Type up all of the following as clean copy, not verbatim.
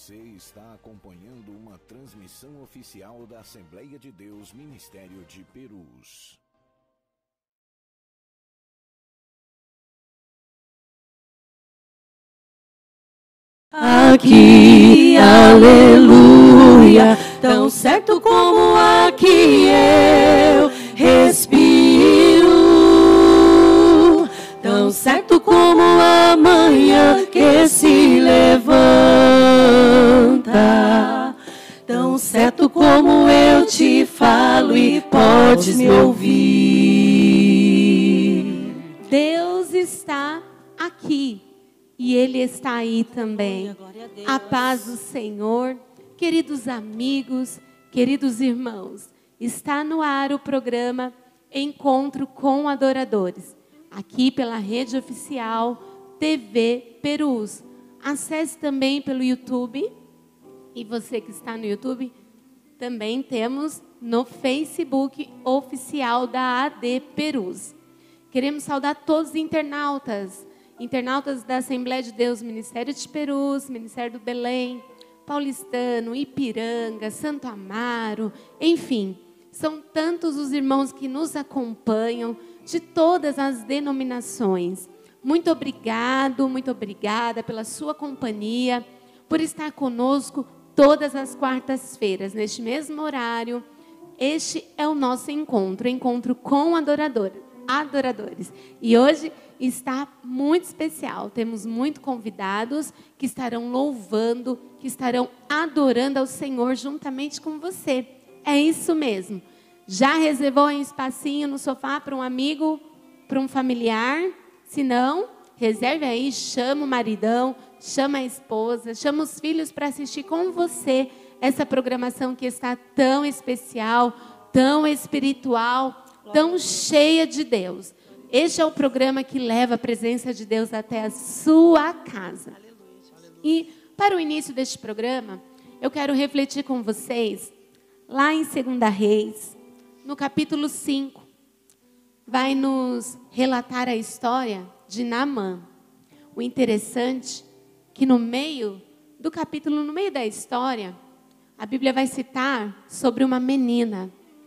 Você está acompanhando uma transmissão oficial da Assembleia de Deus Ministério de Perus. Aqui, aleluia, tão certo como aqui eu respiro, tão certo como a manhã que se levanta, tão certo como eu te falo e podes me ouvir. Deus está aqui. E Ele está aí também. A paz do Senhor, queridos amigos, queridos irmãos. Está no ar o programa Encontro com Adoradores. Aqui pela rede oficial TV Perus. Acesse também pelo YouTube. E você que está no YouTube, também temos no Facebook oficial da AD Perus. Queremos saudar todos os internautas da Assembleia de Deus, Ministério de Perus, Ministério do Belém, Paulistano, Ipiranga, Santo Amaro, enfim, são tantos os irmãos que nos acompanham de todas as denominações. Muito obrigado, muito obrigada pela sua companhia, por estar conosco todas as quartas-feiras, neste mesmo horário. Este é o nosso encontro com adoradores. E hoje está muito especial. Temos muitos convidados que estarão louvando, que estarão adorando ao Senhor juntamente com você. É isso mesmo. Já reservou um espacinho no sofá para um amigo, para um familiar? Se não, reserve aí, chama o maridão, chama a esposa, chama os filhos para assistir com você essa programação que está tão especial, tão espiritual, tão cheia de Deus. Este é o programa que leva a presença de Deus até a sua casa. E para o início deste programa, eu quero refletir com vocês, lá em 2 Reis, no capítulo 5, vai nos relatar a história de Naamã. O interessante é que no meio do capítulo, no meio da história, a Bíblia vai citar sobre uma menina.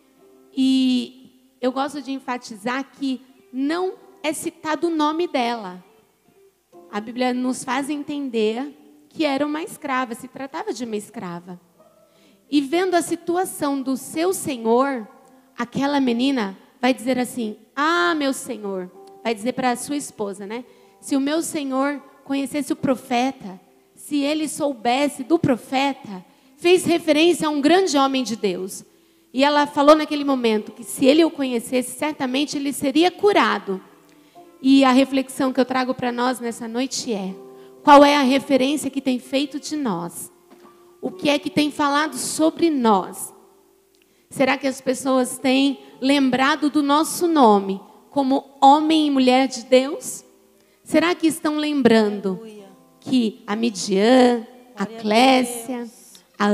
E eu gosto de enfatizar que não é citado o nome dela. A Bíblia nos faz entender que era uma escrava, se tratava de uma escrava. E vendo a situação do seu senhor, aquela menina vai dizer assim: ah, meu senhor, vai dizer para a sua esposa, né? Se o meu senhor conhecesse o profeta, se ele soubesse do profeta, fez referência a um grande homem de Deus. E ela falou naquele momento que se ele o conhecesse, certamente ele seria curado. E a reflexão que eu trago para nós nessa noite é: qual é a referência que tem feito de nós? O que é que tem falado sobre nós? Será que as pessoas têm lembrado do nosso nome como homem e mulher de Deus? Será que estão lembrando que a Midian, a Clécia, a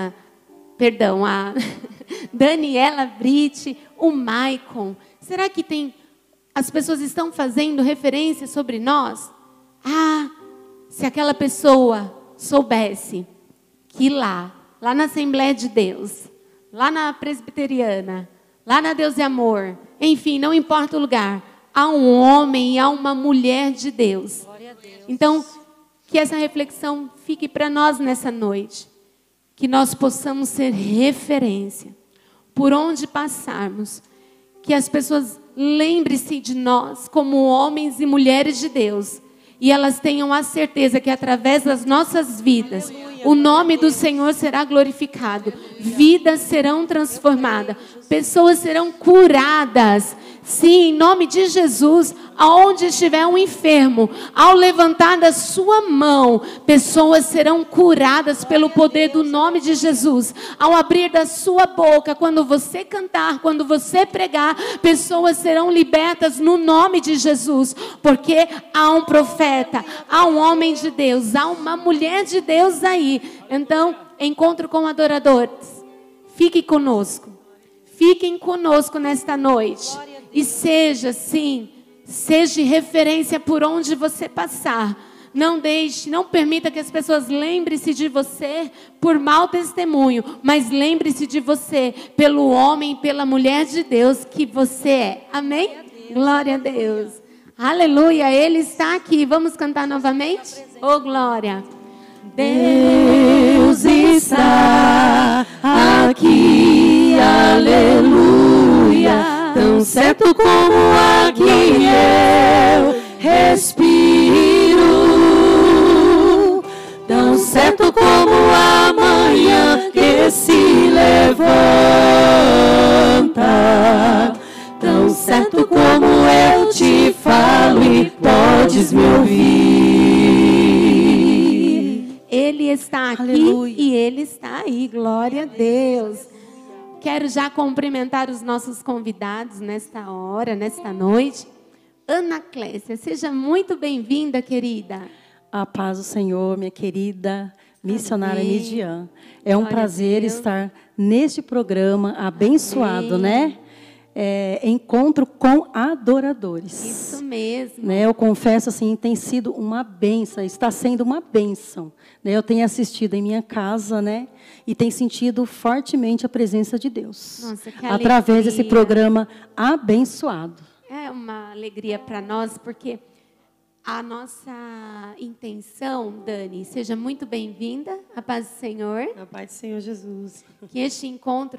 Daniela Britt, o Maicon, será que as pessoas estão fazendo referência sobre nós? Ah, se aquela pessoa soubesse que lá na Assembleia de Deus, lá na Presbiteriana, lá na Deus e Amor, enfim, não importa o lugar, há um homem e há uma mulher de Deus. Então, que essa reflexão fique para nós nessa noite. Que nós possamos ser referência. Por onde passarmos. Que as pessoas lembrem-se de nós como homens e mulheres de Deus. E elas tenham a certeza que através das nossas vidas, o nome do Senhor será glorificado. Vidas serão transformadas. Pessoas serão curadas. Sim, em nome de Jesus, aonde estiver um enfermo, ao levantar da sua mão, pessoas serão curadas pelo poder do nome de Jesus. Ao abrir da sua boca, quando você cantar, quando você pregar, pessoas serão libertas no nome de Jesus. Porque há um profeta, há um homem de Deus, há uma mulher de Deus aí. Então, encontro com adoradores. Fique conosco. Fiquem conosco nesta noite. E seja, sim, seja referência por onde você passar. Não deixe, não permita que as pessoas lembrem-se de você por mau testemunho, mas lembre-se de você pelo homem e pela mulher de Deus que você é. Amém? Glória a Deus. Aleluia, Ele está aqui. Vamos cantar novamente? Oh, glória. Deus está aqui, aleluia, tão certo como ar que eu respiro, tão certo como a manhã que se levanta, tão certo como eu te falo e podes me ouvir. Ele está aqui. Aleluia. E Ele está aí, glória a Deus. Quero já cumprimentar os nossos convidados nesta hora, nesta noite. Ana Clécia, seja muito bem-vinda, querida. A paz do Senhor, minha querida missionária Midian. É um prazer estar neste programa abençoado, Amém. Né? Encontro com adoradores. Isso mesmo. Né, eu confesso, assim, tem sido uma bênção, está sendo uma bênção. Né, eu tenho assistido em minha casa, né, e tenho sentido fortemente a presença de Deus. Nossa, que através alegria. desse programa abençoado. É uma alegria para nós, porque a nossa intenção, Dani, seja muito bem-vinda, a paz do Senhor. A paz do Senhor Jesus. Que este encontro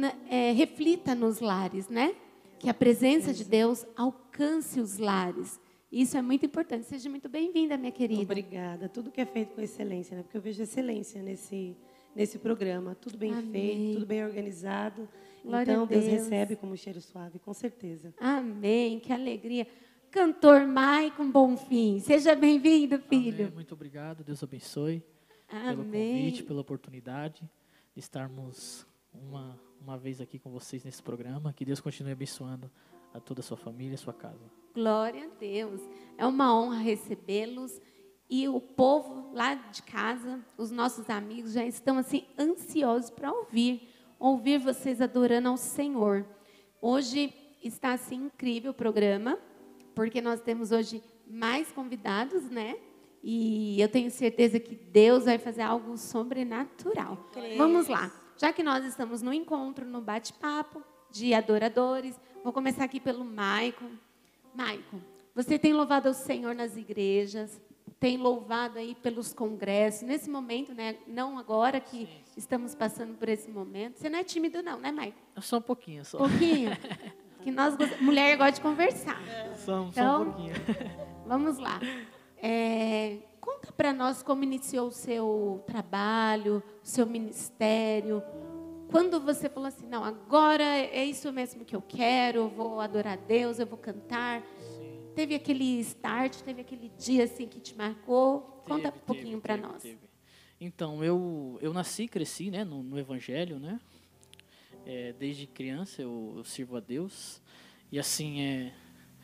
reflita nos lares, né? Que a presença de Deus alcance os lares. Isso é muito importante. Seja muito bem-vinda, minha querida. Obrigada. Tudo que é feito com excelência, né? Porque eu vejo excelência nesse programa. Tudo bem Amém. feito, tudo bem organizado. Glória então, a Deus. Deus recebe como cheiro suave, com certeza. Amém. Que alegria. Cantor Maicon Bonfim. Seja bem-vindo, filho. Amém. Muito obrigado. Deus abençoe. Amém. Pelo convite, pela oportunidade de estarmos uma vez aqui com vocês nesse programa. Que Deus continue abençoando a toda a sua família, a sua casa. Glória a Deus. É uma honra recebê-los. E o povo lá de casa, os nossos amigos, já estão assim ansiosos para ouvir vocês adorando ao Senhor. Hoje está assim incrível o programa, porque nós temos hoje mais convidados, né? E eu tenho certeza que Deus vai fazer algo sobrenatural. Vamos lá. Já que nós estamos no encontro, no bate-papo de adoradores, vou começar aqui pelo Maicon. Maicon, você tem louvado ao Senhor nas igrejas, tem louvado aí pelos congressos, nesse momento, né? Não agora que estamos passando por esse momento. Você não é tímido não, né, Maicon? Só um pouquinho. Só. Pouquinho? Que nós, mulher gosta de conversar. Só então, um pouquinho. Vamos lá. Conta para nós como iniciou o seu trabalho, o seu ministério. Quando você falou assim, não, agora é isso mesmo que eu quero, eu vou adorar a Deus, eu vou cantar. Sim. Teve aquele start, teve aquele dia assim que te marcou? Conta um pouquinho para nós. Então, eu nasci e cresci, né, no Evangelho, né? Desde criança eu sirvo a Deus. E assim,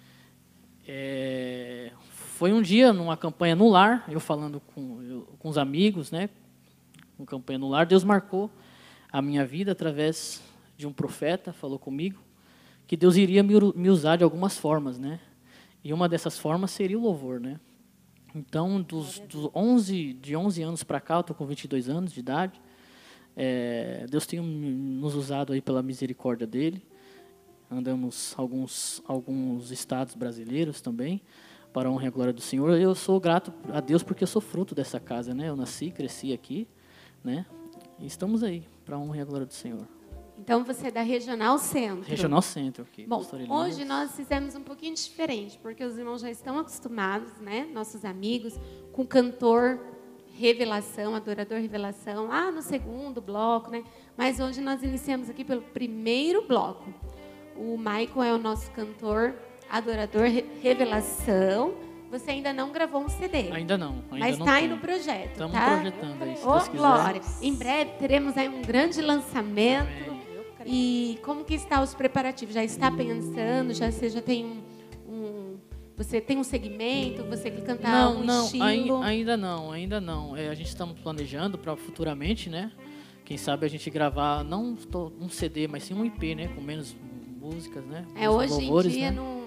foi um dia numa campanha no lar, eu falando com os amigos, né? Uma campanha no lar, Deus marcou a minha vida através de um profeta, falou comigo, que Deus iria me usar de algumas formas, né? E uma dessas formas seria o louvor, né? Então, de 11 anos para cá, eu estou com 22 anos de idade, Deus tem nos usado aí pela misericórdia dele. Andamos alguns estados brasileiros também, para a honra e a glória do Senhor. Eu sou grato a Deus porque eu sou fruto dessa casa, né? Eu nasci, cresci aqui, né? E estamos aí, para a honra e a glória do Senhor. Então, você é da Regional Centro. Regional Centro aqui. Bom, hoje nós fizemos um pouquinho diferente, porque os irmãos já estão acostumados, né? Nossos amigos, com cantor revelação, adorador revelação, lá no segundo bloco, né? Mas hoje nós iniciamos aqui pelo primeiro bloco. O Maicon é o nosso cantor, adorador revelação. Você ainda não gravou um CD. Ainda não. Mas está aí no projeto, Estamos tá? projetando aí, se Ô, Deus quiser. glória. Em breve teremos aí um grande lançamento. Amém. E como que está os preparativos? Já está pensando? Você já tem você tem um segmento? Você quer cantar estilo? Ainda não. A gente estamos planejando para futuramente, né? Quem sabe a gente gravar, não um CD, mas sim um EP, né? Com menos músicas, né? Hoje louvores, em dia né?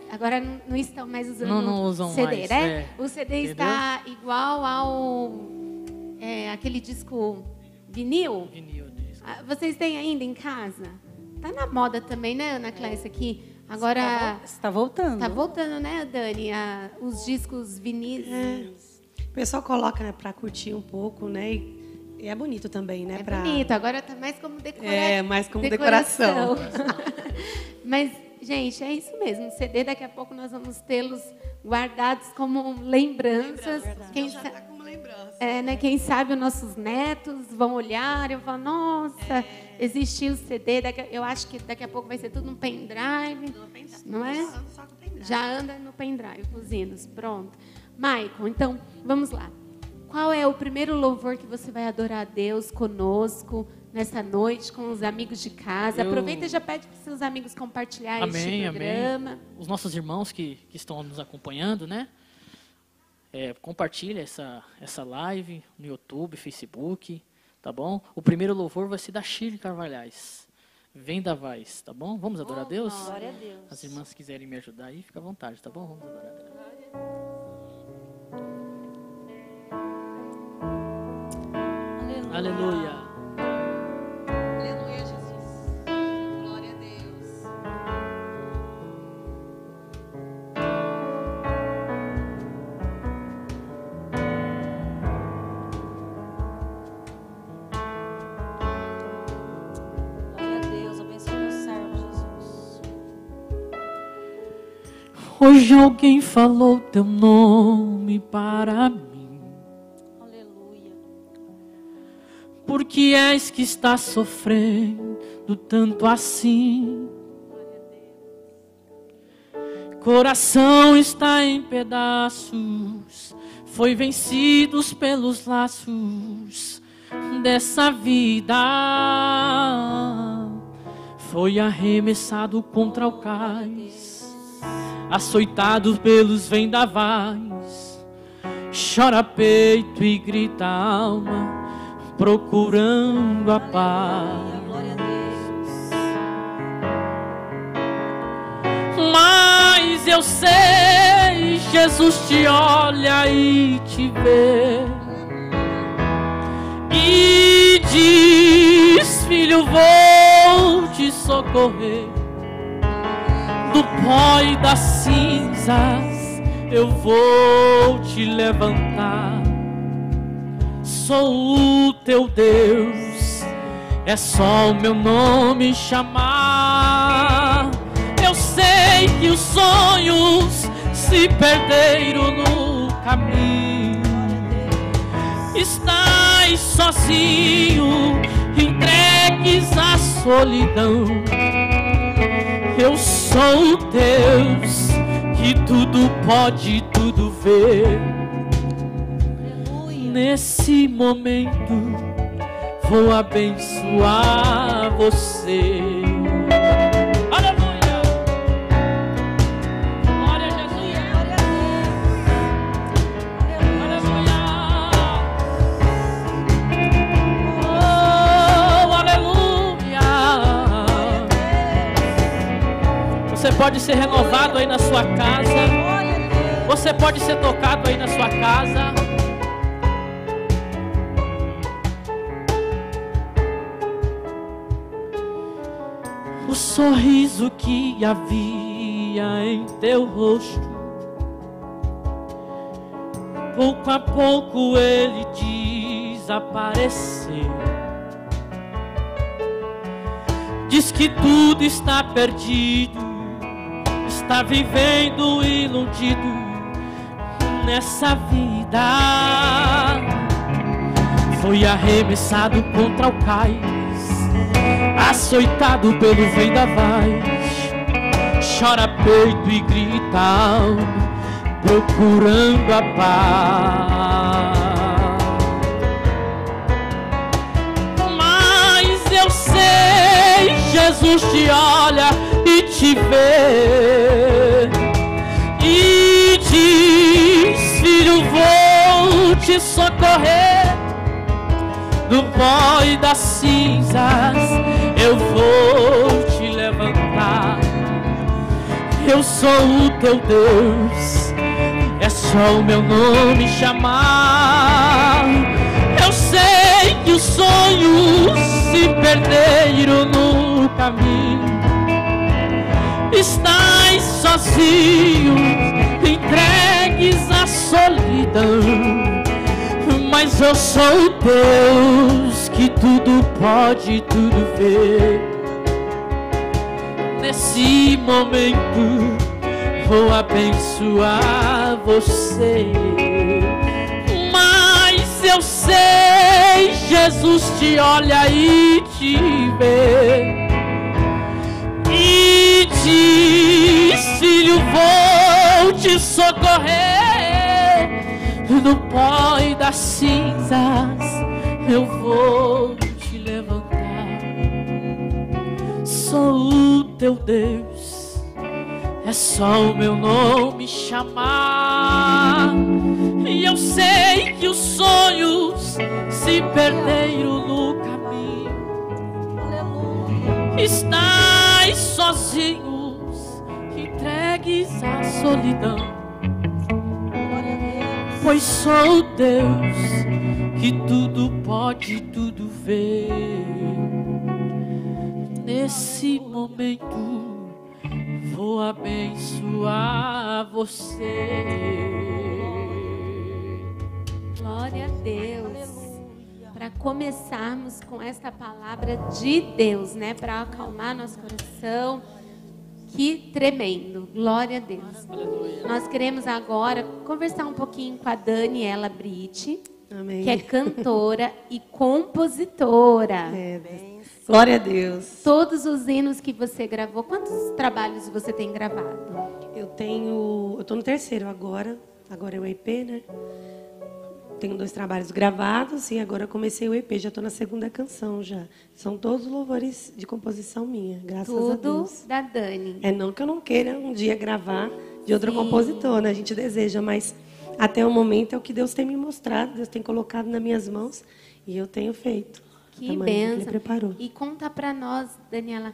Agora não estão mais usando não usam CD, mais, né? O CD Entendeu? está igual ao aquele disco vinil. Vinil disco. Vocês têm ainda em casa? Tá na moda também, né, Ana Clécia, aqui? Agora Está voltando. tá voltando, né, Dani? Os discos vinis. O pessoal coloca, né, para curtir um pouco, né? E é bonito também, né? Bonito, agora tá mais como decoração. É, mais como decoração. Mas, gente, é isso mesmo. O CD, daqui a pouco nós vamos tê-los guardados como lembranças. Quem Já tá como lembrança. né, quem sabe os nossos netos vão olhar e vão falar, nossa, existiu o CD. Eu acho que daqui a pouco vai ser tudo no pendrive. Não é? Só com pendrive. Já anda no pendrive, os hinos. Pronto. Maicon, então, vamos lá. Qual é o primeiro louvor que você vai adorar a Deus conosco nessa noite, com os amigos de casa? Aproveita e já pede para os seus amigos compartilhar este programa. Amém. Os nossos irmãos que estão nos acompanhando, né? Compartilha essa live no YouTube, Facebook, tá bom? O primeiro louvor vai ser da Shirley Carvalhais. Vendavais, tá bom? Vamos adorar a Deus? Glória a Deus. As irmãs quiserem me ajudar aí, fica à vontade, tá bom? Vamos adorar a Deus. Aleluia. Aleluia, Jesus. Glória a Deus. Glória a Deus, abençoe meu servo, Jesus. Hoje alguém falou teu nome para mim. Aleluia. Por que és que está sofrendo tanto assim? Coração está em pedaços, foi vencidos pelos laços dessa vida. Foi arremessado contra o cais, açoitado pelos vendavais. Chora peito e grita alma, procurando a paz. Glória a Deus. Mas eu sei, Jesus te olha e te vê e diz: filho, vou te socorrer. Do pó e das cinzas eu vou te levantar. Sou o teu Deus, é só o meu nome chamar. Eu sei que os sonhos se perderam no caminho. Estás sozinho, entregues à solidão. Eu sou o Deus que tudo pode, tudo vê. Nesse momento vou abençoar você. Aleluia! Glória a Jesus! Aleluia! Oh, aleluia! Você pode ser renovado aí na sua casa. Você pode ser tocado aí na sua casa. O sorriso que havia em teu rosto, pouco a pouco ele desapareceu. Diz que tudo está perdido, está vivendo iludido nessa vida. Foi arremessado contra o cais, açoitado pelo vendavais. Chora peito e grita alma, procurando a paz. Mas eu sei, Jesus te olha e te vê e diz: filho, vou te socorrer. Do pó e das cinzas eu vou te levantar. eu sou o teu Deus, é só o meu nome chamar. Eu sei que os sonhos se perderam no caminho. Estais sozinhos, entregues à solidão, mas eu sou o Deus que tudo pode, tudo vê. Nesse momento vou abençoar você, mas eu sei, Jesus te olha e te vê e diz: filho, vou te socorrer, no pó das cinzas eu vou te levantar. Sou o teu Deus, é só o meu nome chamar. E eu sei que os sonhos se perderam no caminho. Estais sozinhos, entregues à solidão, pois sou Deus que tudo pode, tudo vê. Nesse momento vou abençoar você. Glória a Deus. Para começarmos com esta palavra de Deus, né? Para acalmar nosso coração. Que tremendo. Glória a Deus. Aleluia. Nós queremos agora conversar um pouquinho com a Daniela Britt, Amém. que é cantora e compositora. Glória a Deus. Todos os hinos que você gravou, quantos trabalhos você tem gravado? Eu estou no terceiro agora é o EP, né? Tenho 2 trabalhos gravados e agora comecei o EP, já estou na segunda canção já. São todos louvores de composição minha, graças a Tudo Deus. da Dani. É não que eu não queira um dia gravar de outro Sim. compositor, né? A gente deseja, mas até o momento é o que Deus tem me mostrado, Deus tem colocado nas minhas mãos e eu tenho feito. Que da maneira que Ele bênção. preparou. E conta para nós, Daniela,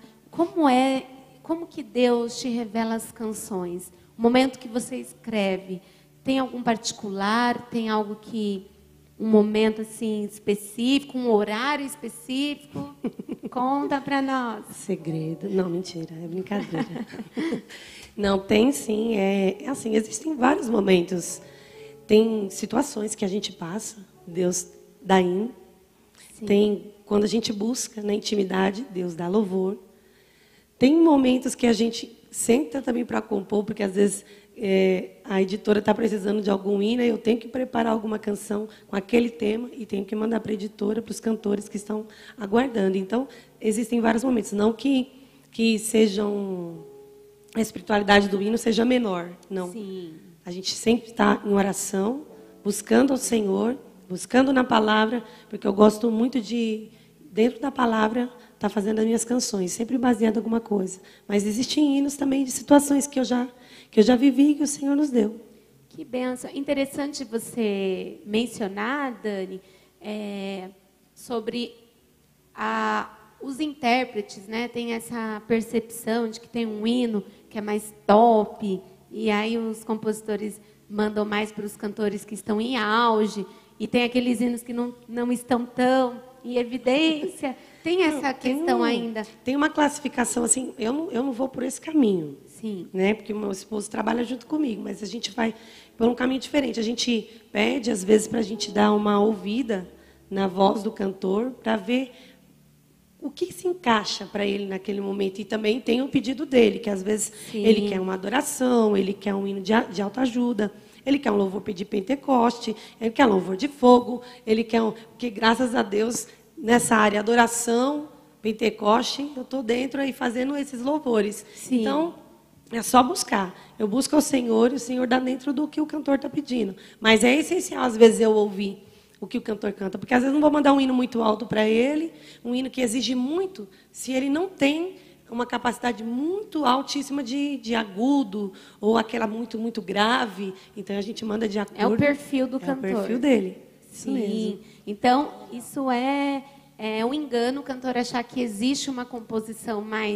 como que Deus te revela as canções? O momento que você escreve, tem algum particular? Tem algo um momento assim específico, um horário específico? Conta para nós. Segredo. Não, mentira, é brincadeira. Não, tem sim. Assim, existem vários momentos. Tem situações que a gente passa, Deus dá hino. Sim. Tem quando a gente busca na intimidade, Deus dá louvor. Tem momentos que a gente senta também para compor, porque às vezes a editora está precisando de algum hino e eu tenho que preparar alguma canção com aquele tema e tenho que mandar para a editora, para os cantores que estão aguardando. Então, existem vários momentos. Não que sejam a espiritualidade do hino seja menor, não. Sim. A gente sempre está em oração, buscando ao Senhor, buscando na palavra, porque eu gosto muito de, dentro da palavra, estar fazendo as minhas canções, sempre baseado em alguma coisa. Mas existem hinos também de situações que eu já vivi e que o Senhor nos deu. Que benção. Interessante você mencionar, Dani, sobre os intérpretes, né? Tem essa percepção de que tem um hino que é mais top, e aí os compositores mandam mais para os cantores que estão em auge, e tem aqueles hinos que não estão tão em evidência. Tem essa questão ainda. Tem uma classificação assim, eu não vou por esse caminho. Sim. Né? Porque o meu esposo trabalha junto comigo, mas a gente vai por um caminho diferente. A gente pede, às vezes, para a gente dar uma ouvida na voz do cantor, para ver o que se encaixa para ele naquele momento. E também tem o pedido dele, que às vezes Sim. ele quer uma adoração, ele quer um hino de autoajuda, ele quer um louvor de Pentecoste, ele quer um louvor de fogo, ele quer porque, graças a Deus, nessa área, adoração, Pentecoste, eu estou dentro aí fazendo esses louvores. Sim. Então, é só buscar. Eu busco ao Senhor e o Senhor dá dentro do que o cantor está pedindo. Mas é essencial, às vezes, eu ouvir o que o cantor canta. Porque, às vezes, não vou mandar um hino muito alto para ele, um hino que exige muito, se ele não tem uma capacidade muito altíssima de agudo, ou aquela muito, muito grave. Então, a gente manda de acordo. É o perfil do cantor. É o perfil dele. Isso Sim. mesmo. Então, isso é um engano o cantor achar que existe uma composição mais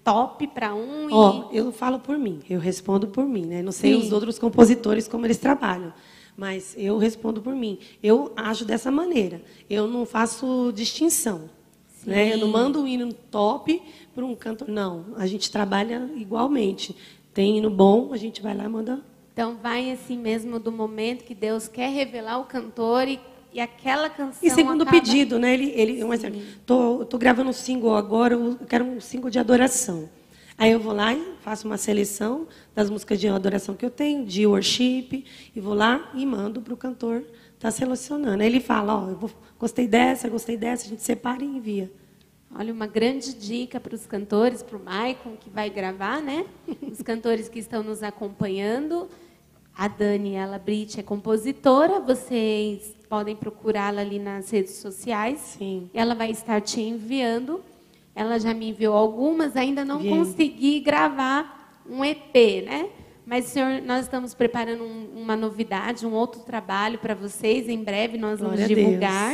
top para um. Eu falo por mim, eu respondo por mim, né? Não sei Sim. os outros compositores como eles trabalham, mas eu respondo por mim. Eu ajo dessa maneira. Eu não faço distinção, né? Eu não mando um hino top para um cantor. Não, a gente trabalha igualmente. Tem hino bom, a gente vai lá e manda. Então vai assim mesmo do momento que Deus quer revelar o cantor e aquela canção. E segundo acaba... pedido, né? Um exemplo, tô gravando um single agora, eu quero um single de adoração. Aí eu vou lá e faço uma seleção das músicas de adoração que eu tenho, de worship, e vou lá e mando para o cantor estar selecionando. Aí ele fala, gostei dessa, a gente separa e envia. Olha, uma grande dica para os cantores, para o Maicon, que vai gravar, né? Os cantores que estão nos acompanhando. A Daniela Britt é compositora, vocês podem procurá-la ali nas redes sociais. Sim. Ela vai estar te enviando. Ela já me enviou algumas, ainda não consegui gravar um EP, né? Mas, senhor, nós estamos preparando uma novidade, um outro trabalho para vocês. Em breve nós vamos divulgar.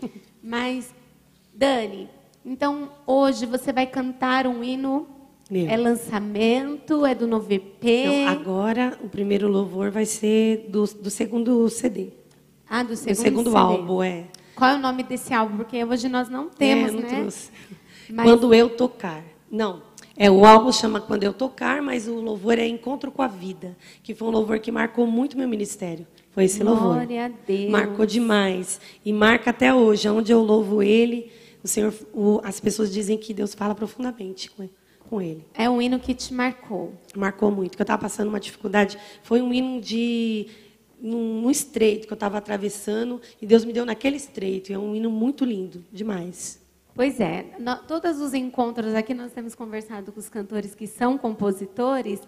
Mas, Dani, então hoje você vai cantar um hino. É lançamento? É do novo EP? Então, agora, o primeiro louvor vai ser do segundo CD. Ah, do segundo CD. Álbum, Qual é o nome desse álbum? Porque hoje nós não temos, não né? Trouxe. Mas... Quando Eu Tocar. Não, o álbum chama Quando Eu Tocar, mas o louvor é Encontro com a Vida, que foi um louvor que marcou muito meu ministério. Foi esse louvor. Glória a Deus. Marcou demais. E marca até hoje. Onde eu louvo Ele, o Senhor, as pessoas dizem que Deus fala profundamente com ele. É um hino que te marcou. Marcou muito, porque eu estava passando uma dificuldade. Foi um hino de num estreito que eu estava atravessando, e Deus me deu naquele estreito. É um hino muito lindo, demais. Pois é. Todos os encontros aqui, nós temos conversado com os cantores que são compositores,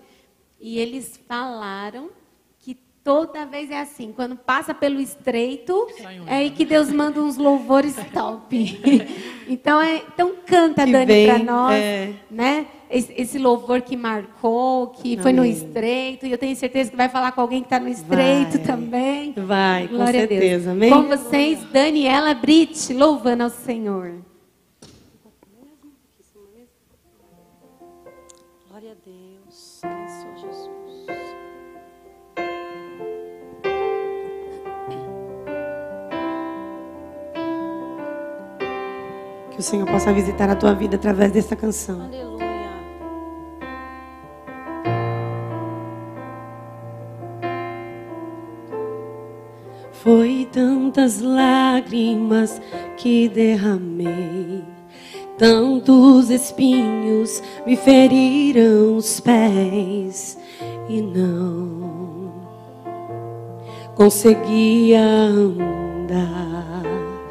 e eles falaram que toda vez é assim, quando passa pelo estreito, é aí que Deus manda uns louvores top. Então canta, que Dani, para nós, é. né? Esse louvor que marcou, que Amém. foi no estreito, e eu tenho certeza que vai falar com alguém que está no estreito também. Vai, Glória com certeza. a Deus. Amém? Com vocês, Daniela Britt, louvando ao Senhor. Glória a Deus. Quem sou Jesus? Que o Senhor possa visitar a tua vida através dessa canção. Aleluia. Foi tantas lágrimas que derramei, tantos espinhos me feriram os pés e não conseguia andar.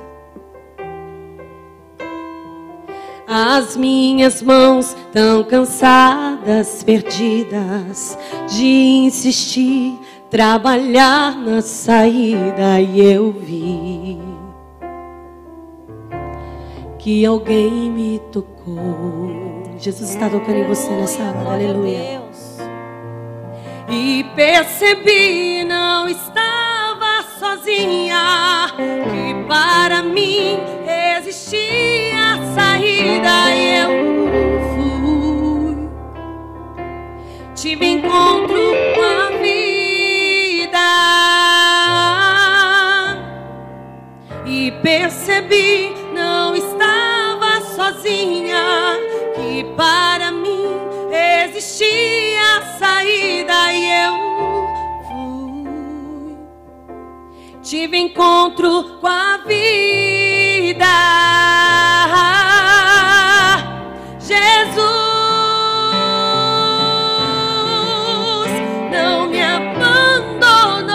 As minhas mãos tão cansadas, perdidas de insistir, trabalhar na saída, e eu vi que alguém me tocou. Jesus está tocando em você nessa hora, aleluia. E percebi, não estava sozinha, que para mim existia a saída, e eu fui, tive encontro com a vida e percebi, não estava sozinha, que para mim existia a saída, e eu fui, tive encontro com a vida. Jesus não me abandonou,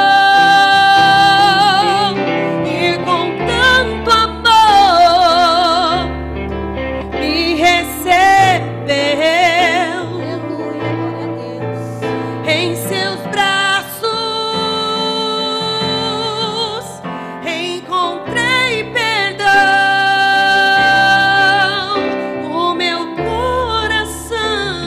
e com tanto amor me recebeu. Aleluia, glória a Deus. Em seus braços encontrei perdão. O meu coração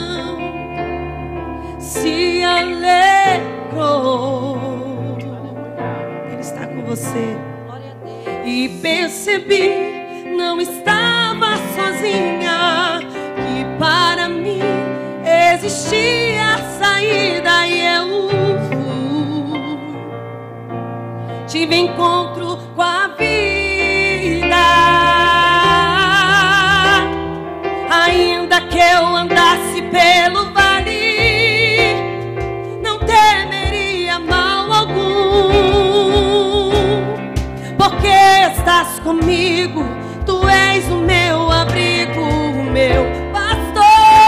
se alegrou. Ele está com você. Glória a Deus. E percebi, não estava sozinha, que para mim tive encontro com a vida. Ainda que eu andasse pelo vale, não temeria mal algum, porque estás comigo, tu és o meu abrigo, o meu pastor.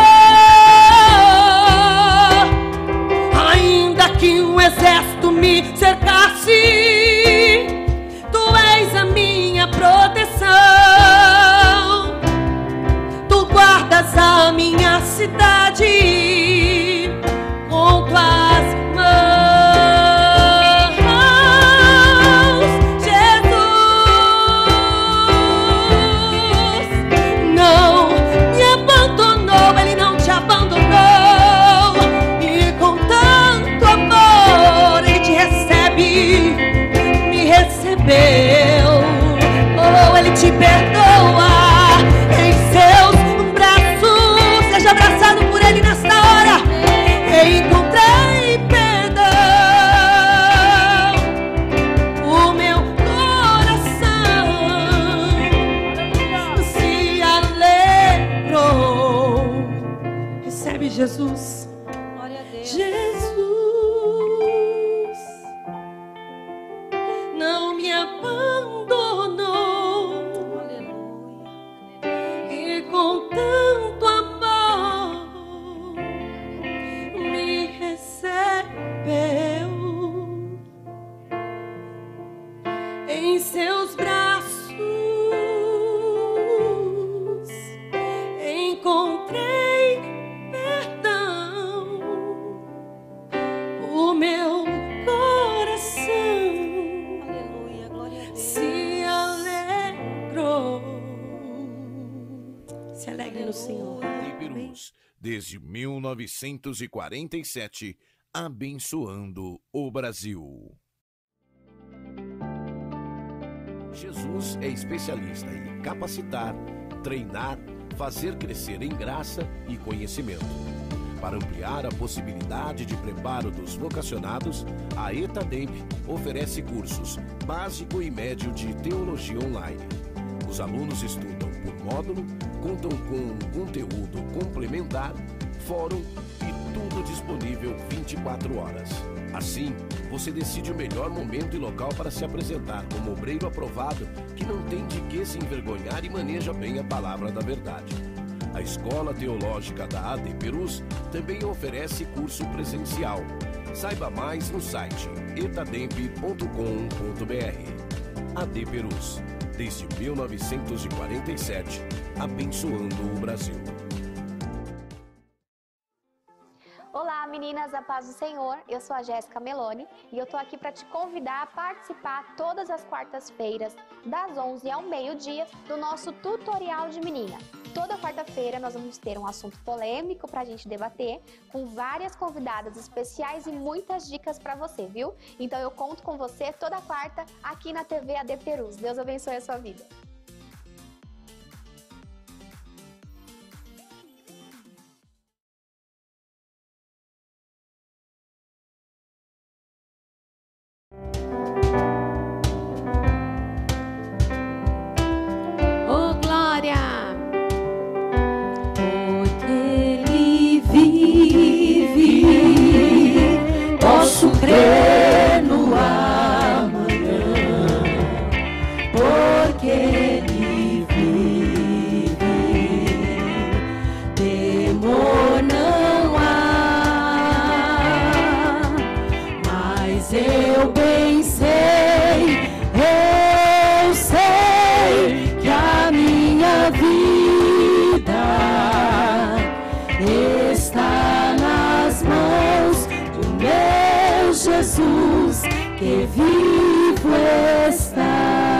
Ainda que um exército me cercasse, tu és a minha proteção. Tu guardas a minha cidade com tuas mãos, Jesus. Não me abandonou, Ele não te abandonou. E com tanto amor Ele te recebe, me recebeu. Oh, Ele te perdoa em seus braços. Seja abraçado por Ele nesta hora. Encontrei perdão, o meu coração se alegrou. Recebe, Jesus. Glória a Deus. Jesus não me abandonou, Aleluia. e com tanto amor me recebeu. Em seus braços encontrei perdão, o meu coração Aleluia. Glória a Deus. se alegrou. Se alegre no Senhor. Iberus, desde 1947, abençoando o Brasil. Jesus é especialista em capacitar, treinar, fazer crescer em graça e conhecimento. Para ampliar a possibilidade de preparo dos vocacionados, a ETADEMP oferece cursos básico e médio de teologia online. Os alunos estudam por módulo, contam com conteúdo complementar, fórum e tudo disponível 24 horas. Assim, você decide o melhor momento e local para se apresentar como obreiro aprovado que não tem de que se envergonhar e maneja bem a palavra da verdade. A Escola Teológica da AD Perus também oferece curso presencial. Saiba mais no site etademp.com.br. AD Perus, desde 1947, abençoando o Brasil. Olá meninas, a paz do Senhor, eu sou a Jéssica Meloni e eu tô aqui para te convidar a participar todas as quartas-feiras, das 11 ao meio-dia, do nosso tutorial de menina. Toda quarta-feira nós vamos ter um assunto polêmico para a gente debater, com várias convidadas especiais e muitas dicas para você, viu? Então eu conto com você toda quarta aqui na TV AD Perus. Deus abençoe a sua vida. Oh, glória! Porque Ele vive, posso crer no amanhã. Porque Ele vive, temor não há. Mas eu bem sei, eu sei que a minha vida está nas mãos do meu Jesus, que vivo está.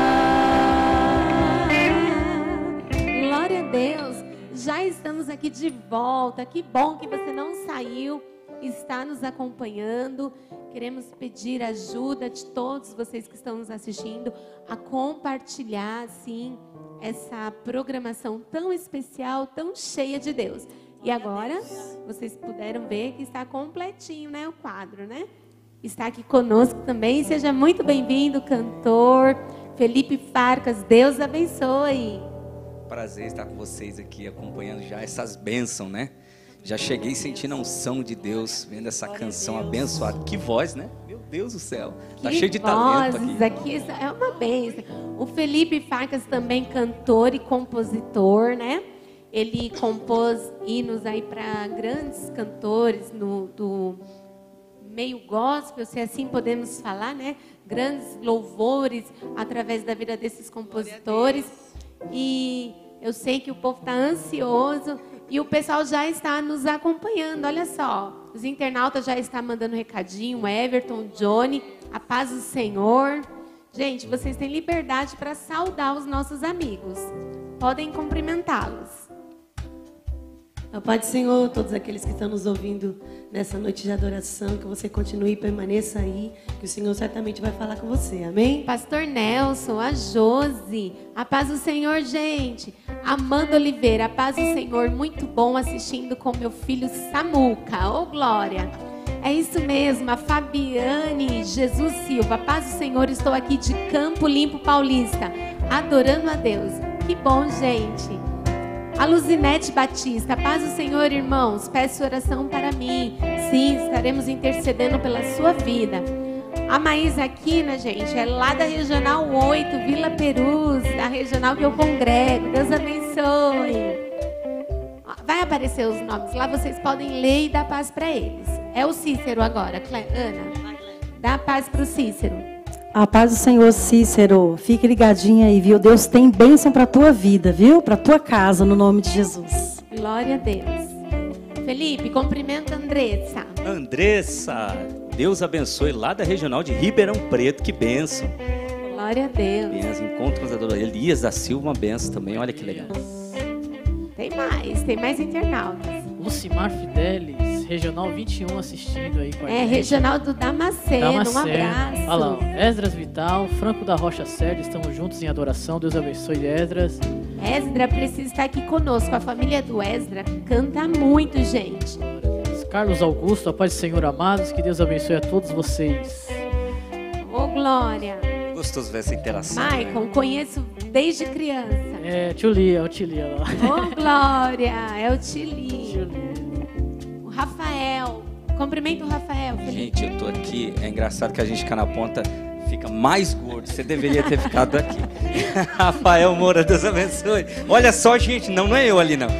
Glória a Deus! Já estamos aqui de volta. Que bom que você não saiu, está nos acompanhando. Queremos pedir ajuda de todos vocês que estão nos assistindo a compartilhar, sim, essa programação tão especial, tão cheia de Deus. E agora, vocês puderam ver que está completinho, né, o quadro, né? está aqui conosco também. Seja muito bem-vindo, cantor Felipe Farcas. Deus abençoe. Prazer estar com vocês aqui, acompanhando já essas bênçãos, né? Já cheguei sentindo a unção de Deus, vendo essa canção abençoada. Que voz, né? Meu Deus do céu. Tá cheio de talento aqui. Aqui é uma bênção. O Felipe Farcas também cantor e compositor, né? Ele compôs hinos aí para grandes cantores do meio gospel, se assim podemos falar, né? Grandes louvores através da vida desses compositores. E eu sei que o povo está ansioso e o pessoal já está nos acompanhando. Olha só, os internautas já estão mandando recadinho. Everton, Johnny, a paz do Senhor. Gente, vocês têm liberdade para saudar os nossos amigos. Podem cumprimentá-los. A paz do Senhor, todos aqueles que estão nos ouvindo nessa noite de adoração, que você continue e permaneça aí, que o Senhor certamente vai falar com você, amém? Pastor Nelson, a Josi, a paz do Senhor, gente. Amanda Oliveira, a paz do Senhor, muito bom assistindo com meu filho Samuca, ô glória. É isso mesmo, a Fabiane Jesus Silva, a paz do Senhor, estou aqui de Campo Limpo Paulista, adorando a Deus. Que bom, gente. A Luzinete Batista, paz do Senhor, irmãos, peço oração para mim. Sim, estaremos intercedendo pela sua vida. A Maísa Aquina, gente, é lá da Regional 8, Vila Perus, a regional que eu congrego. Deus abençoe. Vai aparecer os nomes lá, vocês podem ler e dar paz para eles. É o Cícero agora, Ana. Dá paz para o Cícero. A paz do Senhor, Cícero. Fique ligadinha aí, viu? Deus tem bênção para a tua vida, viu? Para a tua casa, no nome de Jesus. Glória a Deus. Felipe, cumprimenta a Andressa. Andressa, Deus abençoe, lá da regional de Ribeirão Preto. Que bênção. Glória a Deus. Bênção, encontro com os adoradores. Elias da Silva, uma bênção também. Olha que legal. Tem mais internautas. Lucimar Fidelis, Regional 21 assistindo aí com a gente. Regional do Damasceno, um abraço. Olha lá, Esdras Vital, Franco da Rocha Sérgio, estamos juntos em adoração. Deus abençoe, Esdras. Esdra precisa estar aqui conosco. A família do Esdra canta muito, gente. Carlos Augusto, a paz do Senhor, amados, que Deus abençoe a todos vocês. Ô, glória. Gostoso ver essa interação. Maicon, conheço desde criança. É, tio Lia, é o tio Lia lá. Ô, glória, é o tio Lia. O Rafael, cumprimento o Rafael. Felipe. Gente, eu tô aqui, é engraçado que a gente fica na ponta, fica mais gordo. Você deveria ter ficado aqui. Rafael Moura, Deus abençoe. Olha só, gente, não é eu ali, não.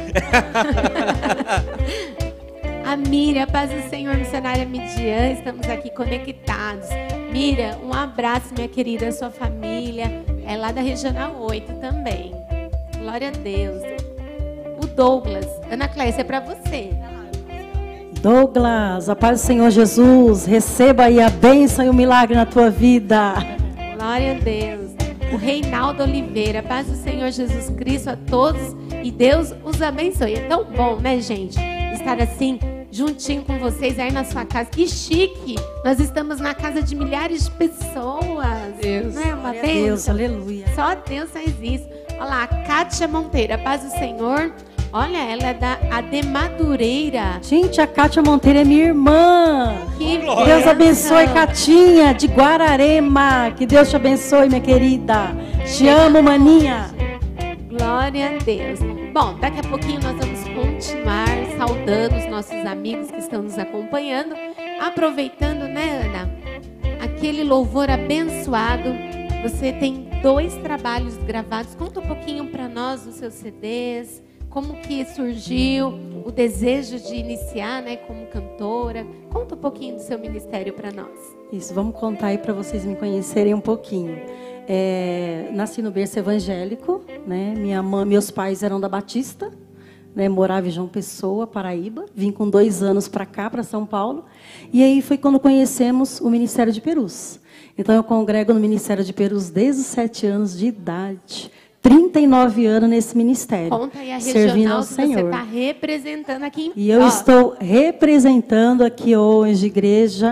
A Miriam, paz do Senhor, missionária Midian, estamos aqui conectados. Miriam, um abraço, minha querida, sua família. É lá da Regional 8 também. Glória a Deus. O Douglas, Ana Clécia, é para você. Douglas, a paz do Senhor Jesus, receba aí a bênção e o milagre na tua vida. Glória a Deus. O Reinaldo Oliveira, paz do Senhor Jesus Cristo a todos e Deus os abençoe. É tão bom, né, gente? Estar assim, juntinho com vocês aí na sua casa. Que chique! Nós estamos na casa de milhares de pessoas. Deus, não é uma bênção? Deus, aleluia. Só Deus faz isso. Olha lá, a Kátia Monteiro, a paz do Senhor. Olha, ela é da Ademadureira. Gente, a Kátia Monteiro é minha irmã. Que Deus abençoe, Catinha, de Guararema. Que Deus te abençoe, minha querida. Te amo, maninha. Glória a Deus. Bom, daqui a pouquinho nós vamos continuar saudando os nossos amigos que estão nos acompanhando. Aproveitando, né, Ana? Aquele louvor abençoado. Você tem 2 trabalhos gravados. Conta um pouquinho para nós dos seus CDs. Como que surgiu o desejo de iniciar, né, como cantora? Conta um pouquinho do seu ministério para nós. Isso, vamos contar aí para vocês me conhecerem um pouquinho. Nasci no berço evangélico, né? Meus pais eram da Batista, né? Morava em João Pessoa, Paraíba. Vim com 2 anos para cá, para São Paulo. E aí foi quando conhecemos o Ministério de Perus. Então eu congrego no Ministério de Perus desde os 7 anos de idade. 39 anos nesse ministério. Conta aí a servindo ao regional que Senhor. você está representando aqui. E eu estou representando aqui hoje, igreja,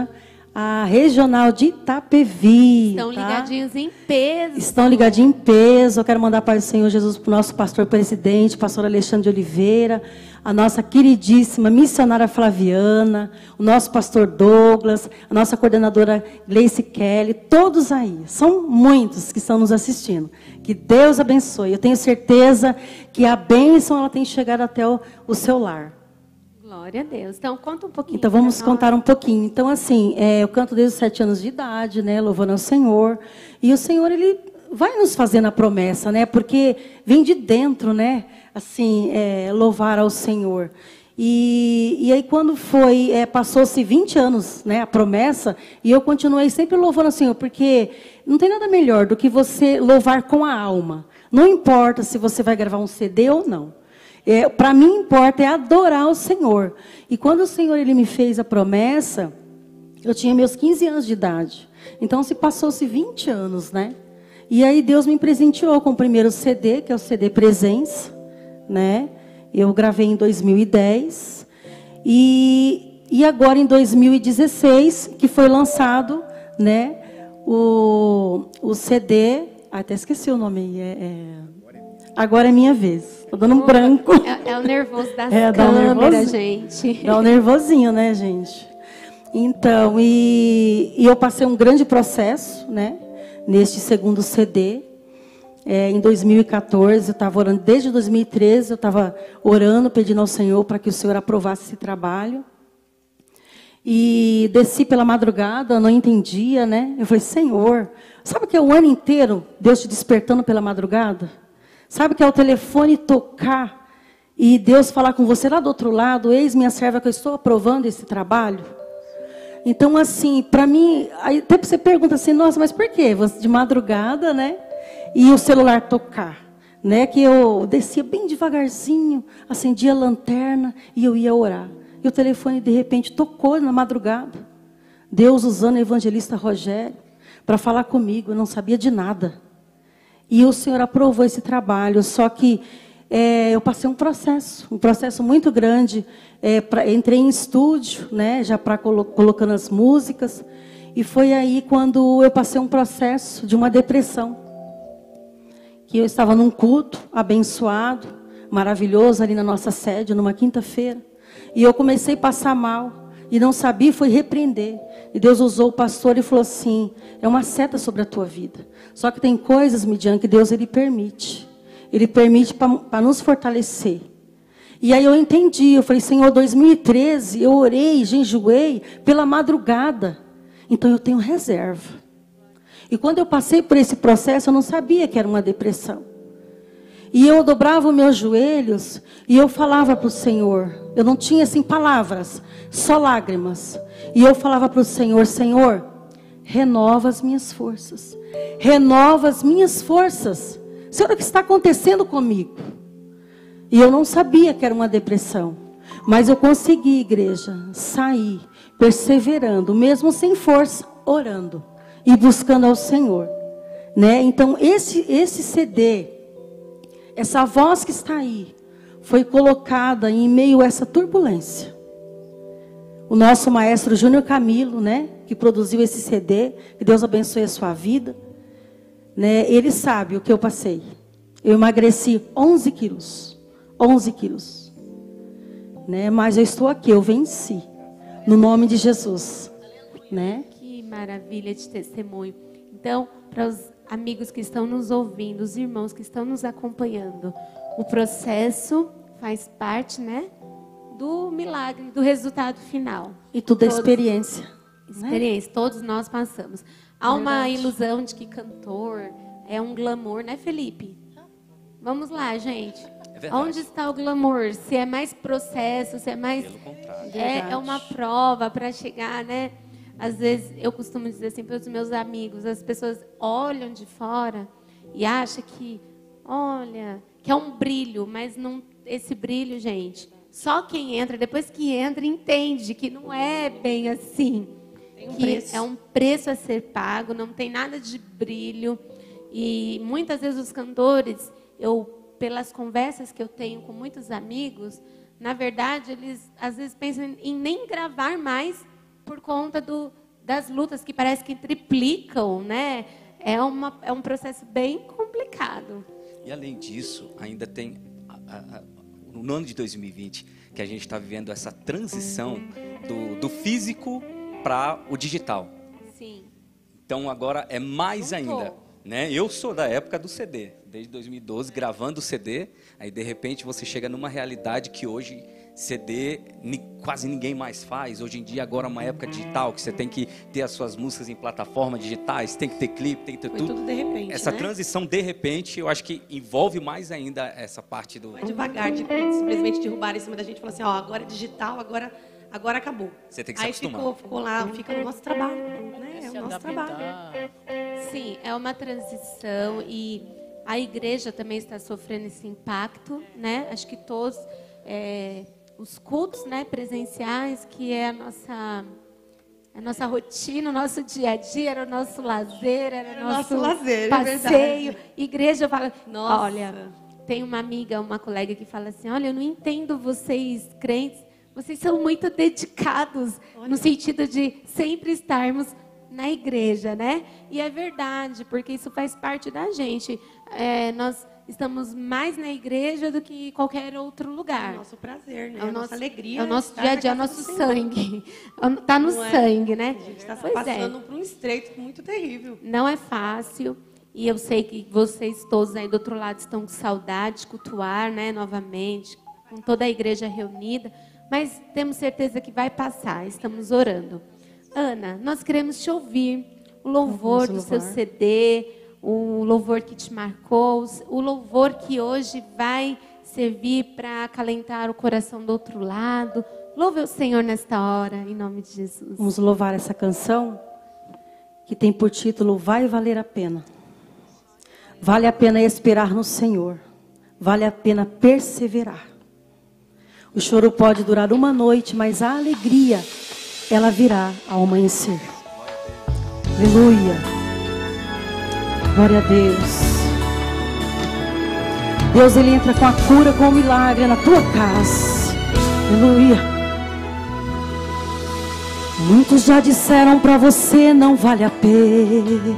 a regional de Itapevi. Estão ligadinhos em peso. Estão ligadinhos em peso. Eu quero mandar para o Senhor Jesus, para o nosso pastor presidente, pastor Alexandre de Oliveira, a nossa queridíssima missionária Flaviana, o nosso pastor Douglas, a nossa coordenadora Gleice Kelly, todos aí. São muitos que estão nos assistindo. Que Deus abençoe. Eu tenho certeza que a bênção ela tem chegado até o seu lar. Glória a Deus. Então, conta um pouquinho. Então, vamos contar um pouquinho. Então, assim, eu canto desde os 7 anos de idade, né, louvando ao Senhor. E o Senhor, Ele vai nos fazendo a promessa, né, porque vem de dentro, né, assim, louvar ao Senhor. E aí, quando foi, passou-se 20 anos, né, a promessa, e eu continuei sempre louvando ao Senhor, porque não tem nada melhor do que você louvar com a alma. Não importa se você vai gravar um CD ou não. Para mim importa adorar o Senhor. E quando o Senhor ele me fez a promessa, eu tinha meus 15 anos de idade. Então se passou-se 20 anos, né? E aí Deus me presenteou com o primeiro CD, que é o CD Presença, né? Eu gravei em 2010. E agora em 2016, que foi lançado, né, o CD, até esqueci o nome, Agora é Minha Vez. Estou dando um branco. É o nervoso das câmeras, gente. É o nervosinho, né, gente? Então, e eu passei um grande processo, né, neste segundo CD. Em 2014, eu estava orando, desde 2013, eu estava orando, pedindo ao Senhor para que o Senhor aprovasse esse trabalho. E desci pela madrugada, eu não entendia, né? Eu falei, Senhor, sabe que é o ano inteiro Deus te despertando pela madrugada? Sabe que é o telefone tocar e Deus falar com você lá do outro lado, eis minha serva que eu estou aprovando esse trabalho? Então, assim, para mim, aí até você pergunta assim, nossa, mas por quê? De madrugada, né? E o celular tocar, né? Que eu descia bem devagarzinho, acendia a lanterna e eu ia orar. E o telefone, de repente, tocou na madrugada. Deus usando o evangelista Rogério para falar comigo, eu não sabia de nada. E o Senhor aprovou esse trabalho, só que eu passei um processo muito grande. Entrei em estúdio, né, já para colocando as músicas. E foi aí quando eu passei um processo de uma depressão. Que eu estava num culto abençoado, maravilhoso, ali na nossa sede, numa quinta-feira. E eu comecei a passar mal. E não sabia, foi repreender. E Deus usou o pastor e falou assim, é uma seta sobre a tua vida. Só que tem coisas, Midian, que Deus ele permite. Ele permite para nos fortalecer. E aí eu entendi, eu falei, Senhor, 2013, eu orei, jejuei pela madrugada. Então eu tenho reserva. E quando eu passei por esse processo, eu não sabia que era uma depressão. E eu dobrava os meus joelhos e eu falava para o Senhor. Eu não tinha assim palavras, só lágrimas. E eu falava para o Senhor, Senhor, renova as minhas forças. Renova as minhas forças. Senhor, o que está acontecendo comigo? E eu não sabia que era uma depressão. Mas eu consegui, igreja, sair, perseverando, mesmo sem força, orando e buscando ao Senhor. Né? Então, esse CD, essa voz que está aí, foi colocada em meio a essa turbulência. O nosso maestro Júnior Camilo, né, que produziu esse CD, que Deus abençoe a sua vida, né, ele sabe o que eu passei. Eu emagreci 11 quilos. 11 quilos. Né, mas eu estou aqui, eu venci. No nome de Jesus. Né? Que maravilha de testemunho. Então, para os amigos que estão nos ouvindo, os irmãos que estão nos acompanhando, o processo faz parte, né, do milagre, do resultado final. E tudo é experiência. Experiência, né? Todos nós passamos. Há uma ilusão de que cantor é um glamour, né, Felipe? Vamos lá, gente. Onde está o glamour? Se é mais processo, se é mais... Pelo contrário. É uma prova para chegar, né? Às vezes, eu costumo dizer assim para os meus amigos, as pessoas olham de fora e acham que, olha, que é um brilho, mas não, esse brilho, gente, só quem entra, depois que entra, entende que não é bem assim. Que é um preço a ser pago, não tem nada de brilho. E muitas vezes os cantores, pelas conversas que eu tenho com muitos amigos, na verdade, eles às vezes pensam em nem gravar mais por conta das lutas que parece que triplicam, né? É um processo bem complicado. E além disso, ainda tem no ano de 2020 que a gente está vivendo essa transição do físico para o digital. Sim. Então agora é mais ainda, né? Eu sou da época do CD, desde 2012 gravando o CD, aí de repente você chega numa realidade que hoje CD quase ninguém mais faz. Hoje em dia agora é uma época digital que você tem que ter as suas músicas em plataformas digitais, tem que ter clipe, tem que ter tudo de repente, essa né? transição de repente, eu acho que envolve mais ainda essa parte do... Vai devagar, de simplesmente derrubar em cima da gente e falar assim, ó, agora é digital, agora acabou. Você tem que se aí acostumar. ficou lá, fica no nosso trabalho, né? É o nosso trabalho. Sim, é uma transição e a igreja também está sofrendo esse impacto, né? Acho que todos os cultos, né, presenciais, que é a nossa rotina, o nosso dia a dia, era o nosso lazer, era o nosso lazer, passeio. Igreja fala, nossa. Olha, tem uma amiga, uma colega que fala assim, olha, eu não entendo vocês crentes, vocês são muito dedicados, no sentido de sempre estarmos na igreja, né? E é verdade, porque isso faz parte da gente. Nós estamos mais na igreja do que em qualquer outro lugar. É o nosso prazer, né? É a nossa alegria. É o nosso dia a dia, é o nosso sangue. Está no sangue, né? A gente está passando por um estreito muito terrível. Não é fácil. E eu sei que vocês todos aí do outro lado estão com saudade de cultuar, né, novamente, com toda a igreja reunida. Mas temos certeza que vai passar. Estamos orando. Ana, nós queremos te ouvir. O louvor do seu CD, o louvor que te marcou, o louvor que hoje vai servir para acalentar o coração do outro lado. Louve o Senhor nesta hora, em nome de Jesus. Vamos louvar essa canção que tem por título Vai Valer a Pena. Vale a pena esperar no Senhor. Vale a pena perseverar. O choro pode durar uma noite, mas a alegria, ela virá ao amanhecer. Aleluia. Glória a Deus. Deus, Ele entra com a cura, com o milagre na tua casa. Aleluia. Muitos já disseram pra você não vale a pena,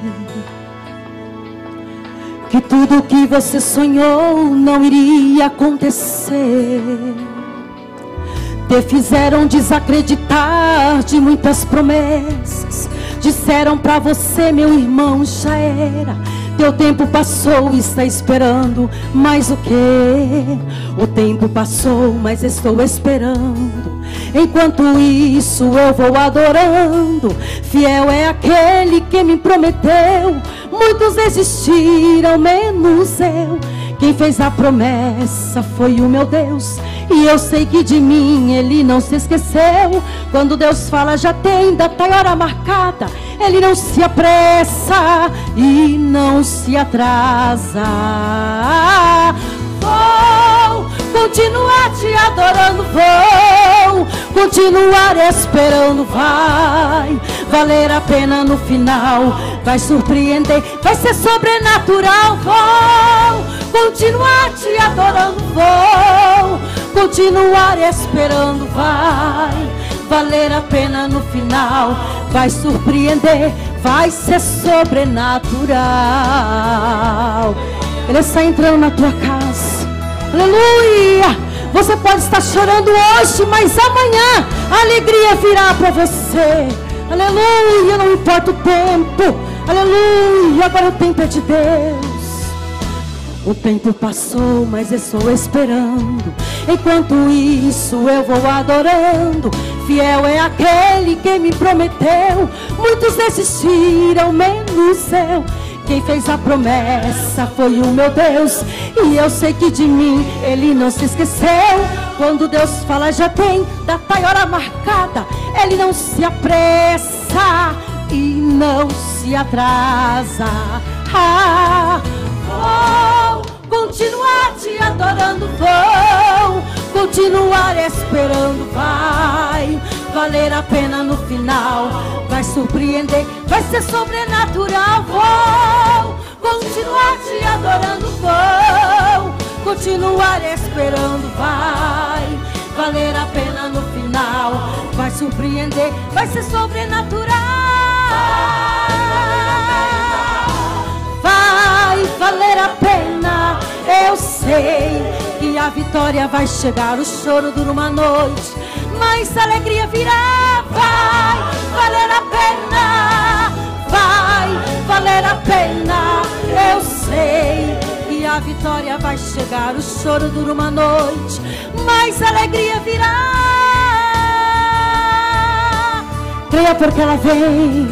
que tudo o que você sonhou não iria acontecer. Te fizeram desacreditar de muitas promessas. Disseram pra você, meu irmão, já era. Teu tempo passou, está esperando mais o quê? O tempo passou, mas estou esperando. Enquanto isso eu vou adorando. Fiel é aquele que me prometeu. Muitos desistiram, menos eu. Quem fez a promessa foi o meu Deus. E eu sei que de mim Ele não se esqueceu. Quando Deus fala já tem data e hora marcada. Ele não se apressa e não se atrasa. Vou continuar te adorando, vou continuar esperando. Vai valer a pena no final. Vai surpreender, vai ser sobrenatural. Vou continuar te adorando, vou continuar esperando. Vai valer a pena no final. Vai surpreender, vai ser sobrenatural. Ele está entrando na tua casa. Aleluia. Você pode estar chorando hoje, mas amanhã a alegria virá para você. Aleluia, não importa o tempo. Aleluia, agora o tempo é de Deus. O tempo passou, mas estou esperando. Enquanto isso eu vou adorando. Fiel é aquele que me prometeu. Muitos desistiram, menos eu. Quem fez a promessa foi o meu Deus. E eu sei que de mim Ele não se esqueceu. Quando Deus fala já tem data e hora marcada. Ele não se apressa e não se atrasa. Vou continuar te adorando, vou continuar esperando. Vai valer a pena no final. Vai surpreender, vai ser sobrenatural. Vou continuar te adorando, vou continuar esperando. Vai valer a pena no final. Vai surpreender, vai ser sobrenatural. Vai valer a pena. Eu sei que a vitória vai chegar. O choro dura uma noite, mas a alegria virá. Vai valer a pena. Vai valer a pena. Eu sei que a vitória vai chegar. O choro dura uma noite, mas a alegria virá. Creia porque ela vem.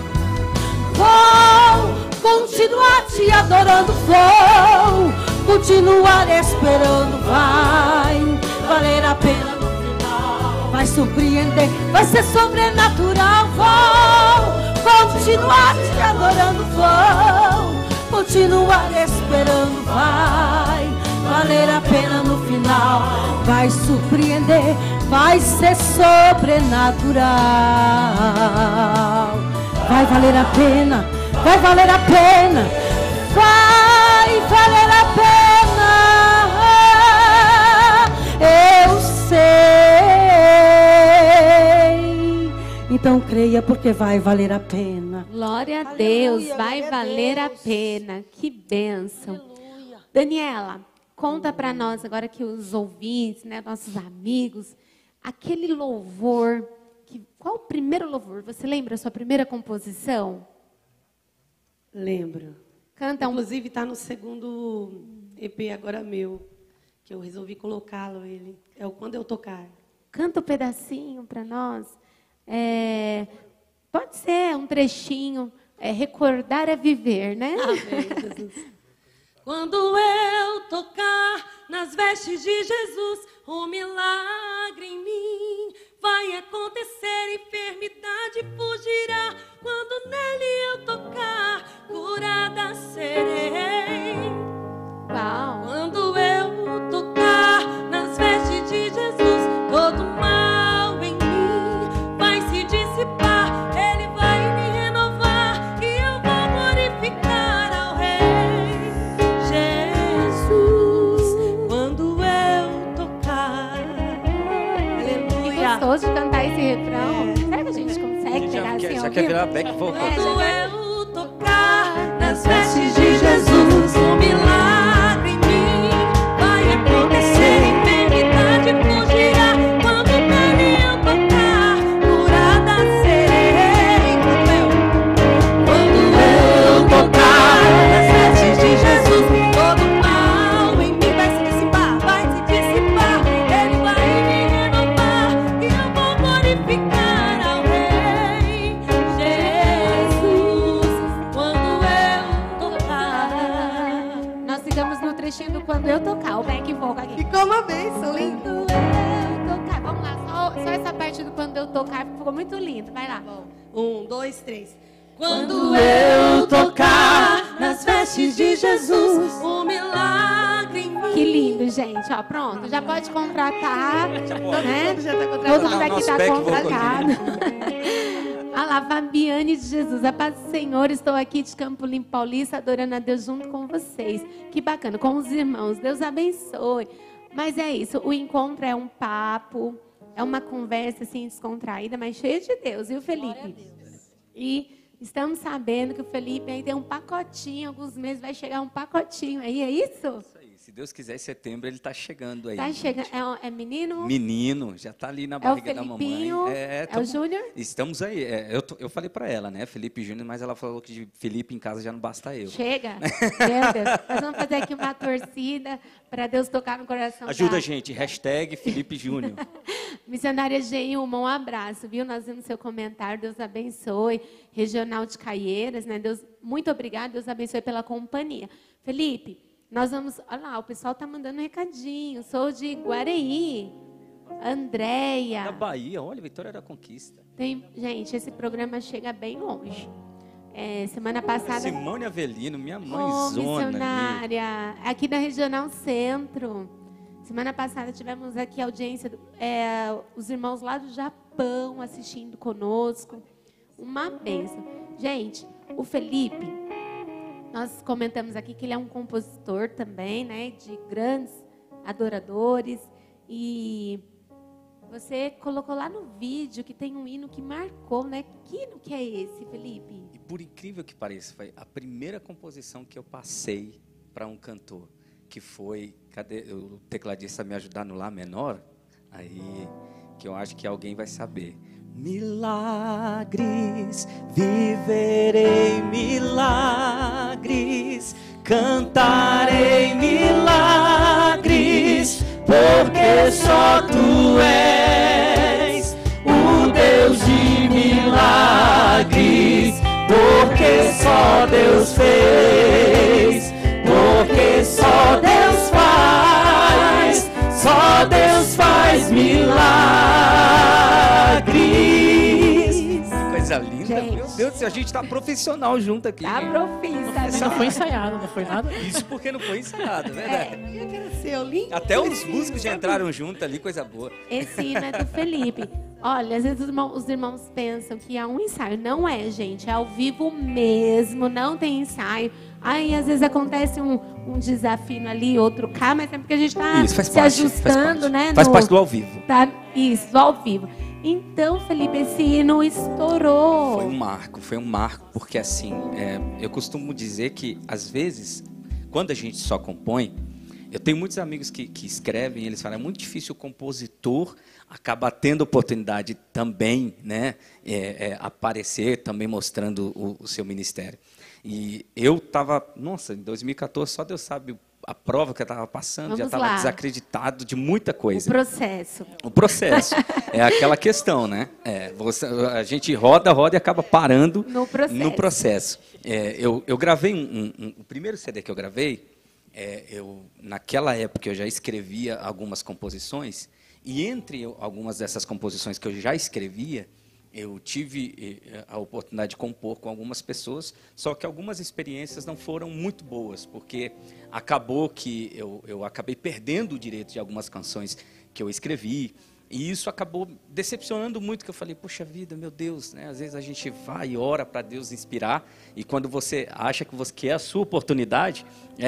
Vou continuar te adorando. Vou continuar esperando. Vai valer a pena no final. Vai surpreender, vai ser sobrenatural. Vou continuar te adorando. Vou continuar esperando. Vai valer a pena no final. Vai surpreender, vai ser sobrenatural. Vai valer a pena, vai valer a pena, vai valer a pena. Eu sei. Então creia porque vai valer a pena. Glória a Deus, vai valer a pena. Que bênção. Daniela, conta para nós agora que os ouvintes, né, nossos amigos, aquele louvor, qual o primeiro louvor? Você lembra a sua primeira composição? Lembro. Canta um. Inclusive está no segundo EP agora meu, que eu resolvi colocá-lo ele. É o Quando Eu Tocar. Canta um pedacinho para nós. Pode ser um trechinho. Recordar é viver, né? Amém, Jesus. Quando eu tocar nas vestes de Jesus, um milagre em mim vai acontecer, enfermidade fugirá. Quando nele eu tocar, curada serei. Uau. Quando eu tocar nas vestes de Jesus, todo mal em mim vai se dissipar. Ele vai me renovar e eu vou glorificar ao Rei Jesus. Quando eu tocar, aleluia. Gostou de cantar esse refrão? Será que a gente consegue pegar assim ao Já quer vivo? virar back vocal. Quando eu tocar nas vestes de Jesus, um milagre em mim vai acontecer, enfermidade fugirá. Quando nele eu tocar, curada serei. Quando eu tocar nas vestes de Jesus, todo mal em mim vai se dissipar, vai se dissipar. Ele vai me renovar e eu vou glorificar ao Rei Jesus. Quando eu tocar. Nós ficamos no trechinho do Quando Eu Tocar, o back vocal aqui. Ficou uma bênção, lindo. Quando eu tocar, vamos lá, só essa parte do Quando Eu Tocar ficou muito lindo, vai lá. 1, 2, 3. Quando eu tocar nas vestes de Jesus, um milagre em mim. Que lindo, gente, ó, pronto, já pode contratar, né? Todo mundo já tá Todo contratado. mundo aqui Nosso está back contratado. Olha lá, Fabiane de Jesus, a paz do Senhor, estou aqui de Campo Limpo Paulista, adorando a Deus junto com vocês. Que bacana, com os irmãos, Deus abençoe. Mas é isso, o encontro é um papo, é uma conversa assim descontraída, mas cheia de Deus, viu, Felipe? E estamos sabendo que o Felipe aí tem um pacotinho, alguns meses vai chegar um pacotinho aí, é isso? Isso aí. Se Deus quiser, em setembro ele está chegando aí. Tá gente. chegando, é menino? Menino, já está ali na É o barriga da mamãe. Felipinho? É o Júnior? Estamos aí. Eu falei para ela, né? Felipe Júnior, mas ela falou que de Felipe em casa já não basta eu. Chega? Meu Deus. Nós vamos fazer aqui uma torcida para Deus tocar no coração Ajuda da a gente, hashtag Felipe Júnior. missionária Geilma, um abraço, viu? Nós vimos seu comentário, Deus abençoe. Regional de Caieiras, né? Deus, muito obrigada, Deus abençoe pela companhia. Felipe, nós vamos... Olha lá, o pessoal está mandando um recadinho. Sou de Guareí. Andréia. Da Bahia, olha, Vitória da Conquista. Gente, esse programa chega bem longe. Semana passada... Simone Avelino, minha Ô, mãezona. missionária, aqui da Regional Centro. Semana passada tivemos aqui a audiência, os irmãos lá do Japão assistindo conosco. Uma bênção. Gente, o Felipe, nós comentamos aqui que ele é um compositor também, né, de grandes adoradores. E Você colocou lá no vídeo que tem um hino que marcou, né? Que hino que é esse, Felipe? E por incrível que pareça, foi a primeira composição que eu passei para um cantor, que foi, cadê o tecladista me ajudar no Lá menor? Aí, que eu acho que alguém vai saber. Milagres, viverei milagres, cantarei milagres, porque só Tu és o Deus de milagres, porque só Deus fez, porque só Deus faz milagres. Que coisa linda, gente. Meu Deus do céu, a gente tá profissional junto aqui. Tá profissional. Não foi ensaiado, não foi nada. Isso porque não foi ensaiado, né? Eu quero ser o link. Até os músicos já entraram junto ali, coisa boa. Esse hino é do Felipe. Olha, às vezes os irmãos pensam que é um ensaio. Não é, gente. É ao vivo mesmo, não tem ensaio. Aí, às vezes, acontece um desafio ali, outro cá, mas é porque a gente está se ajustando, né? Faz parte do ao vivo. Tá, isso, do ao vivo. Então, Felipe, esse hino estourou. Foi um marco, porque assim, eu costumo dizer que, às vezes, quando a gente só compõe, eu tenho muitos amigos que escrevem, eles falam, é muito difícil o compositor acabar tendo oportunidade também, né, aparecer, também mostrando o seu ministério. E eu estava, nossa, em 2014, só Deus sabe a prova que eu estava passando, já estava desacreditado de muita coisa. O processo. É aquela questão, né? A gente roda e acaba parando no processo. Eu gravei o primeiro CD que eu gravei, naquela época eu já escrevia algumas composições, e entre algumas dessas composições que eu já escrevia, eu tive a oportunidade de compor com algumas pessoas, só que algumas experiências não foram muito boas, porque acabou que eu acabei perdendo o direito de algumas canções que eu escrevi, e isso acabou decepcionando muito, que eu falei, poxa vida, meu Deus, né? Às vezes a gente vai e ora para Deus inspirar, e quando você acha que é a sua oportunidade,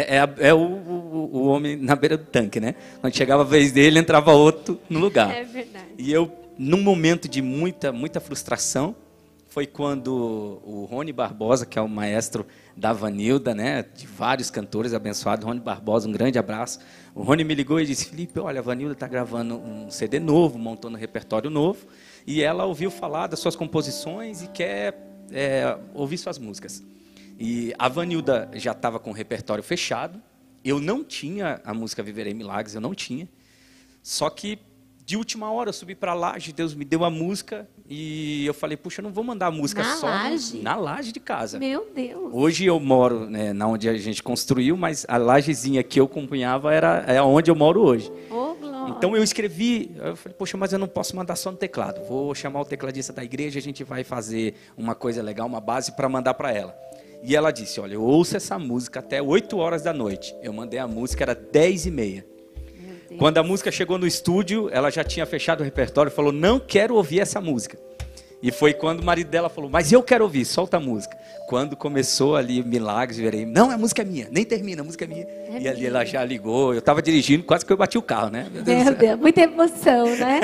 o homem na beira do tanque, né? Quando chegava a vez dele, entrava outro no lugar. É verdade. E eu, num momento de muita frustração, foi quando o Rony Barbosa, que é o maestro da Vanilda, né, de vários cantores abençoados, Rony Barbosa, um grande abraço. O Rony me ligou e disse, Felipe, olha, a Vanilda está gravando um CD novo, montando um repertório novo, e ela ouviu falar das suas composições e quer ouvir suas músicas. E a Vanilda já estava com o repertório fechado, eu não tinha a música Viverei Milagres, eu não tinha, só que de última hora eu subi para a laje, Deus me deu a música e eu falei, puxa, eu não vou mandar a música na laje de casa. Meu Deus. Hoje eu moro, né, na onde a gente construiu, mas a lajezinha que eu compunhava é onde eu moro hoje. Oh, glória. Então eu escrevi, eu falei, poxa, mas eu não posso mandar só no teclado. Vou chamar o tecladista da igreja, a gente vai fazer uma coisa legal, uma base para mandar para ela. E ela disse, olha, eu ouço essa música até 8 horas da noite. Eu mandei a música, era 10h30. Quando a música chegou no estúdio, ela já tinha fechado o repertório e falou, não quero ouvir essa música. E foi quando o marido dela falou, mas eu quero ouvir, solta a música. Quando começou ali Milagres, verei, não, a música é minha, nem termina, a música é minha. E ali ela já ligou, eu estava dirigindo, quase que eu bati o carro, né? Meu Deus, muita emoção, né?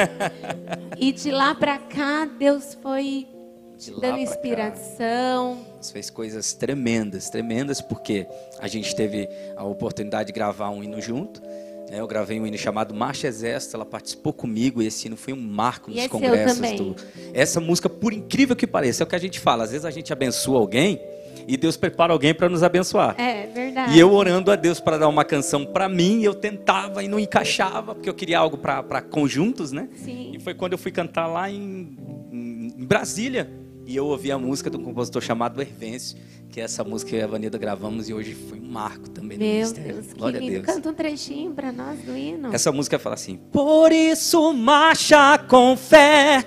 E de lá para cá, Deus foi te dando inspiração. Deus fez coisas tremendas, porque a gente teve a oportunidade de gravar um hino junto. Eu gravei um hino chamado Marcha Exército, ela participou comigo e esse hino foi um marco nos congressos. Essa música, por incrível que pareça, é o que a gente fala, às vezes a gente abençoa alguém e Deus prepara alguém para nos abençoar. É verdade. E eu orando a Deus para dar uma canção para mim, eu tentava e não encaixava, porque eu queria algo para conjuntos, né? Sim. E foi quando eu fui cantar lá em Brasília. E eu ouvi a música de um compositor chamado Hervêncio, que é essa música que eu e a Vanilda gravamos, e hoje foi um marco também no ministério. Meu Deus, glória que lindo. A Deus. Canta um trechinho para nós do hino. Essa música fala assim, por isso marcha com fé,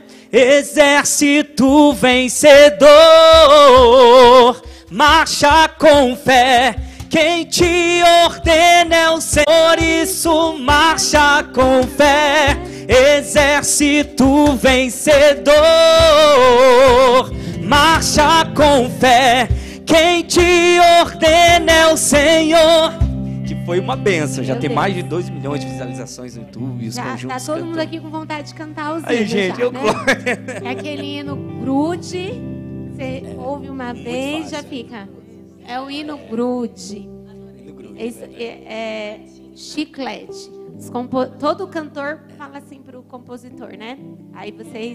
exército vencedor. Marcha com fé, quem te ordena é o Senhor. Por isso marcha com fé, exército vencedor. Marcha com fé, quem te ordena é o Senhor. Que foi uma benção. Já Meu tem Deus. mais de 2 milhões de visualizações no YouTube. Os Já tá conjuntos todo mundo cantando. aqui com vontade de cantar os Aí, hinos gente, já, eu né? gosto. É aquele hino grude, você ouve uma vez, fácil. já fica. É o hino grude. No grupo. É chiclete. Todo cantor fala assim pro compositor, né? Aí vocês...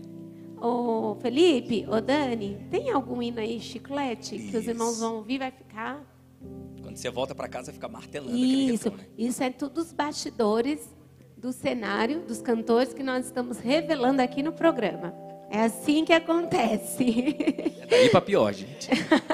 Ô Felipe, ô Dani, tem algum hino aí, chiclete, que os Isso. irmãos vão ouvir, vai ficar... Quando você volta para casa, fica martelando aquele Isso, refrão, né? isso é tudo os bastidores do cenário, dos cantores que nós estamos revelando aqui no programa. É assim que acontece. É daí para pior, gente.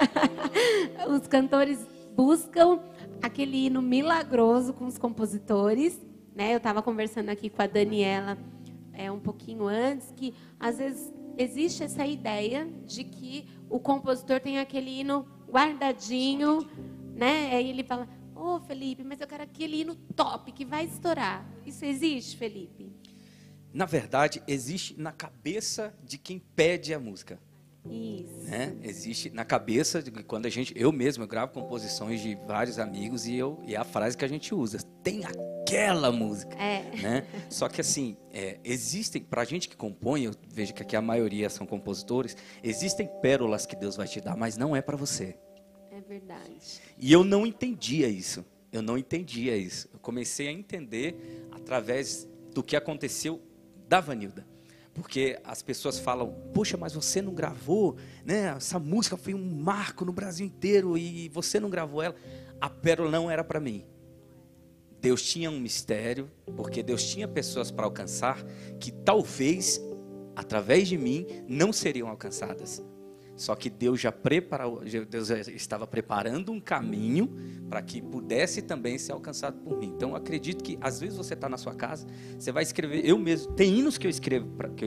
Os cantores buscam aquele hino milagroso com os compositores, né? Eu estava conversando aqui com a Daniela um pouquinho antes, que às vezes existe essa ideia de que o compositor tem aquele hino guardadinho, né? Aí ele fala, ô Felipe, mas eu quero aquele hino top, que vai estourar. Isso existe, Felipe? Na verdade, existe na cabeça de quem pede a música. Isso. Né? Existe na cabeça de que quando eu mesmo gravo composições de vários amigos e é a frase que a gente usa, tem aquela música, né? Só que assim, existem, pra gente que compõe, eu vejo que aqui a maioria são compositores, existem pérolas que Deus vai te dar, mas não é para você. É verdade. E eu não entendia isso. Eu comecei a entender através do que aconteceu da Vanilda. Porque as pessoas falam, poxa, mas você não gravou, né? Essa música foi um marco no Brasil inteiro e você não gravou ela. A pérola não era para mim. Deus tinha um mistério, porque Deus tinha pessoas para alcançar que talvez, através de mim, não seriam alcançadas. Só que Deus já estava preparando um caminho para que pudesse também ser alcançado por mim. Então, eu acredito que, às vezes, você está na sua casa, você vai escrever, eu mesmo, tem hinos que eu escrevo,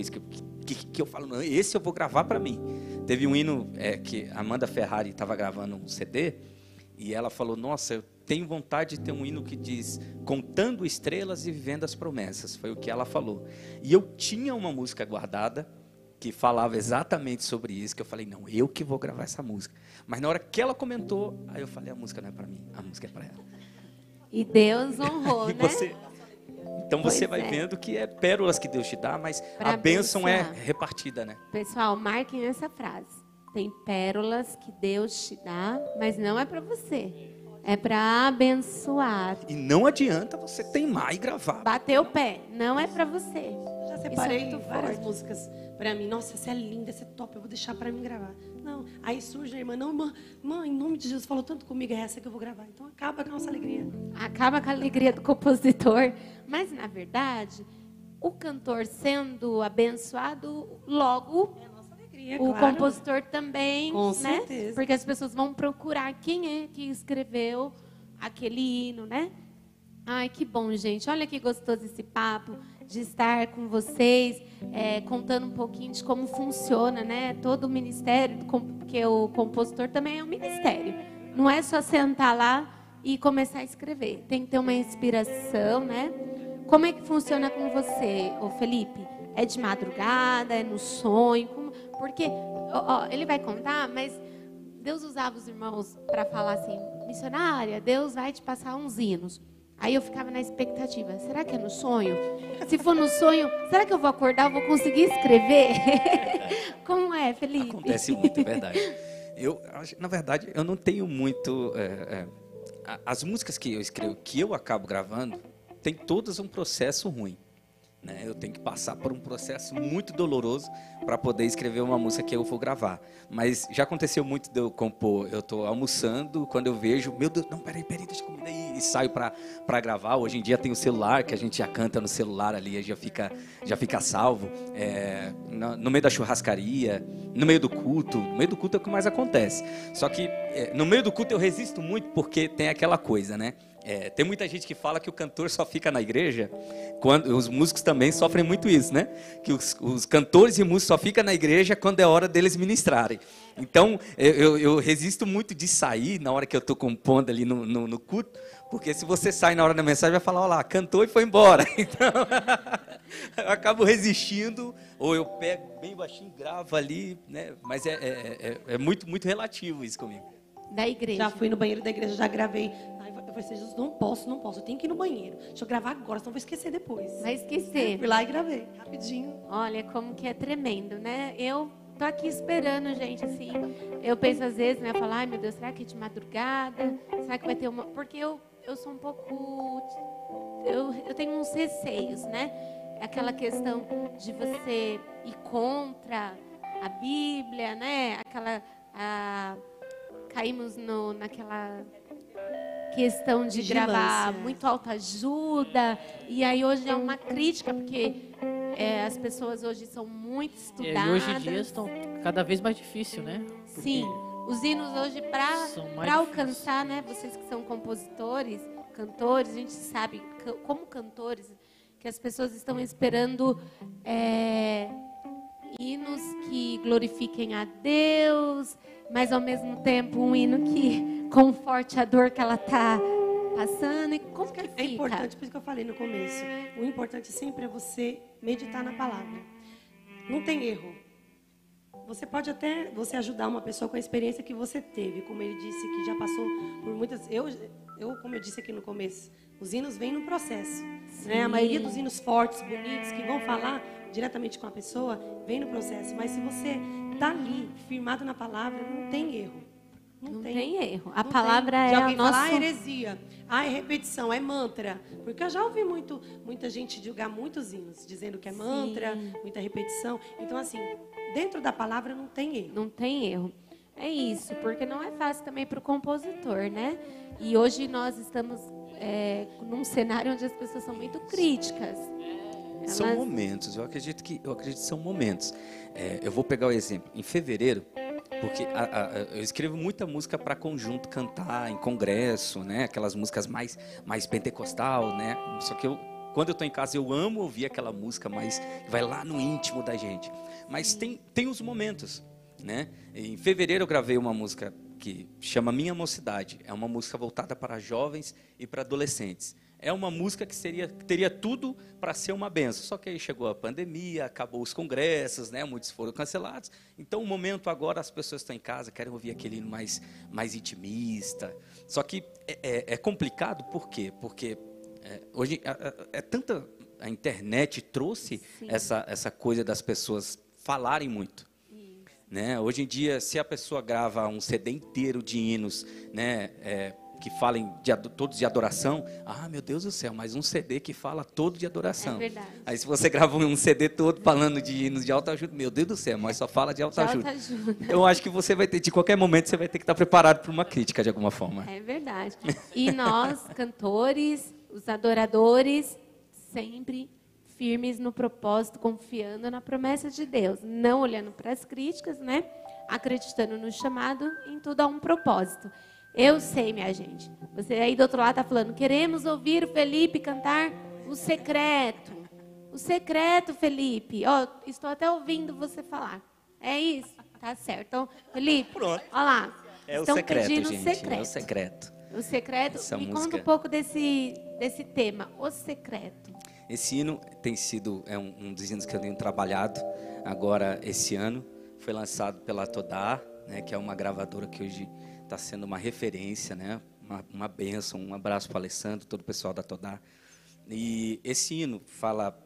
que eu falo, não, esse eu vou gravar para mim. Teve um hino que a Amanda Ferrari estava gravando um CD, e ela falou, nossa, eu tenho vontade de ter um hino que diz, contando estrelas e vivendo as promessas. Foi o que ela falou. E eu tinha uma música guardada, que falava exatamente sobre isso, que eu falei, não, eu que vou gravar essa música. Mas na hora que ela comentou, aí eu falei, a música não é para mim, a música é para ela. E Deus honrou, né? Então você Pois vai é. vendo que é pérolas que Deus te dá, mas Pra a bênção é abençoar. repartida, né? Pessoal, marquem essa frase. Tem pérolas que Deus te dá, mas não é para você. É para abençoar. E não adianta você teimar e gravar. Bater o pé. Não é para você. Já Isso é separei muito várias forte. músicas pra mim. Nossa, essa é linda, essa é top, eu vou deixar pra mim gravar. Não, aí surge a irmã, não, irmã, em nome de Jesus, falou tanto comigo, é essa que eu vou gravar. Então acaba com a nossa alegria. Acaba com a alegria do compositor. Mas, na verdade, o cantor sendo abençoado, logo É a nossa alegria, o claro. compositor também, Com né? certeza. Porque as pessoas vão procurar quem é que escreveu aquele hino, né? Ai, que bom, gente. Olha que gostoso esse papo de estar com vocês, contando um pouquinho de como funciona, né? Todo o ministério, porque o compositor também é um ministério. Não é só sentar lá e começar a escrever. Tem que ter uma inspiração, né? Como é que funciona com você, ô Felipe? É de madrugada? É no sonho? Porque ele vai contar, mas Deus usava os irmãos para falar assim, missionária, Deus vai te passar uns hinos. Aí eu ficava na expectativa, será que é no sonho? Se for no sonho, será que eu vou acordar, eu vou conseguir escrever? Como é, Felipe? Acontece muito, é verdade. Na verdade, eu não tenho muito... as músicas que eu escrevo, que eu acabo gravando, tem todas um processo ruim. Né? Eu tenho que passar por um processo muito doloroso para poder escrever uma música que eu vou gravar. Mas já aconteceu muito de eu compor. Eu estou almoçando, quando eu vejo, meu Deus, não, peraí, deixa eu comer aí. E saio para gravar. Hoje em dia tem o celular, que a gente já canta no celular ali, já fica salvo. No meio da churrascaria, no meio do culto. No meio do culto é o que mais acontece. Só que no meio do culto eu resisto muito porque tem aquela coisa, né? Tem muita gente que fala que o cantor só fica na igreja, quando os músicos também sofrem muito isso, né? Que os cantores e músicos só ficam na igreja quando é hora deles ministrarem. Então, eu resisto muito de sair na hora que eu estou compondo ali no culto, porque se você sai na hora da mensagem, vai falar, olha lá, cantou e foi embora. Então, eu acabo resistindo, ou eu pego bem baixinho, gravo ali, né? Mas é muito, muito relativo isso comigo. Da igreja. Já fui no banheiro da igreja, já gravei. Eu falei, Jesus, não posso. Eu tenho que ir no banheiro. Deixa eu gravar agora, senão eu vou esquecer depois. Vai esquecer. Fui lá e gravei, rapidinho. Olha como que é tremendo, né? Eu tô aqui esperando, gente, assim. Eu penso às vezes, né? Eu falo, ai meu Deus, será que é de madrugada? Será que vai ter uma... Porque eu sou um pouco... Eu tenho uns receios, né? Aquela questão de você ir contra a Bíblia, né? Caímos naquela questão de gravar muito autoajuda. E aí hoje é uma crítica, porque as pessoas hoje são muito estudadas. E hoje em dia estão cada vez mais difícil, né? Porque sim, os hinos hoje para alcançar, né? Vocês que são compositores, cantores, a gente sabe, como cantores, que as pessoas estão esperando hinos que glorifiquem a Deus, mas ao mesmo tempo um hino que conforte a dor que ela está passando. E como que fica? É importante, por isso que eu falei no começo, o importante sempre é você meditar na palavra. Não tem erro. Você pode até ajudar uma pessoa com a experiência que você teve, como ele disse que já passou por muitas... como eu disse aqui no começo, os hinos vêm no processo. Né? A maioria dos hinos fortes, bonitos, que vão falar diretamente com a pessoa, vem no processo. Mas se você está ali, firmado na palavra, não tem erro. Não tem erro. A palavra é a nossa... heresia, é repetição, é mantra. Porque eu já ouvi muita gente julgar muitos hinos, dizendo que é mantra, muita repetição. Então, assim, dentro da palavra não tem erro. Não tem erro. É isso, porque não é fácil também para o compositor, né? E hoje nós estamos num cenário onde as pessoas são muito críticas. São momentos, eu acredito que são momentos. Eu vou pegar o exemplo. Em fevereiro, porque eu escrevo muita música para conjunto cantar em congresso, né? Aquelas músicas mais pentecostal, né? Só que quando eu estou em casa, eu amo ouvir aquela música mais vai lá no íntimo da gente. Mas tem os momentos, né? Em fevereiro eu gravei uma música que chama Minha Mocidade. É uma música voltada para jovens e para adolescentes. É uma música que teria tudo para ser uma benção. Só que aí chegou a pandemia, acabou os congressos, né? Muitos foram cancelados. Então, o momento agora, as pessoas estão em casa, querem ouvir aquele hino mais intimista. Só que é complicado, por quê? Porque hoje tanta... A internet trouxe essa coisa das pessoas falarem muito. Né? Hoje em dia, se a pessoa grava um CD inteiro de hinos, né, que falem todos de adoração, meu Deus do céu, mas um CD que fala todo de adoração. É verdade. Aí se você grava um CD todo falando de hinos de autoajuda, meu Deus do céu, mas só fala de autoajuda. Eu acho que você vai ter, de qualquer momento, você vai ter que estar preparado para uma crítica de alguma forma. É verdade. E nós, cantores, os adoradores, sempre firmes no propósito, confiando na promessa de Deus, não olhando para as críticas, né? Acreditando no chamado, em tudo há um propósito. Eu sei, minha gente, você aí do outro lado está falando, queremos ouvir o Felipe cantar o secreto. O secreto, Felipe. Estou até ouvindo você falar. É isso? Tá certo. Então, Felipe, pronto. Olha lá. É estão o secreto, pedindo gente. secreto. É o secreto. O secreto. Essa Me música... conta um pouco desse tema, o secreto. Esse hino tem sido um dos hinos que eu tenho trabalhado agora esse ano. Foi lançado pela Todar, né, que é uma gravadora que hoje está sendo uma referência, né, uma bênção. Um abraço para o Alessandro, todo o pessoal da Todar. E esse hino fala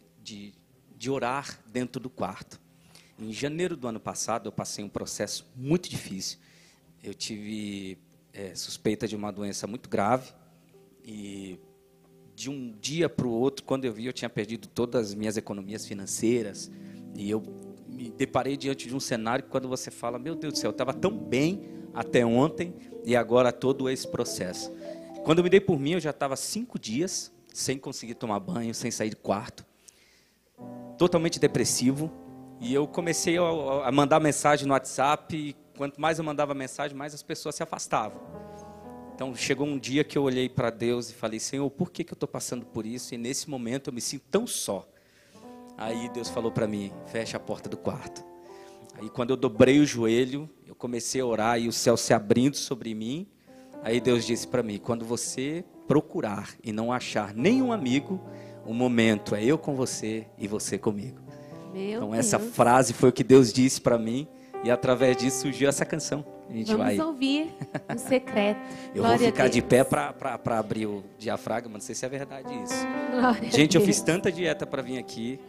de orar dentro do quarto. Em janeiro do ano passado, eu passei um processo muito difícil. Eu tive suspeita de uma doença muito grave e de um dia para o outro, quando eu vi, eu tinha perdido todas as minhas economias financeiras. E eu me deparei diante de um cenário que, quando você fala, meu Deus do céu, eu estava tão bem até ontem e agora todo esse processo. Quando eu me dei por mim, eu já estava 5 dias sem conseguir tomar banho, sem sair do quarto, totalmente depressivo. E eu comecei a mandar mensagem no WhatsApp, e quanto mais eu mandava mensagem, mais as pessoas se afastavam. Então, chegou um dia que eu olhei para Deus e falei, Senhor, por que eu estou passando por isso? E nesse momento eu me sinto tão só. Aí Deus falou para mim, fecha a porta do quarto. Aí quando eu dobrei o joelho, eu comecei a orar e o céu se abrindo sobre mim. Aí Deus disse para mim, quando você procurar e não achar nenhum amigo, o momento é eu com você e você comigo. Então essa frase foi o que Deus disse para mim E através disso surgiu essa canção. A gente Vamos ouvir um secreto. Eu vou ficar de pé para abrir o diafragma, não sei se é verdade isso. Gente, eu fiz tanta dieta para vir aqui.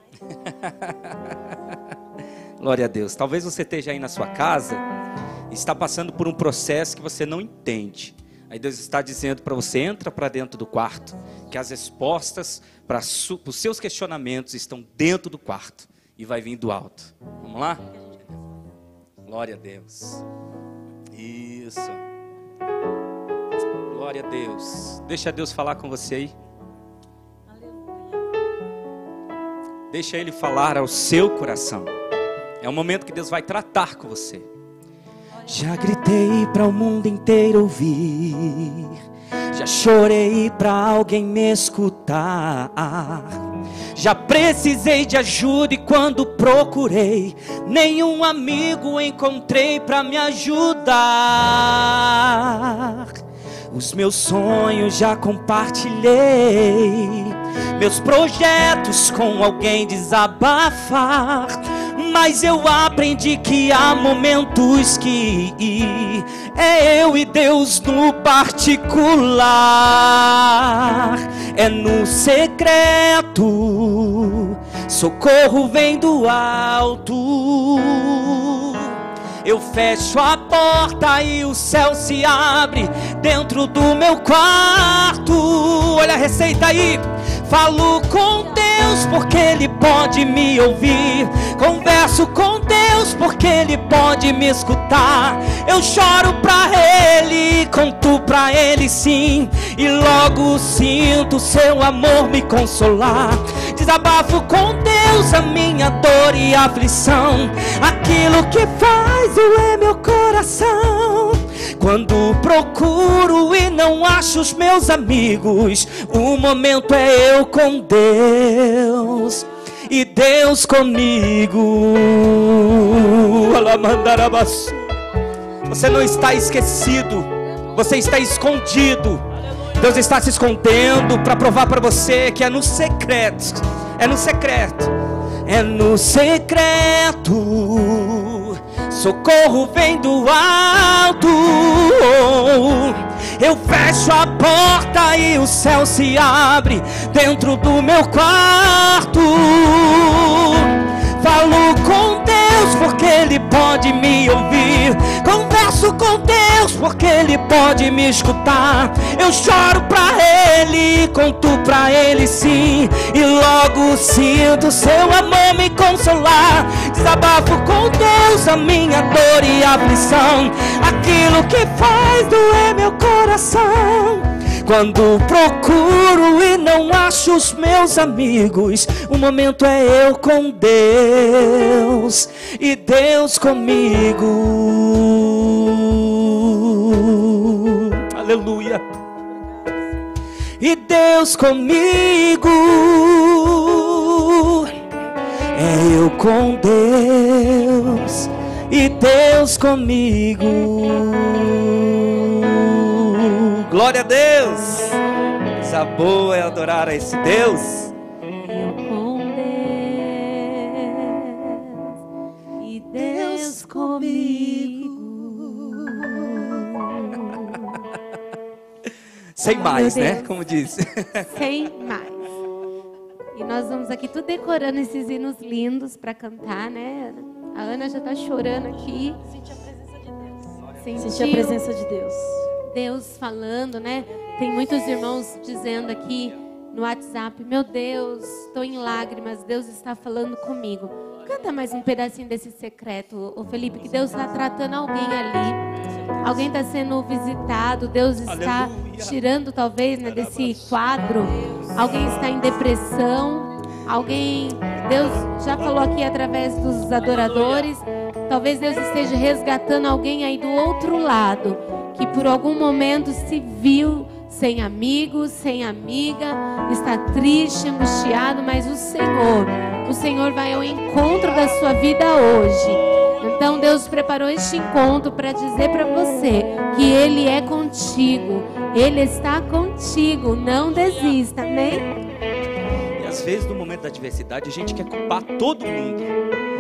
Glória a Deus. Talvez você esteja aí na sua casa e está passando por um processo que você não entende. Aí Deus está dizendo para você, entra para dentro do quarto, que as respostas para os seus questionamentos estão dentro do quarto e vai vir do alto. Vamos lá? Glória a Deus. Isso. Glória a Deus. Deixa Deus falar com você aí. Deixa Ele falar ao seu coração. É um momento que Deus vai tratar com você. Já gritei para o mundo inteiro ouvir. Já chorei para alguém me escutar. Já precisei de ajuda e quando procurei, nenhum amigo encontrei para me ajudar. Os meus sonhos já compartilhei, meus projetos com alguém desabafar. Mas eu aprendi que há momentos que é eu e Deus no particular. É no secreto, socorro vem do alto. Eu fecho a porta e o céu se abre dentro do meu quarto. Olha a receita aí. Falo com Deus porque Ele pode me ouvir. Converso com Deus porque Ele pode me escutar. Eu choro pra Ele, conto pra Ele sim, e logo sinto seu amor me consolar. Desabafo com Deus a minha dor e aflição, aquilo que faz doer meu coração. Quando procuro e não acho os meus amigos, o momento é eu com Deus e Deus comigo. Você não está esquecido, você está escondido. Deus está se escondendo para provar para você que é no secreto. É no secreto. É no secreto. Socorro vem do alto. Eu fecho a porta e o céu se abre dentro do meu quarto. Falo com Deus porque Ele pode me ouvir. Converso com Deus porque Ele pode me escutar. Eu choro pra Ele, conto pra Ele sim, e logo sinto seu amor me consolar. Desabafo com Deus a minha dor e aflição, aquilo que faz doer meu coração. Quando procuro e não acho os meus amigos, o momento é eu com Deus e Deus comigo. Aleluia. E Deus comigo. É eu com Deus e Deus comigo. Glória a Deus. Coisa boa é adorar a esse Deus. Eu com Deus e Deus comigo. Sem mais, né? Como disse. Sem mais. E nós vamos aqui tudo decorando esses hinos lindos para cantar, né, Ana? A Ana já está chorando aqui. Sentir a presença de Deus. Sentiu Sentir a presença de Deus. Deus falando, né? Tem muitos irmãos dizendo aqui no WhatsApp: meu Deus, estou em lágrimas, Deus está falando comigo. Canta mais um pedacinho desse secreto, ô Felipe, que Deus está tratando alguém ali. Alguém está sendo visitado, Deus está tirando talvez, né, desse quadro. Alguém está em depressão. Alguém, Deus já falou aqui através dos adoradores. Talvez Deus esteja resgatando alguém aí do outro lado, que por algum momento se viu sem amigos, sem amiga, está triste, angustiado, mas o Senhor vai ao encontro da sua vida hoje. Então Deus preparou este encontro para dizer para você que Ele é contigo, Ele está contigo, não desista, amém? E às vezes no momento da adversidade a gente quer culpar todo mundo.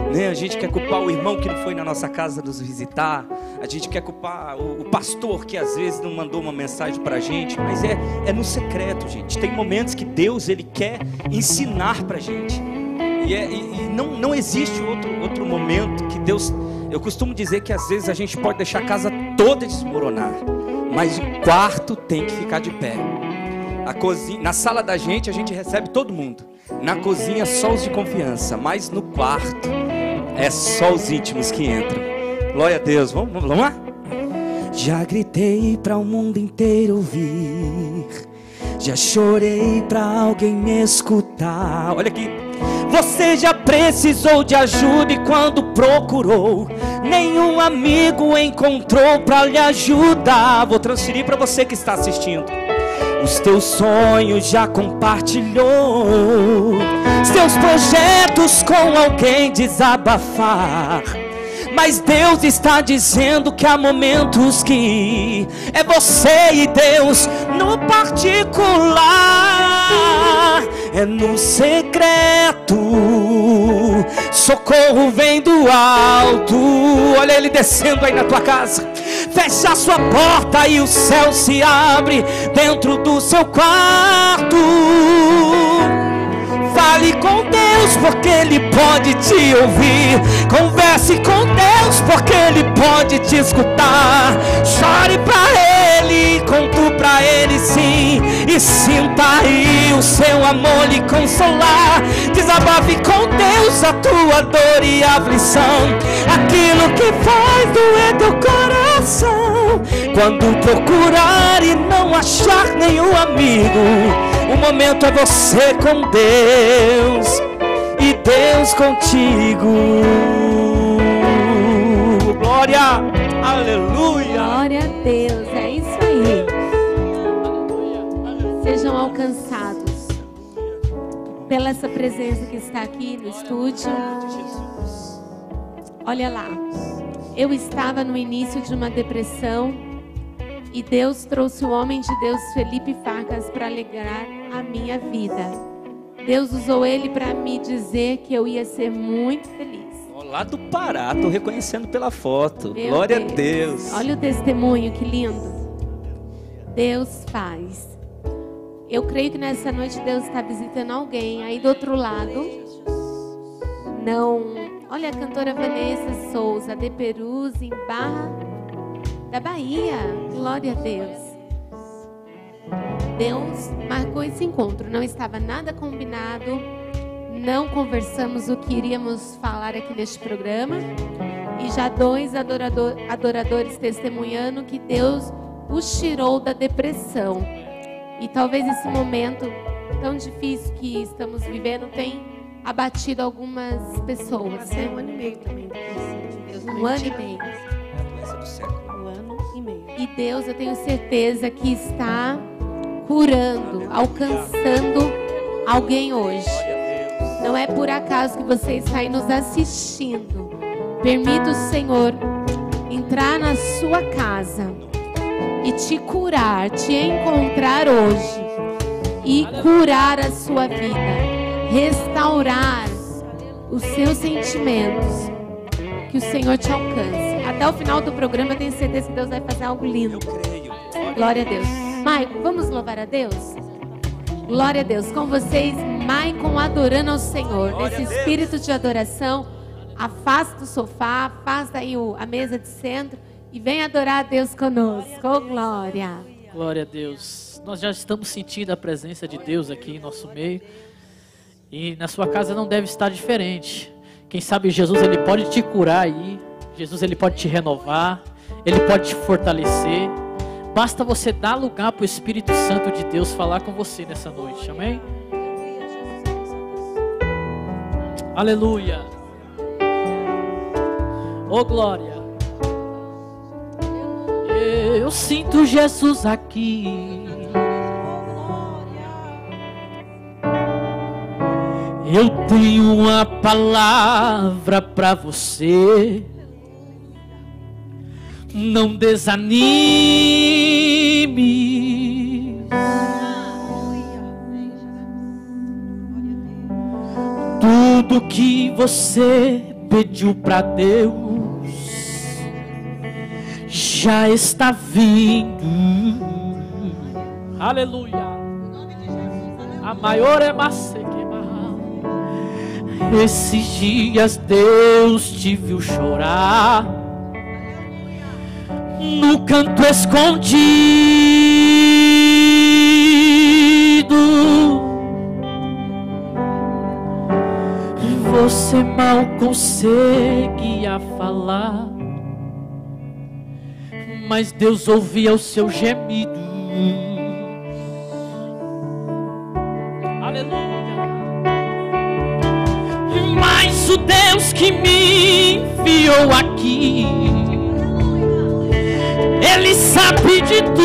né? A gente quer culpar o irmão que não foi na nossa casa nos visitar. A gente quer culpar o pastor que às vezes não mandou uma mensagem pra gente. Mas é no secreto, gente. Tem momentos que Deus, Ele quer ensinar pra gente. E não existe outro momento que Deus... Eu costumo dizer que às vezes a gente pode deixar a casa toda desmoronar, mas o quarto tem que ficar de pé. A cozinha, na sala da gente a gente recebe todo mundo. Na cozinha só os de confiança, mas no quarto é só os íntimos que entram. Glória a Deus, vamos lá? Já gritei para o mundo inteiro ouvir, já chorei para alguém me escutar. Olha aqui. Você já precisou de ajuda e quando procurou, nenhum amigo encontrou para lhe ajudar. Vou transferir para você que está assistindo. Os teus sonhos já compartilhou, seus projetos com alguém desabafar. Mas Deus está dizendo que há momentos que é você e Deus no particular, é no secreto. Socorro vem do alto. Olha Ele descendo aí na tua casa. Fecha a sua porta e o céu se abre dentro do seu quarto. Fale com Deus porque Ele pode te ouvir. Converse com Deus porque Ele pode te escutar. Chore pra Ele, conte pra Ele sim, e sinta aí o seu amor lhe consolar. Desabafe com Deus a tua dor e aflição, aquilo que faz doer teu coração. Quando procurar e não achar nenhum amigo, o momento é você com Deus e Deus contigo. Glória, aleluia. Glória a Deus, é isso aí. Sejam alcançados pela essa presença que está aqui no estúdio. Olha lá, eu estava no início de uma depressão e Deus trouxe o homem de Deus Felipe Farcas para alegrar a minha vida. Deus usou ele para me dizer que eu ia ser muito feliz. Lá do Pará, estou reconhecendo pela foto. Glória a Deus. Olha o testemunho, que lindo. Deus faz. Eu creio que nessa noite Deus está visitando alguém aí do outro lado. Não. Olha a cantora Vanessa Souza, de Perus, em Barra da Bahia. Glória a Deus. Deus marcou esse encontro. Não estava nada combinado. Não conversamos o que iríamos falar aqui neste programa. E já 2 adoradores testemunhando que Deus os tirou da depressão. E talvez esse momento tão difícil que estamos vivendo tenha abatido algumas pessoas, né? 1 ano e meio também. 1 ano e meio. É a doença do século. 1 ano e meio. E Deus, eu tenho certeza que está curando, alcançando alguém hoje. Não é por acaso que você está aí nos assistindo. Permita o Senhor entrar na sua casa e te curar, te encontrar hoje e curar a sua vida, restaurar os seus sentimentos, que o Senhor te alcance. Até o final do programa eu tenho certeza que Deus vai fazer algo lindo. Glória a Deus. Maicon, vamos louvar a Deus? Glória a Deus. Com vocês, Maicon adorando ao Senhor. Nesse espírito de adoração, afasta o sofá, afasta aí a mesa de centro e vem adorar a Deus conosco. Oh, glória. Glória a Deus. Nós já estamos sentindo a presença de Deus aqui em nosso meio. E na sua casa não deve estar diferente. Quem sabe Jesus, Ele pode te curar aí. Jesus, Ele pode te renovar. Ele pode te fortalecer. Basta você dar lugar para o Espírito Santo de Deus falar com você nessa noite. Amém? Aleluia. Oh, glória. Eu sinto Jesus aqui. Eu tenho uma palavra para você. Não desanime. Tudo que você pediu para Deus já está vindo. Aleluia. A maior é Masequema. Esses dias Deus te viu chorar no canto escondido. Você mal conseguia falar, mas Deus ouvia o seu gemido. Aleluia. Mas o Deus que me enviou aqui, Ele sabe de tudo.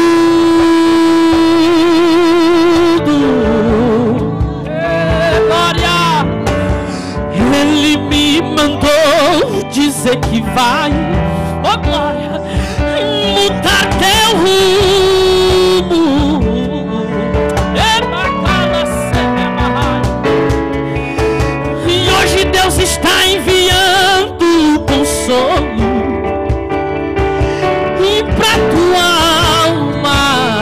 Glória. Ele me mandou dizer que vai, oh glória, mudar teu rumo. E hoje Deus está enviando consolo e pra tua alma.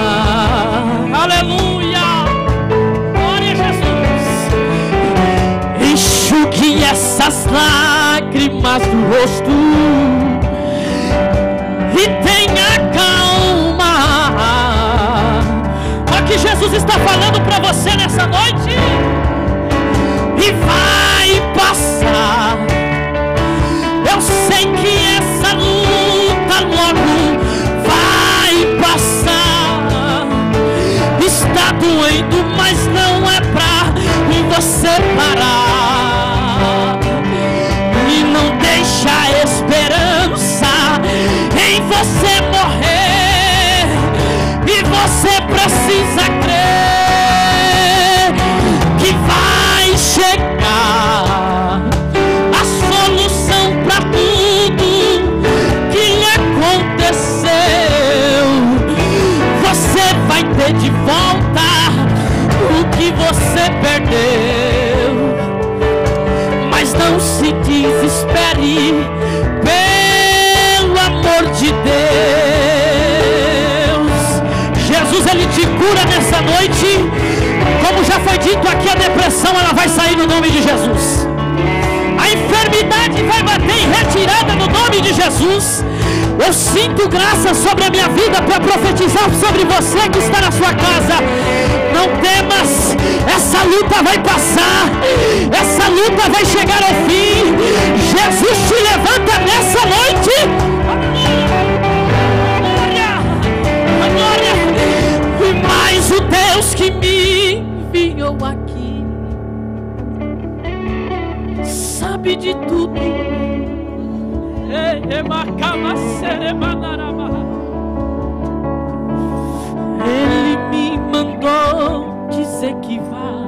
Aleluia. Glória a Jesus. Enxugue essas lágrimas do rosto e tenha calma. Olha o que Jesus está falando para você nessa noite. E vai passar. Eu sei que essa luta logo vai passar. Está doendo, mas não é pra você parar. E não deixa a esperança em você morrer. E você precisa crer que vai chegar a solução para tudo que lhe aconteceu. Você vai ter de volta o que você perdeu. Mas não se desespere, pelo amor de Deus. Jesus, Ele te cura nessa noite. Como já foi dito aqui, a depressão ela vai sair no nome de Jesus. A enfermidade vai bater em retirada no nome de Jesus. Eu sinto graça sobre a minha vida para profetizar sobre você que está na sua casa. Não temas, essa luta vai passar, essa luta vai chegar ao fim. Jesus te levanta nessa noite. Glória, glória. Mas o Deus que me enviou aqui sabe de tudo. Ele me mandou dizer que vai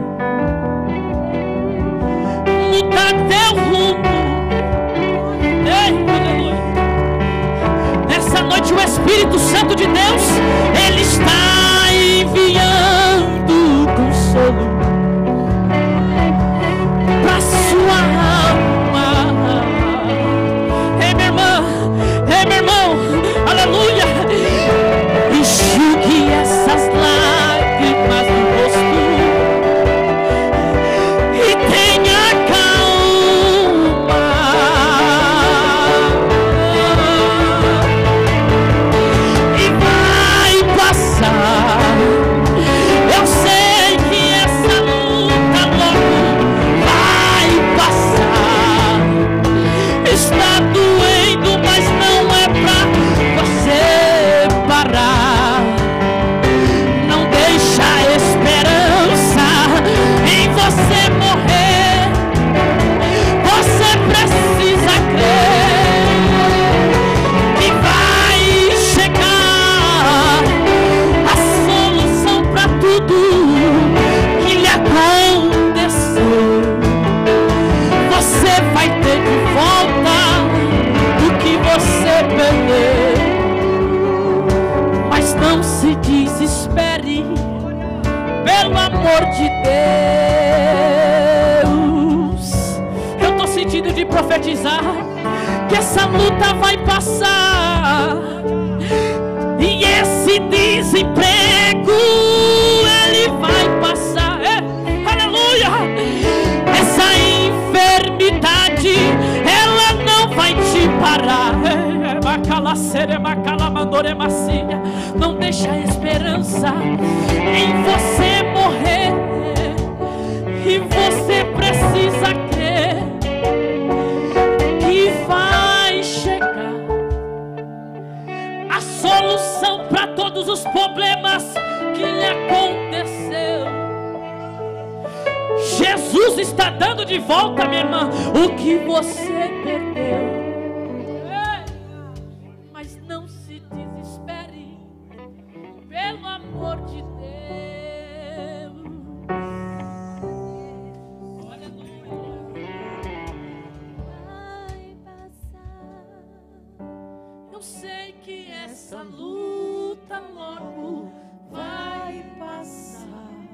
mudar teu rumo. Aleluia. Nessa noite o Espírito Santo de Deus, Ele está enviando consolo para sua alma. Ei, minha irmã, ei, meu irmão, aleluia. Enxugue essas lágrimas do rosto e tenha calma. E vai passar. Eu sei que essa luta logo vai passar. Está doendo, mas não é pra você parar. Não deixa a esperança em você morrer. Você precisa crer que vai chegar a solução para tudo que lhe aconteceu. Você vai ter de volta o que você perdeu. Mas não se desespere, pelo amor de Deus. Eu estou sentindo de profetizar que essa luta vai passar. E esse desemprego, ele vai passar. Aleluia! Essa enfermidade, ela não vai te parar. Não deixa a esperança em você morrer. E você precisa crer que vai chegar a solução para todos os problemas que lhe aconteceu. Jesus está dando de volta, minha irmã, o que você perdeu. Mas não se desespere, pelo amor de Deus. Eu sei que essa luta logo vai passar.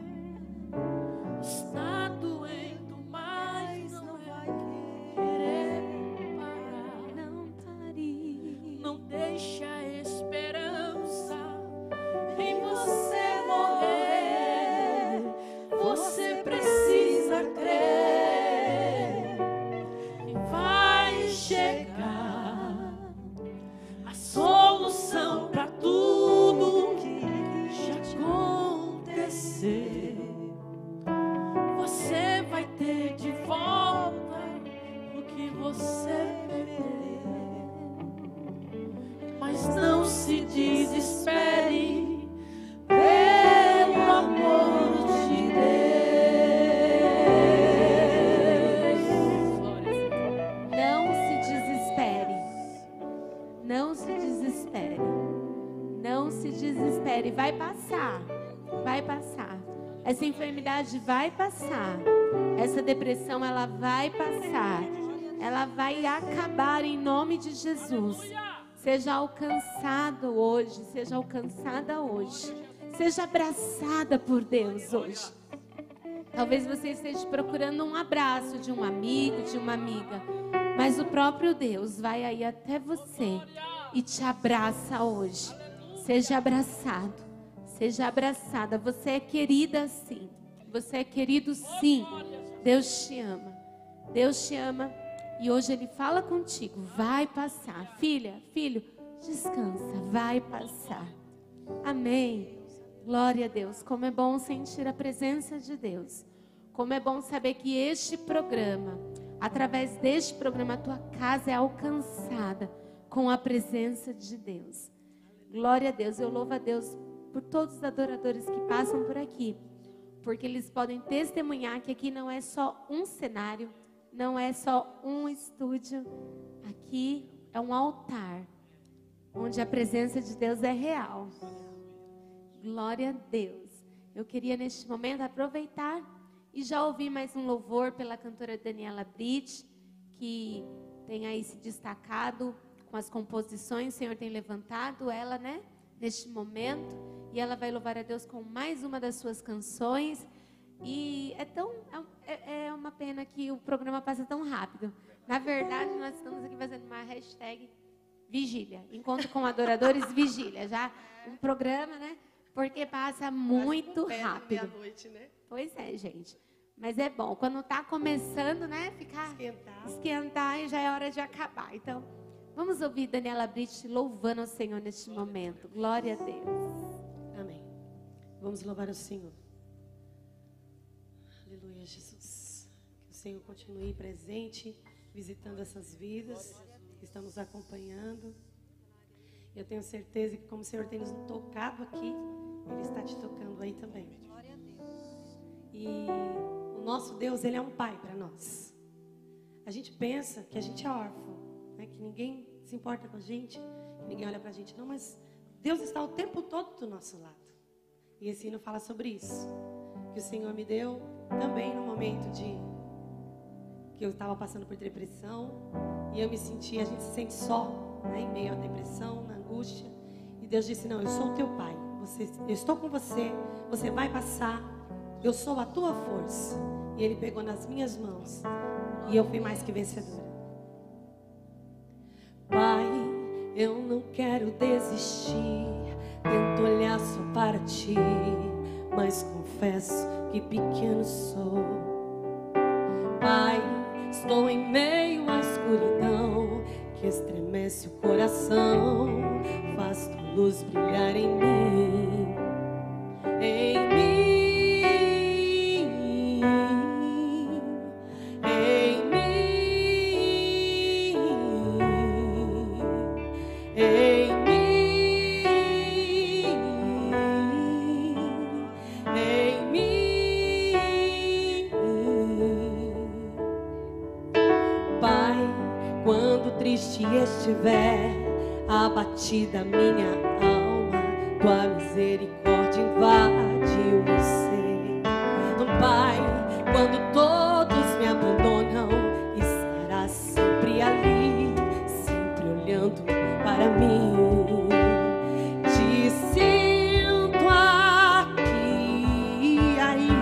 Está doendo, mas não vai querer parar. Não pare. Não deixa a esperança em você morrer. Você precisa crer que vai chegar a solução para tudo que já aconteceu. Você vai ter de volta o que você perdeu. Mas não se desespere, pelo amor de Deus. Não se desespere. Não se desespere. Não se desespere. Vai passar. Vai passar. Essa enfermidade vai passar. Essa depressão, ela vai passar. Ela vai acabar em nome de Jesus. Seja alcançado hoje. Seja alcançada hoje. Seja abraçada por Deus hoje. Talvez você esteja procurando um abraço de um amigo, de uma amiga. Mas o próprio Deus vai aí até você e te abraça hoje. Seja abraçado. Seja abraçada. Você é querida sim. Você é querido sim. Deus te ama. Deus te ama. E hoje Ele fala contigo. Vai passar. Filha, filho, descansa. Vai passar. Amém. Glória a Deus. Como é bom sentir a presença de Deus. Como é bom saber que este programa, através deste programa, a tua casa é alcançada com a presença de Deus. Glória a Deus. Eu louvo a Deus por todos os adoradores que passam por aqui, porque eles podem testemunhar que aqui não é só um cenário, não é só um estúdio, aqui é um altar, onde a presença de Deus é real. Glória a Deus. Eu queria neste momento aproveitar e já ouvir mais um louvor pela cantora Daniela Britt, que tem aí se destacado com as composições. O Senhor tem levantado ela, né, neste momento. E ela vai louvar a Deus com mais uma das suas canções. E é uma pena que o programa passa tão rápido. Na verdade, nós estamos aqui fazendo uma hashtag Vigília. Encontro com adoradores Vigília. Já um programa, né? Porque passa muito rápido. Meia-noite, né? Pois é, gente. Mas é bom. Quando está começando, né? Esquentar e já é hora de acabar. Então, vamos ouvir Daniela Britt louvando o Senhor neste momento. Glória a Deus. Amém. Vamos louvar o Senhor. Aleluia, Jesus. Que o Senhor continue presente, visitando essas vidas que estão nos acompanhando. Eu tenho certeza que como o Senhor tem nos tocado aqui, Ele está te tocando aí também. E o nosso Deus, Ele é um pai para nós. A gente pensa que a gente é órfão, né? Que ninguém se importa com a gente, que ninguém olha para a gente. Não, mas Deus está o tempo todo do nosso lado. E esse hino fala sobre isso. Que o Senhor me deu também no momento que eu estava passando por depressão. E eu me senti, a gente se sente só, né, em meio à depressão, na angústia. E Deus disse, não, eu sou o teu pai. Eu estou com você, você vai passar. Eu sou a tua força. E Ele pegou nas minhas mãos. E eu fui mais que vencedora. Pai, eu não quero desistir, tento olhar só para ti, mas confesso que pequeno sou. Pai, estou em meio à escuridão que estremece o coração, faz tua luz brilhar em mim, em mim. Estiver abatida minha alma, tua misericórdia invade o meu ser. Pai, quando todos me abandonam, estarás sempre ali, sempre olhando para mim. Te sinto aqui, aí,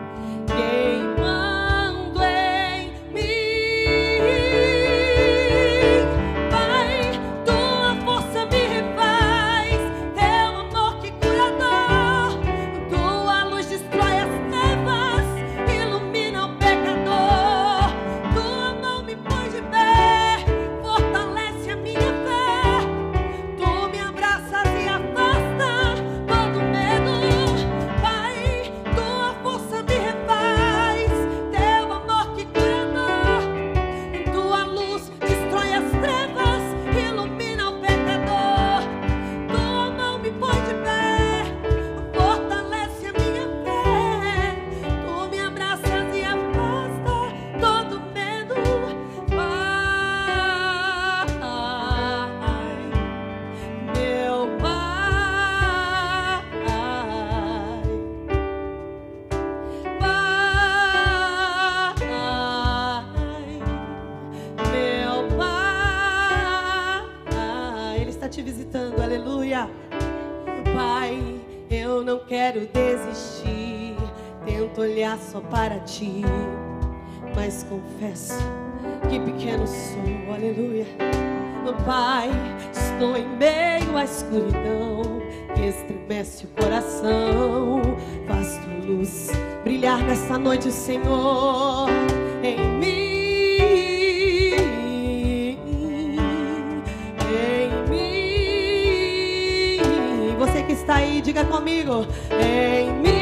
queimando em mim. Tua força me refaz, teu amor que curador, tua luz destrói as trevas, ilumina o pecador. Tua mão me põe de pé, fortalece a minha fé. Tu me abraças e afasta todo medo. Pai, tua força me refaz, teu amor que curador, tua luz destrói as trevas, ilumina o pecador. Tua mão me põe de pé, fortalece a minha fé. Tu me abraças e afasta todo medo. Pai, meu Pai, meu Pai, Ele está te visitando, aleluia. Pai, eu não quero desistir, tento olhar só para ti, mas confesso que pequeno sou, aleluia. Pai, estou em meio à escuridão que estremece o coração, faz tua luz brilhar nessa noite, Senhor, em mim. Você que está aí, diga comigo, em mim.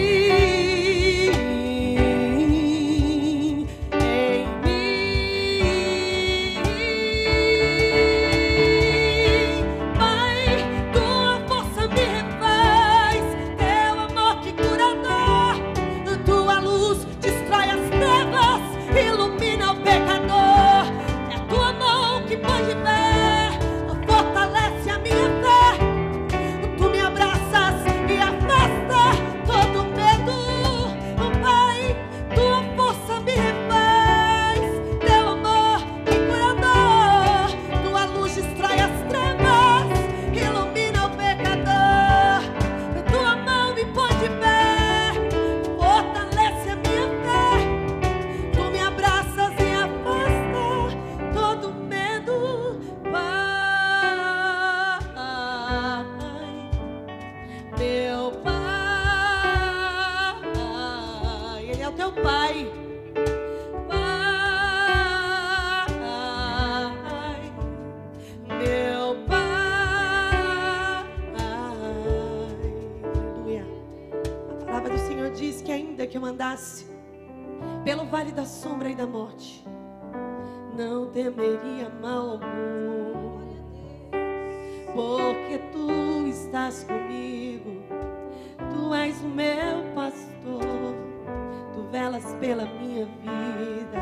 Pelo vale da sombra e da morte, não temeria mal algum, porque tu estás comigo. Tu és o meu pastor, tu velas pela minha vida.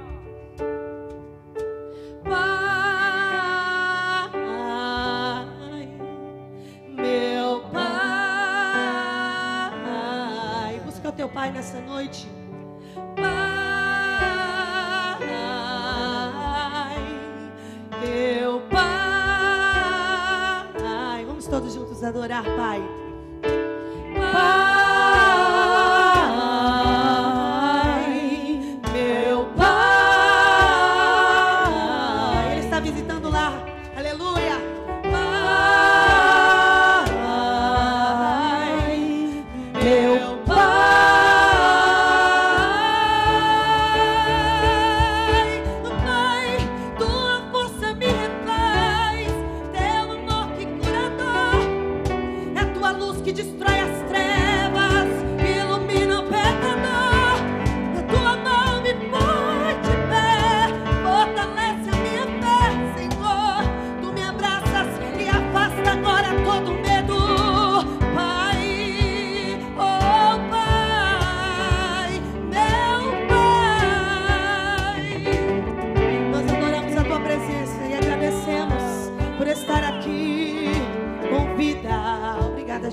Pai, meu Pai, busca o teu Pai nessa noite. Meu Pai, vamos todos juntos adorar, Pai. Pai, meu Pai, Ele está visitando lá.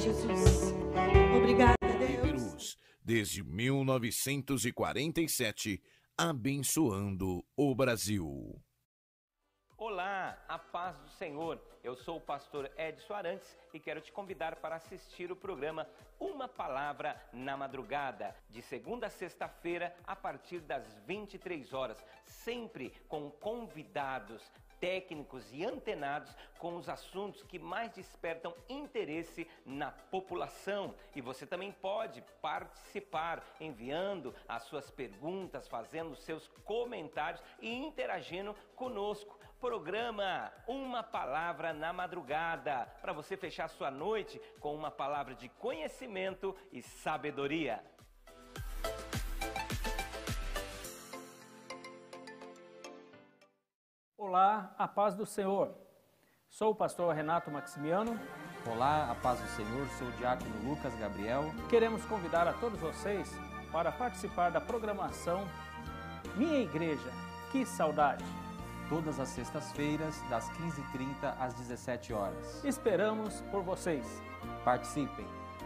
Jesus. Obrigada, Deus. Perus, desde 1947, abençoando o Brasil. Olá, a paz do Senhor. Eu sou o pastor Edson Arantes e quero te convidar para assistir o programa Uma Palavra na Madrugada, de segunda a sexta-feira, a partir das 23 horas, sempre com convidados técnicos e antenados com os assuntos que mais despertam interesse na população. E você também pode participar enviando as suas perguntas, fazendo seus comentários e interagindo conosco. Programa Uma Palavra na Madrugada, para você fechar sua noite com uma palavra de conhecimento e sabedoria. Olá, a paz do Senhor. Sou o pastor Renato Maximiano. Olá, a paz do Senhor. Sou o diácono Lucas Gabriel. Queremos convidar a todos vocês para participar da programação Minha Igreja, que saudade! Todas as sextas-feiras, das 15h30 às 17 horas. Esperamos por vocês. Participem!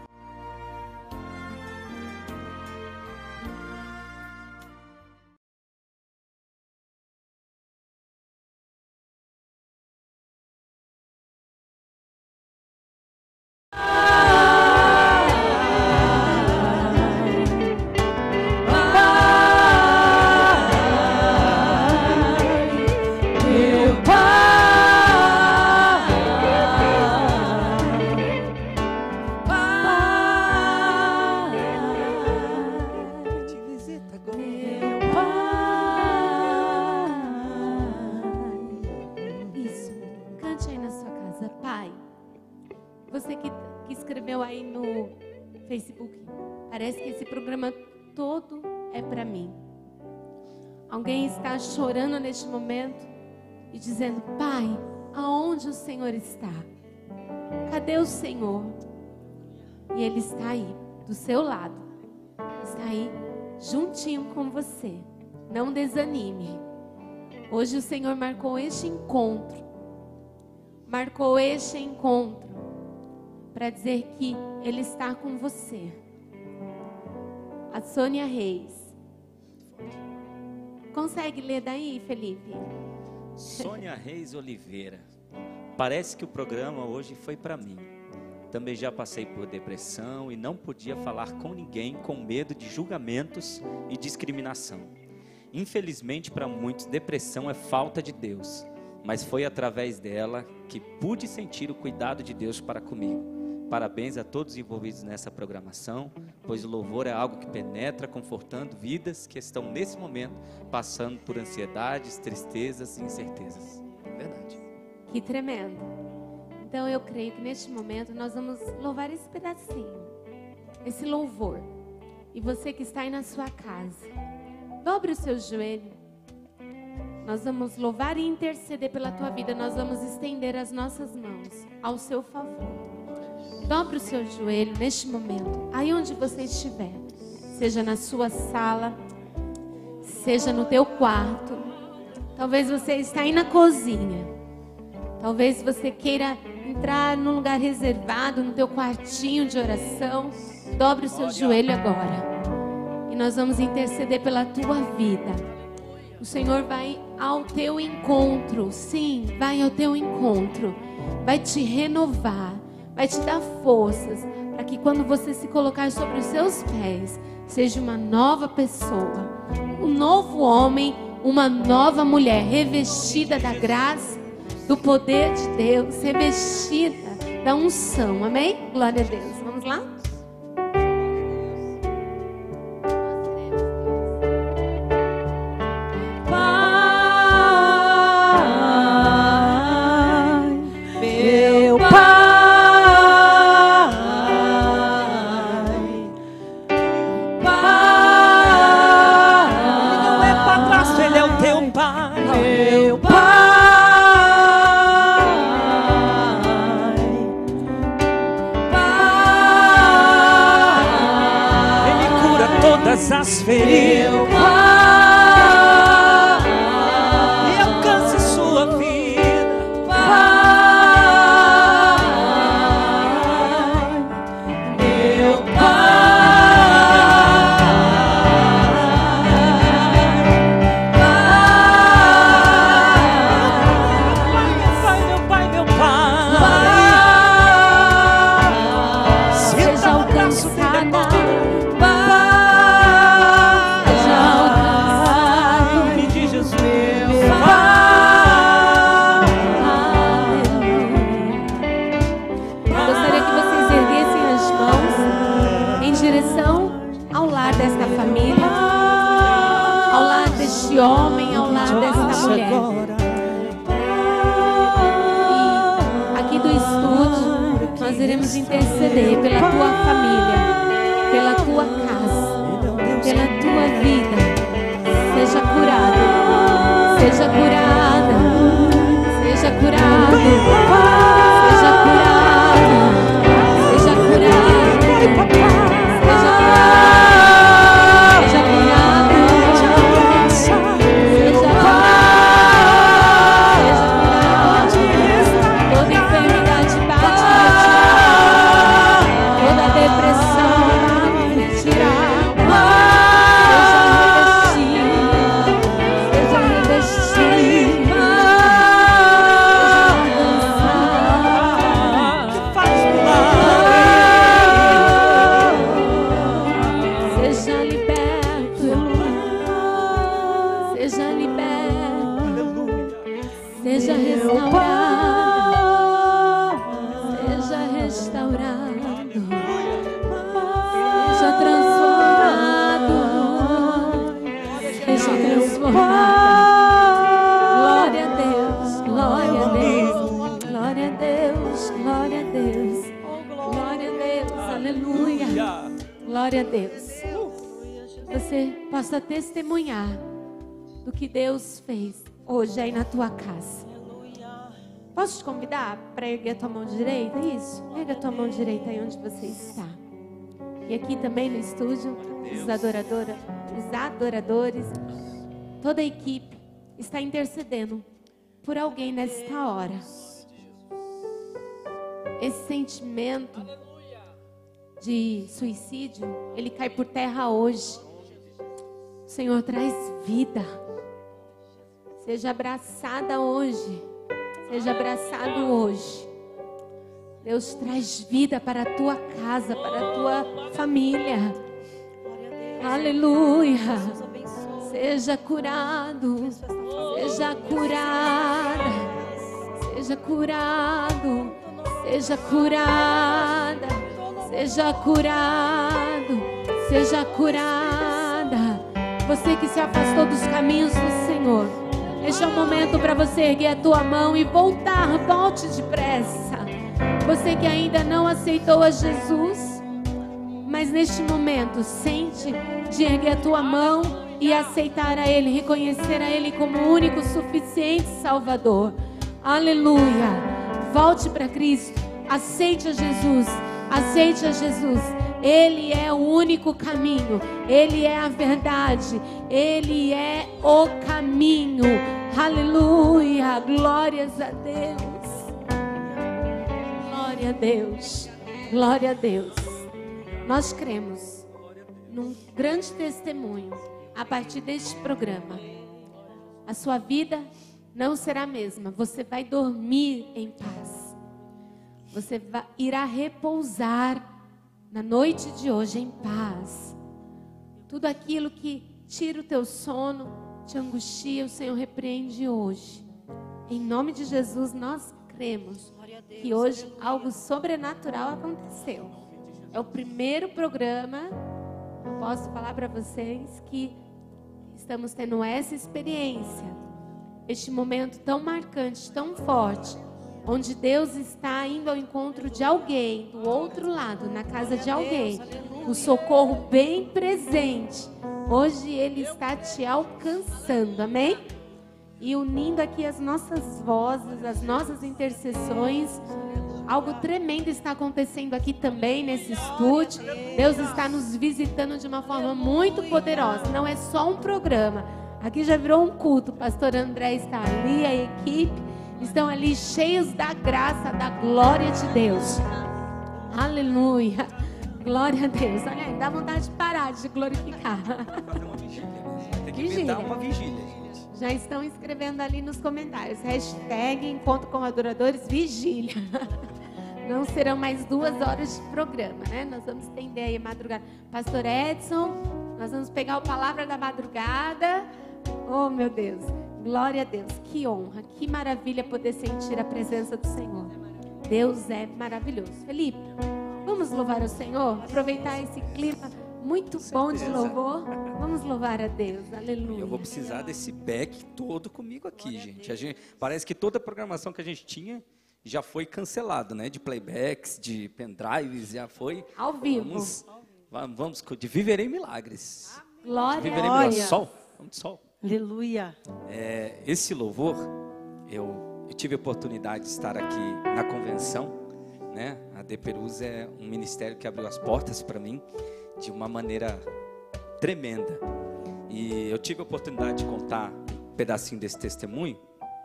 Parece que esse programa todo é para mim. Alguém está chorando neste momento e dizendo: Pai, aonde o Senhor está? Cadê o Senhor? E Ele está aí, do seu lado. Está aí, juntinho com você. Não desanime. Hoje o Senhor marcou este encontro. Marcou este encontro para dizer que Ele está com você. A Sônia Reis. Consegue ler daí, Felipe? Sônia Reis Oliveira. Parece que o programa hoje foi para mim. Também já passei por depressão e não podia falar com ninguém com medo de julgamentos e discriminação. Infelizmente, para muitos, depressão é falta de Deus. Mas foi através dela que pude sentir o cuidado de Deus para comigo. Parabéns a todos envolvidos nessa programação, pois o louvor é algo que penetra, confortando vidas que estão nesse momento passando por ansiedades, tristezas e incertezas. Verdade. Que tremendo. Então eu creio que neste momento nós vamos louvar esse pedacinho, esse louvor. E você que está aí na sua casa, dobre o seu joelho. Nós vamos louvar e interceder pela tua vida. Nós vamos estender as nossas mãos ao seu favor. Dobre o seu joelho neste momento, aí onde você estiver, seja na sua sala, seja no teu quarto, talvez você está aí na cozinha, talvez você queira entrar num lugar reservado, no teu quartinho de oração. Dobre o seu joelho agora e nós vamos interceder pela tua vida. O Senhor vai ao teu encontro, sim, vai ao teu encontro, vai te renovar, vai te dar forças para que quando você se colocar sobre os seus pés, seja uma nova pessoa, um novo homem, uma nova mulher, revestida da graça, do poder de Deus, revestida da unção. Amém? Glória a Deus. Vamos lá? As feridas e alcance sua vida. E aqui do estúdio, nós iremos interceder pela tua família, pela tua casa, pela tua vida. Seja curado, seja curada, seja curado, seja curado, seja curado. Glória a Deus. Você possa testemunhar do que Deus fez hoje aí na tua casa. Posso te convidar para erguer a tua mão direita? Isso, erga a tua mão direita aí onde você está. E aqui também no estúdio, os adoradores, toda a equipe está intercedendo por alguém nesta hora. Esse sentimento de suicídio, ele cai por terra hoje. O Senhor traz vida. Seja abraçada hoje. Seja abraçado hoje. Deus traz vida para a tua casa, para a tua família. Aleluia. Seja curado. Seja curada. Seja curado. Seja curada. Seja curado, seja curada. Você que se afastou dos caminhos do Senhor, este é o momento para você erguer a tua mão e voltar, volte depressa. Você que ainda não aceitou a Jesus, mas neste momento sente de erguer a tua mão e aceitar a Ele, reconhecer a Ele como o único, suficiente Salvador. Aleluia. Volte para Cristo, aceite a Jesus. Aceite a Jesus. Ele é o único caminho. Ele é a verdade. Ele é o caminho. Aleluia. Glórias a Deus. Glória a Deus. Glória a Deus. Nós cremos num grande testemunho a partir deste programa. A sua vida não será a mesma. Você vai dormir em paz. Você irá repousar na noite de hoje em paz. Tudo aquilo que tira o teu sono, te angustia, o Senhor repreende hoje. Em nome de Jesus, nós cremos que hoje algo sobrenatural aconteceu. É o primeiro programa, eu posso falar para vocês que estamos tendo essa experiência. Este momento tão marcante, tão forte, onde Deus está indo ao encontro de alguém, do outro lado, na casa de alguém. O socorro bem presente. Hoje Ele está te alcançando, amém? E unindo aqui as nossas vozes, as nossas intercessões. Algo tremendo está acontecendo aqui também nesse estúdio. Deus está nos visitando de uma forma muito poderosa. Não é só um programa. Aqui já virou um culto. O pastor André está ali, a equipe. Estão ali cheios da graça, da glória de Deus. Aleluia. Glória a Deus. Olha aí, dá vontade de parar de glorificar. Tem que inventar uma vigília, gente. Já estão escrevendo ali nos comentários. Hashtag Encontro com Adoradores Vigília. Não serão mais 2 horas de programa, né? Nós vamos estender aí a madrugada. Pastor Edson, nós vamos pegar a palavra da madrugada. Oh, meu Deus. Glória a Deus, que honra, que maravilha poder sentir a presença do Senhor. Deus é maravilhoso. Felipe, vamos louvar o Senhor? Aproveitar esse clima Muito bom de louvor. Vamos louvar a Deus. Aleluia. Eu vou precisar desse back todo comigo aqui, gente. Parece que toda a programação que a gente tinha já foi cancelada, né? De playbacks, de pendrives, já foi. Ao vivo. Vamos de Viverei Milagres. Glória. Viverei Milagres. Sol. Vamos de sol. Aleluia. Esse louvor, eu tive a oportunidade de estar aqui na convenção, né? A De Perus é um ministério que abriu as portas para mim de uma maneira tremenda. E eu tive a oportunidade de contar um pedacinho desse testemunho.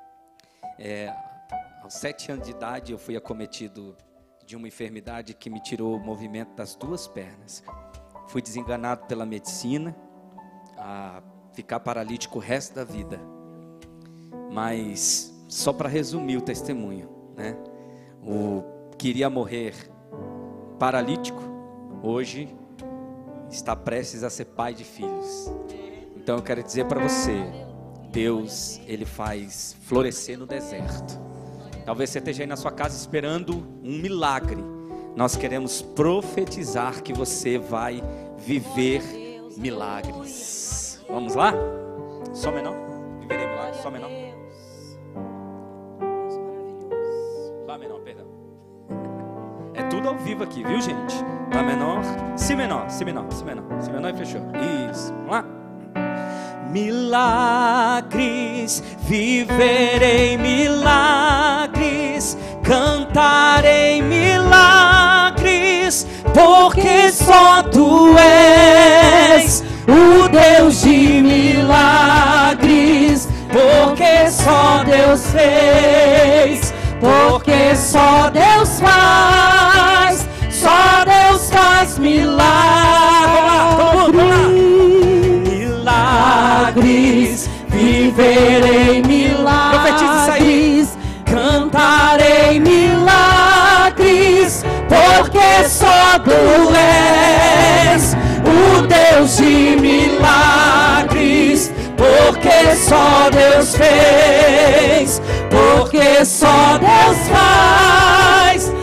Aos 7 anos de idade eu fui acometido de uma enfermidade que me tirou o movimento das 2 pernas. Fui desenganado pela medicina a ficar paralítico o resto da vida. Mas só para resumir o testemunho, né? Queria morrer paralítico, hoje está prestes a ser pai de filhos. Então eu quero dizer para você, Deus, Ele faz florescer no deserto. Talvez você esteja aí na sua casa esperando um milagre. Nós queremos profetizar que você vai viver milagres. Vamos lá? Sol menor. Viverei milagres. Sol menor. Lá menor, perdão. É tudo ao vivo aqui, viu, gente? Lá menor. Si menor, si menor, si menor. Si menor e fechou. Isso. Vamos lá. Milagres, viverei milagres, cantarei milagres, porque só Tu és o Deus de milagres, porque só Deus fez, porque só Deus faz milagres, viverei milagres, cantarei milagres, porque só Tu és o Deus de milagres, porque só Deus fez, porque só Deus faz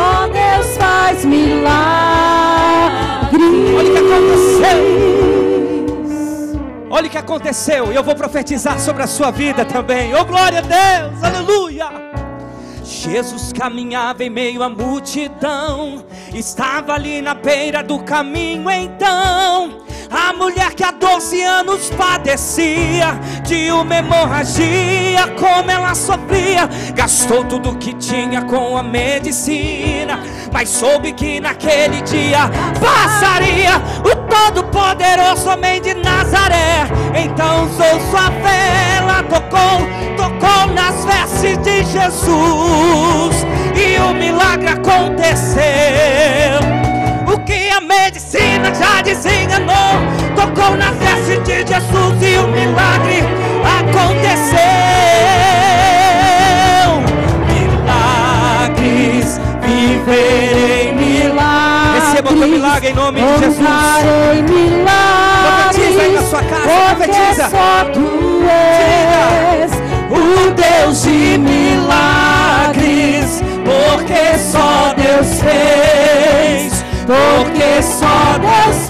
milagres. Olha o que aconteceu. Olha o que aconteceu, e eu vou profetizar sobre a sua vida também. Oh, glória a Deus, aleluia. Jesus caminhava em meio à multidão, estava ali na beira do caminho então. A mulher que há 12 anos padecia de uma hemorragia, como ela sofria, gastou tudo que tinha com a medicina, mas soube que naquele dia passaria o Todo-Poderoso homem de Nazaré. Então usou sua fé, ela tocou nas vestes de Jesus, e o milagre aconteceu. O que a medicina já desenganou, tocou nas vestes de Jesus e o milagre aconteceu. Milagres, viverei milagres. Receba o teu milagre em nome de Jesus. Cantarei milagres. Profetiza aí na sua casa, profetiza. Só Tu és o Deus de milagres, porque só Deus fez, porque só Deus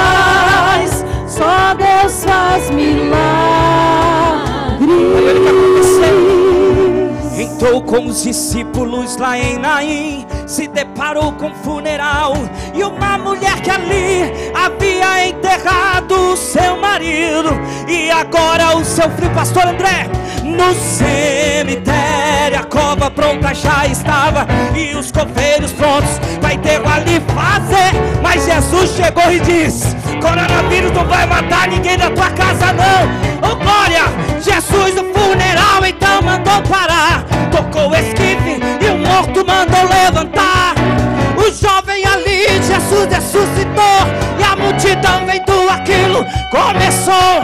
faz milagres. Olha o que aconteceu. Entrou com os discípulos lá em Naim, se deparou com um funeral, e uma mulher que ali havia enterrado o seu marido, e agora o seu filho, pastor André, no cemitério a cova pronta já estava, e os coveiros prontos para enterro ali fazer. Mas Jesus chegou e disse: coronavírus não vai matar ninguém da tua casa não. Oh glória, Jesus no funeral então mandou parar, tocou o esquife e o morto mandou levantar. O jovem ali Jesus ressuscitou, e a multidão vendo aquilo começou a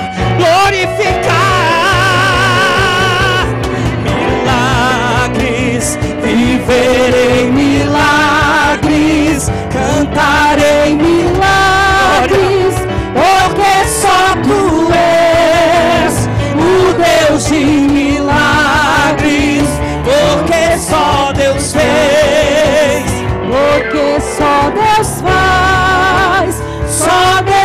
glorificar. Milagres, viverei milagres, cantarei milagres, porque só Tu és o Deus de milagres, porque só Deus fez, porque só Deus faz, só Deus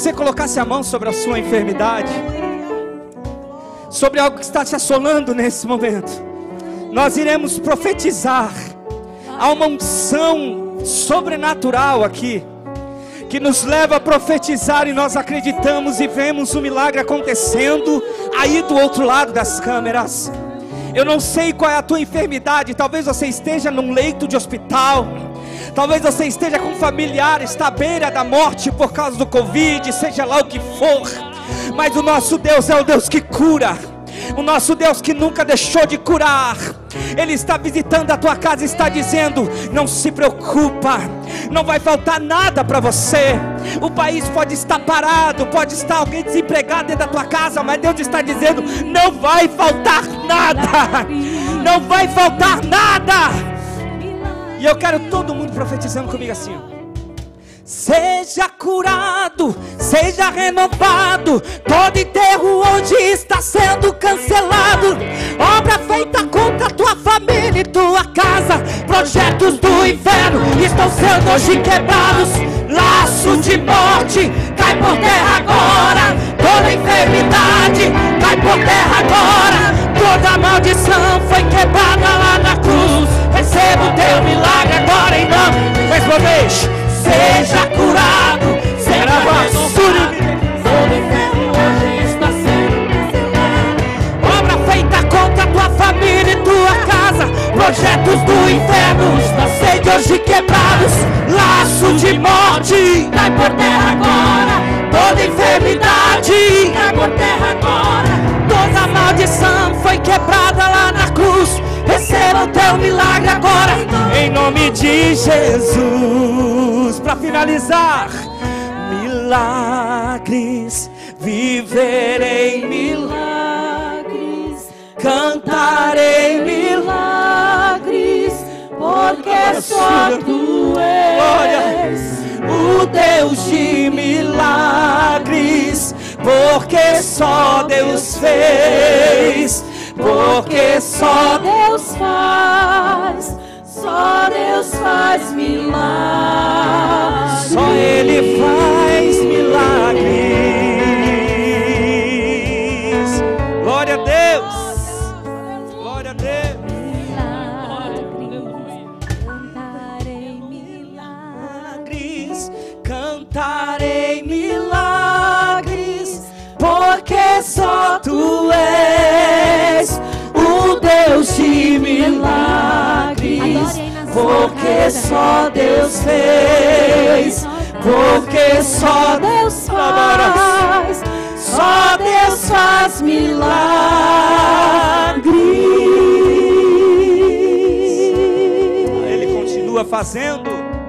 você colocasse a mão sobre a sua enfermidade, sobre algo que está te assolando nesse momento, nós iremos profetizar. Há uma unção sobrenatural aqui, que nos leva a profetizar, e nós acreditamos e vemos o milagre acontecendo aí do outro lado das câmeras. Eu não sei qual é a tua enfermidade, talvez você esteja num leito de hospital, talvez você esteja com um familiar, está à beira da morte por causa do Covid, seja lá o que for, mas o nosso Deus é o Deus que cura, o nosso Deus que nunca deixou de curar. Ele está visitando a tua casa e está dizendo: não se preocupa, não vai faltar nada para você. O país pode estar parado, pode estar alguém desempregado dentro da tua casa, mas Deus está dizendo: não vai faltar nada, não vai faltar nada. E eu quero todo mundo profetizando comigo assim: seja curado, seja renovado todo enterro onde está sendo cancelado, obra feita contra a tua família e tua casa, projetos do inferno estão sendo hoje quebrados, laço de morte cai por terra agora, toda enfermidade cai por terra agora, toda maldição foi quebrada lá na cruz. Receba o teu milagre agora em nome. Mais uma vez: seja curado, seja renovado, todo enfermo hoje está sendo cancelado, obra feita contra a tua família e tua casa, projetos do inferno está sendo hoje quebrados, laço de morte cai por terra agora, toda enfermidade cai por terra agora, toda maldição foi quebrada lá na cruz. Receba o teu milagre agora, em nome de Jesus. Para finalizar: milagres, viverei milagres, cantarei milagres, porque só tu és o Deus de milagres, porque só Deus fez, porque só Deus faz, só Deus faz milagres, só Ele faz milagres. Glória a Deus, glória a Deus. Cantarei milagres, porque só tu és o Deus de milagres, porque só Deus fez, porque só Deus faz, só Deus faz milagres. Ele continua fazendo.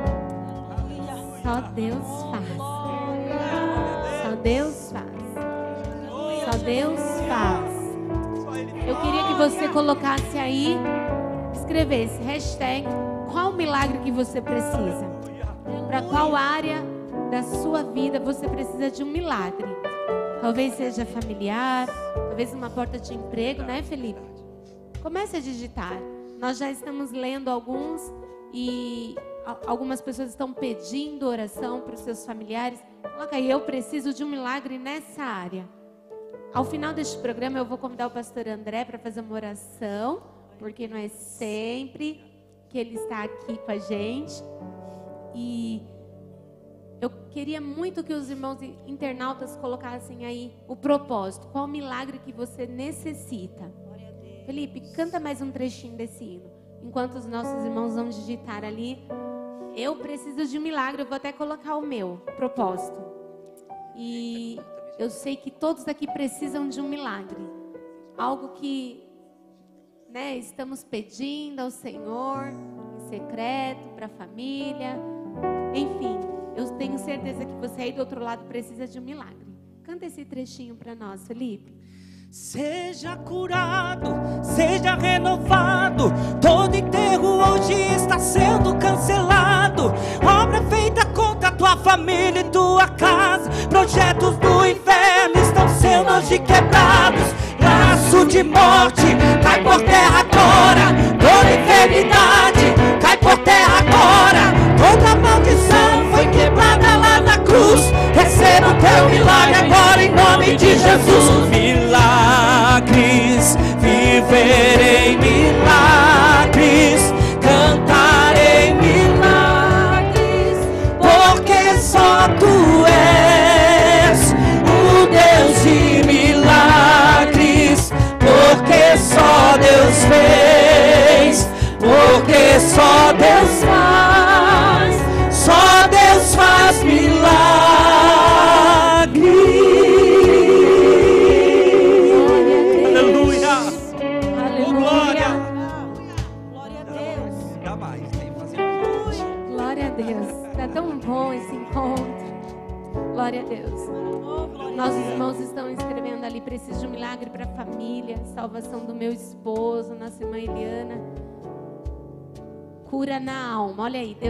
Só Deus faz. Só Deus faz. Só Deus faz. Eu queria que você colocasse aí, escrevesse hashtag qual milagre que você precisa. Para qual área da sua vida você precisa de um milagre. Talvez seja familiar, talvez uma porta de emprego, né, Felipe? Comece a digitar. Nós já estamos lendo alguns e algumas pessoas estão pedindo oração para os seus familiares. Coloca aí: eu preciso de um milagre nessa área. Ao final deste programa eu vou convidar o pastor André para fazer uma oração, porque não é sempre que ele está aqui com a gente. E eu queria muito que os irmãos internautas colocassem aí o propósito. Qual milagre que você necessita? Felipe, canta mais um trechinho desse hino. Enquanto os nossos irmãos vão digitar ali: eu preciso de um milagre. Eu vou até colocar o meu propósito. E eu sei que todos aqui precisam de um milagre. Algo que, né, estamos pedindo ao Senhor, em secreto, para a família. Enfim, eu tenho certeza que você aí do outro lado precisa de um milagre. Canta esse trechinho para nós, Felipe. Seja curado, seja renovado todo enterro hoje está sendo cancelado, obra feita contra a tua família e tua casa, projetos do inferno estão sendo hoje quebrados, laço de morte cai por terra agora, toda enfermidade cai por terra agora, toda maldição foi quebrada lá na cruz. Receba o teu milagre agora em nome de Jesus. Milagres, viverei milagres, cantarei milagres, porque só tu és o Deus de milagres, porque só Deus fez, porque só Deus faz, só Deus faz milagres. Tão bom esse encontro. Glória a Deus. Nossos irmãos estão escrevendo ali: preciso de um milagre para a família, salvação do meu esposo, nossa irmã Eliana, cura na alma. Olha aí,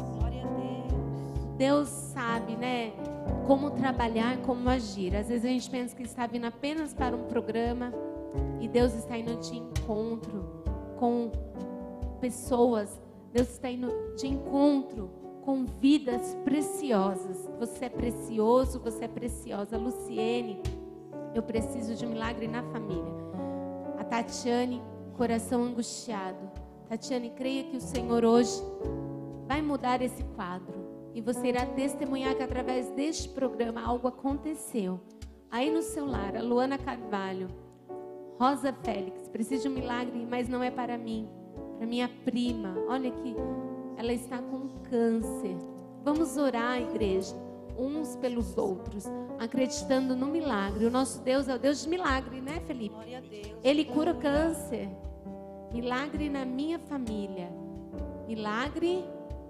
Deus sabe, né, como trabalhar, como agir. Às vezes a gente pensa que está vindo apenas para um programa e Deus está indo de encontro com pessoas. Deus está indo de encontro com vidas preciosas. Você é precioso, você é preciosa. Luciene, eu preciso de um milagre na família. A Tatiane, coração angustiado. Tatiane, creia que o Senhor hoje vai mudar esse quadro. E você irá testemunhar que através deste programa algo aconteceu. Aí no seu lar, a Luana Carvalho, Rosa Félix, preciso de um milagre, mas não é para mim, para minha prima. Olha aqui. Ela está com câncer. Vamos orar, igreja, uns pelos outros, acreditando no milagre. O nosso Deus é o Deus de milagre, né, Felipe? Ele cura o câncer. Milagre na minha família. Milagre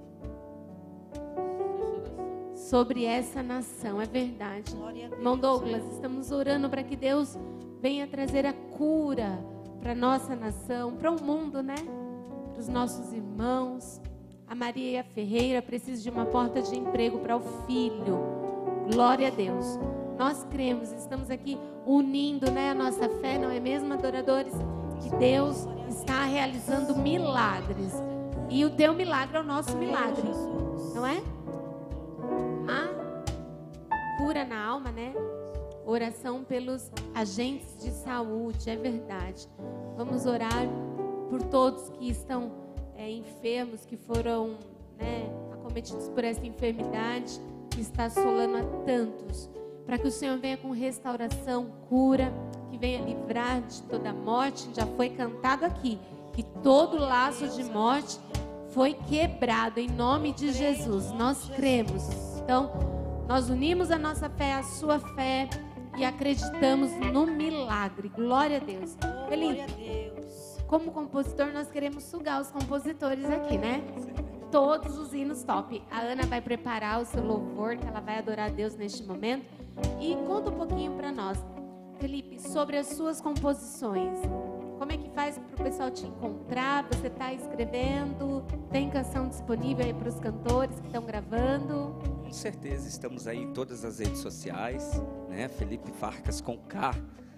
sobre essa nação. É verdade. Irmão Douglas, estamos orando para que Deus venha trazer a cura para nossa nação, para o mundo, né? Para os nossos irmãos. A Maria Ferreira precisa de uma porta de emprego para o filho. Glória a Deus. Nós cremos, estamos aqui unindo, né, a nossa fé, não é mesmo, adoradores? Que Deus está realizando milagres. E o teu milagre é o nosso milagre, não é? A cura na alma, né? Oração pelos agentes de saúde, é verdade. Vamos orar por todos que estão enfermos, que foram, né, acometidos por essa enfermidade que está assolando a tantos, para que o Senhor venha com restauração, cura, que venha livrar de toda morte. Já foi cantado aqui que todo laço de morte foi quebrado em nome de Jesus. Nós cremos. Então, nós unimos a nossa fé à sua fé e acreditamos no milagre. Glória a Deus. Felipe, como compositor, nós queremos sugar os compositores aqui, né? Todos os hinos top. A Ana vai preparar o seu louvor, que ela vai adorar a Deus neste momento. E conta um pouquinho para nós, Felipe, sobre as suas composições. Como é que faz para o pessoal te encontrar? Você está escrevendo? Tem canção disponível aí para os cantores que estão gravando? Com certeza, estamos aí em todas as redes sociais, né? Felipe Farcas com K.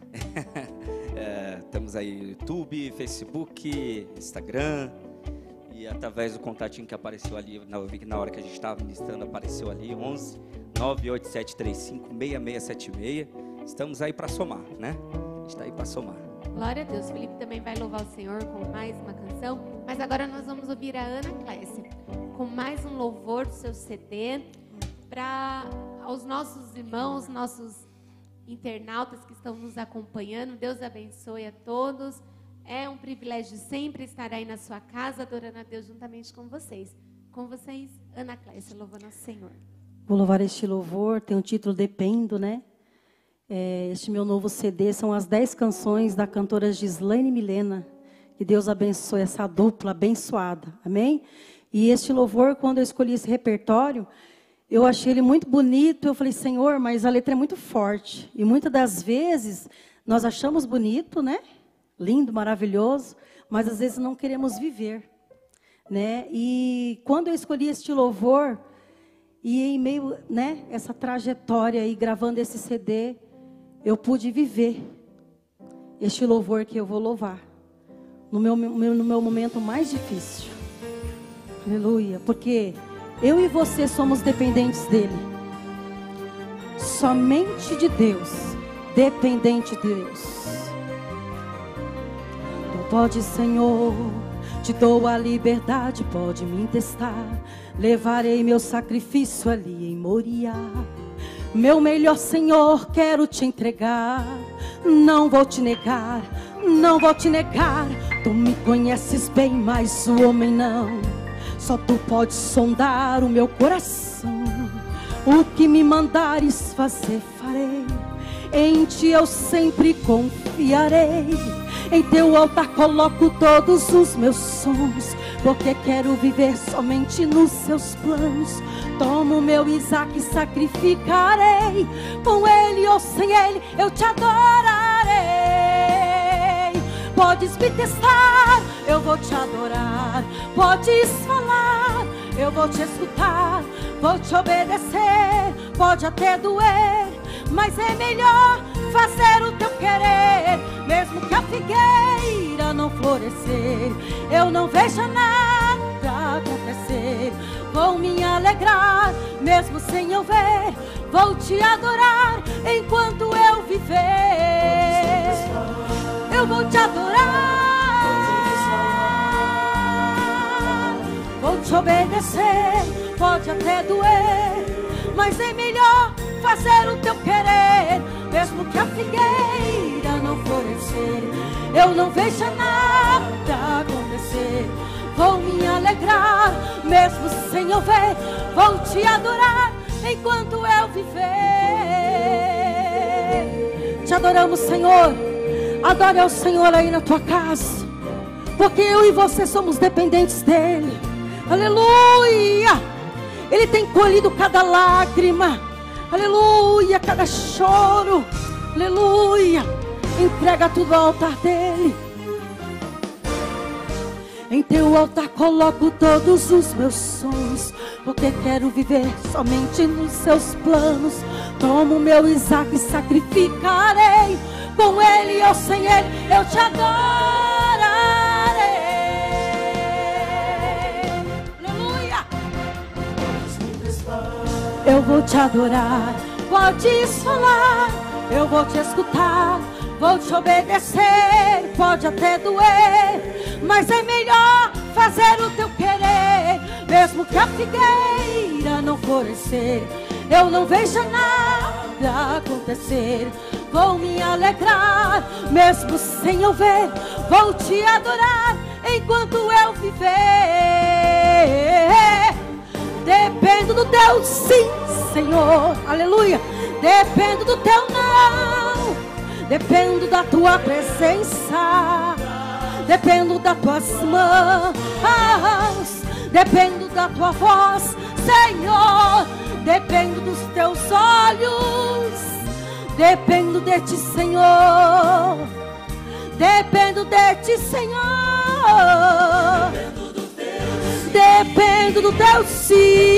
Estamos aí no YouTube, Facebook, Instagram, e através do contatinho que apareceu ali, na hora que a gente estava ministrando, apareceu ali, 11 98735 6676. Estamos aí para somar, né? A gente está aí para somar. Glória a Deus. Felipe também vai louvar o Senhor com mais uma canção, mas agora nós vamos ouvir a Ana Clécia com mais um louvor do seu CD para os nossos irmãos, nossos internautas que estão nos acompanhando. Deus abençoe a todos. É um privilégio sempre estar aí na sua casa, adorando a Deus juntamente com vocês. Com vocês, Ana Clécia, louvando ao Senhor. Vou louvar este louvor, tem o título Dependo, né? Este meu novo CD são as 10 canções da cantora Gislaine Milena. Que Deus abençoe essa dupla abençoada, amém? E este louvor, quando eu escolhi esse repertório, eu achei ele muito bonito. Eu falei, Senhor, mas a letra é muito forte. E muitas das vezes nós achamos bonito, né? Lindo, maravilhoso, mas às vezes não queremos viver, né? E quando eu escolhi este louvor, e em meio, né, essa trajetória aí, gravando esse CD, eu pude viver este louvor que eu vou louvar no meu momento mais difícil. Aleluia, porque eu e você somos dependentes dele. somente de Deus, dependente de Deus. Tu pode, Senhor, te dou a liberdade, pode me testar. Levarei meu sacrifício ali em Moriá. Meu melhor, Senhor, quero te entregar. Não vou te negar, não vou te negar. Tu me conheces bem, mas o homem não. Só tu podes sondar o meu coração. O que me mandares fazer, farei. Em ti eu sempre confiarei. Em teu altar coloco todos os meus sonhos, porque quero viver somente nos seus planos. Tomo meu Isaac e sacrificarei. Com ele ou sem ele eu te adorarei. Podes me testar, eu vou te adorar. Podes falar, eu vou te escutar. Vou te obedecer, pode até doer, mas é melhor fazer o teu querer. Mesmo que a figueira não florescer, eu não vejo nada acontecer. Vou me alegrar, mesmo sem eu ver. Vou te adorar enquanto eu viver. Eu vou te adorar. Vou te obedecer, pode até doer, mas é melhor fazer o teu querer. Mesmo que a figueira não florescer, eu não vejo nada acontecer. Vou me alegrar, mesmo sem eu ver. Vou te adorar enquanto eu viver. Te adoramos, Senhor. Adore ao Senhor aí na tua casa, porque eu e você somos dependentes dEle. Aleluia! Ele tem colhido cada lágrima. Aleluia, cada choro. Aleluia. Entrega tudo ao altar dEle. Em teu altar coloco todos os meus sonhos, porque quero viver somente nos seus planos. Tomo meu Isaac e sacrificarei. Com ele ou sem ele eu te adorarei. Aleluia. Eu vou te adorar. Podes falar, eu vou te escutar. Vou te obedecer, pode até doer, mas é melhor fazer o teu querer. Mesmo que a figueira não florescer, eu não vejo nada acontecer. Vou me alegrar, mesmo sem eu ver. Vou te adorar enquanto eu viver. Dependo do teu sim, Senhor. Aleluia. Dependo do teu não. Dependo da tua presença. Dependo das tuas mãos. Dependo da tua voz, Senhor. Dependo dos teus olhos. Dependo de ti, Senhor. Dependo de ti, Senhor. Dependo do teu sim.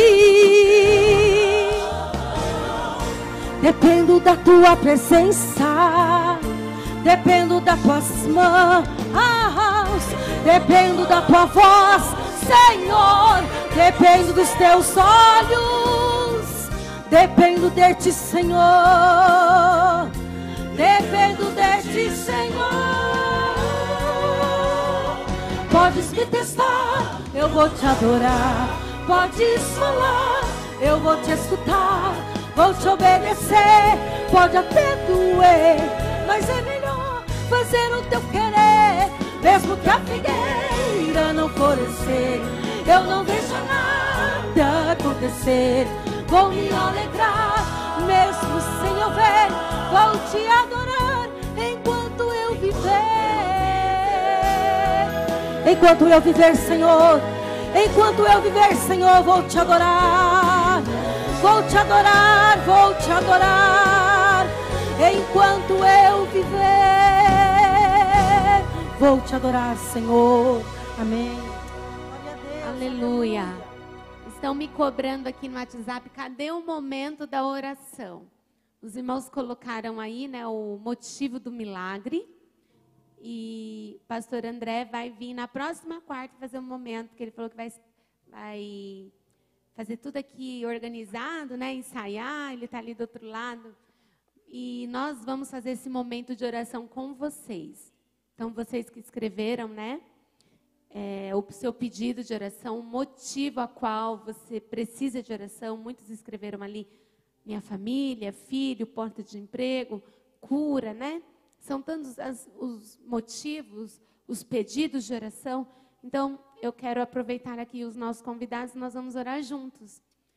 Dependo da tua presença. Dependo das tuas mãos. Dependo da tua voz, Senhor. Dependo dos teus olhos. Dependo de ti, Senhor. Dependo de ti, Senhor. Podes me testar, eu vou te adorar. Podes falar, eu vou te escutar. Vou te obedecer, pode até doer, mas é melhor fazer o teu querer. Mesmo que a figueira não florescer, eu não vejo nada acontecer. Vou me alegrar, mesmo sem eu ver. Vou te adorar enquanto eu viver. Enquanto eu viver, Senhor. Enquanto eu viver, Senhor, vou te adorar. Vou te adorar, vou te adorar. Enquanto eu viver, vou te adorar, Senhor. Amém. Aleluia. Estão me cobrando aqui no WhatsApp, cadê o momento da oração? Os irmãos colocaram aí, né, o motivo do milagre. E o pastor André vai vir na próxima quarta fazer um momento, que ele falou que vai fazer tudo aqui organizado, né? Ensaiar, ele está ali do outro lado. E nós vamos fazer esse momento de oração com vocês. Então, vocês que escreveram, né? O seu pedido de oração, o motivo a qual você precisa de oração. Muitos escreveram ali, minha família, filho, porta de emprego, cura, né? São tantos os motivos, os pedidos de oração. Então, eu quero aproveitar aqui os nossos convidados, nós vamos orar juntos.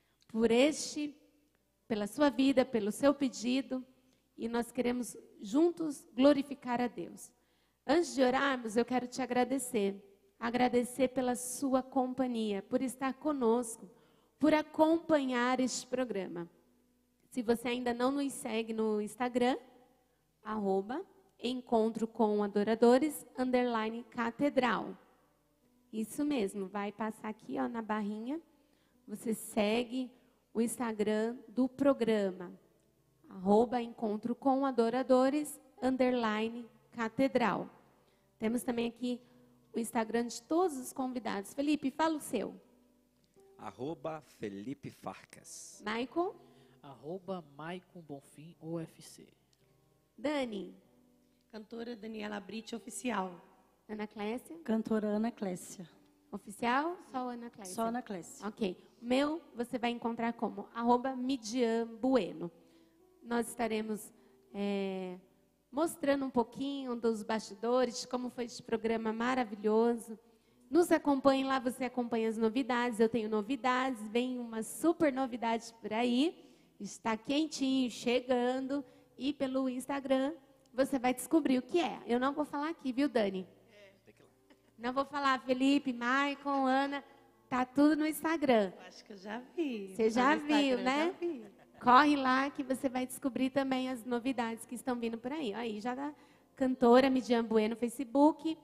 Pela sua vida, pelo seu pedido. E nós queremos juntos glorificar a Deus. Antes de orarmos, eu quero te agradecer. Agradecer pela sua companhia, por estar conosco, por acompanhar este programa. Se você ainda não nos segue no Instagram, @encontrocom_adoradores_catedral. Isso mesmo, vai passar aqui ó, na barrinha. Você segue o Instagram do programa. @encontrocom_adoradores_catedral. Temos também aqui o Instagram de todos os convidados. Felipe, fala o seu. @Felipe Farcas. Maicon? @Maicon Bonfim UFC. Dani? Cantora Daniela Brite Oficial. Ana Clécia? Cantora Ana Clécia. Oficial? Só Ana Clécia? Só Ana Clécia. Ok. O meu você vai encontrar como @Midian Bueno. Nós estaremos mostrando um pouquinho dos bastidores, de como foi esse programa maravilhoso. Nos acompanhe lá, você acompanha as novidades. Eu tenho novidades, vem uma super novidade por aí. Está quentinho, chegando. E pelo Instagram você vai descobrir o que é. Eu não vou falar aqui, viu, Dani? Não vou falar, Felipe, Maicon, Ana. Tá tudo no Instagram. Acho que eu já vi. Você já viu, né? Já vi. Corre lá que você vai descobrir também as novidades que estão vindo por aí. Aí já dá cantora Midian Bueno no Facebook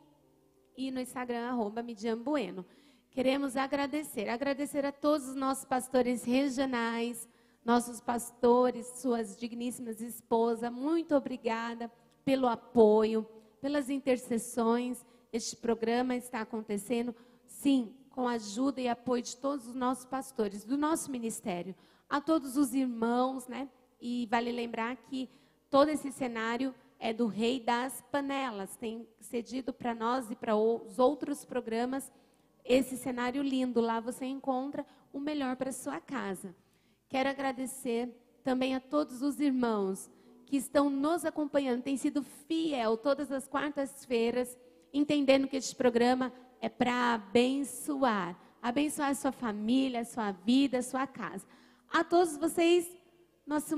e no Instagram @Midian Bueno. Queremos agradecer a todos os nossos pastores regionais, nossos pastores, suas digníssimas esposas. Muito obrigada pelo apoio, pelas intercessões. Este programa está acontecendo, sim, com a ajuda e apoio de todos os nossos pastores, do nosso ministério. A todos os irmãos, né? E vale lembrar que todo esse cenário é do Rei das Panelas. Tem cedido para nós e para os outros programas esse cenário lindo. Lá você encontra o melhor para a sua casa. Quero agradecer também a todos os irmãos que estão nos acompanhando, têm sido fiel todas as quartas-feiras, entendendo que este programa é para abençoar a sua família, a sua vida, a sua casa. A todos vocês, nosso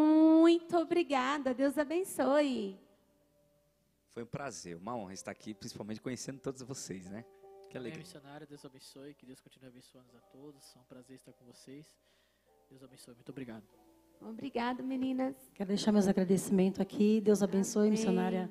muito obrigada. Deus abençoe. Foi um prazer, uma honra estar aqui, principalmente conhecendo todos vocês, né? Que alegria. Missionária, Deus abençoe, que Deus continue abençoando a todos. É um prazer estar com vocês. Deus abençoe, muito obrigado. Obrigada, meninas. Quero deixar meus agradecimentos aqui. Deus abençoe, missionária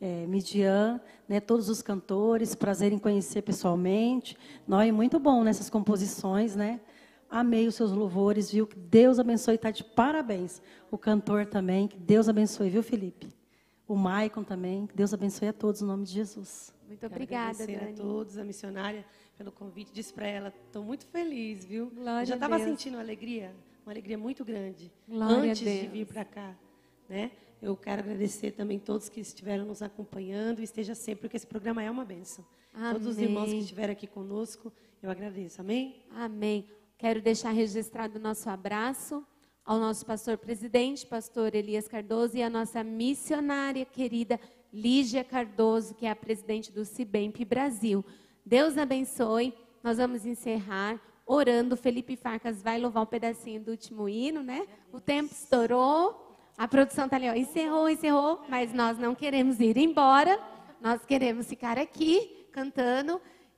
Midian, né, todos os cantores, prazer em conhecer pessoalmente. Nós, muito bom nessas composições, né? Amei os seus louvores, viu? Que Deus abençoe, está de parabéns. O cantor também, que Deus abençoe, viu, Felipe? O Maicon também, que Deus abençoe a todos, em nome de Jesus. Muito obrigada, Dani. Dani. A todos, a missionária, pelo convite. Disse para ela, estou muito feliz, viu? Glória Eu já a estava Deus. sentindo uma alegria muito grande, Glória antes a Deus. de vir para cá, né? Eu quero agradecer também todos que estiveram nos acompanhando, e esteja sempre, porque esse programa é uma bênção. Todos os irmãos que estiveram aqui conosco, eu agradeço. Amém? Amém. Quero deixar registrado o nosso abraço ao nosso pastor presidente, pastor Elias Cardoso, e a nossa missionária querida Lígia Cardoso, que é a presidente do Cibemp Brasil. Deus abençoe. Nós vamos encerrar orando. Felipe Farcas vai louvar um pedacinho do último hino, né? O tempo estourou. A produção está ali, ó, encerrou, mas nós não queremos ir embora. Nós queremos ficar aqui cantando.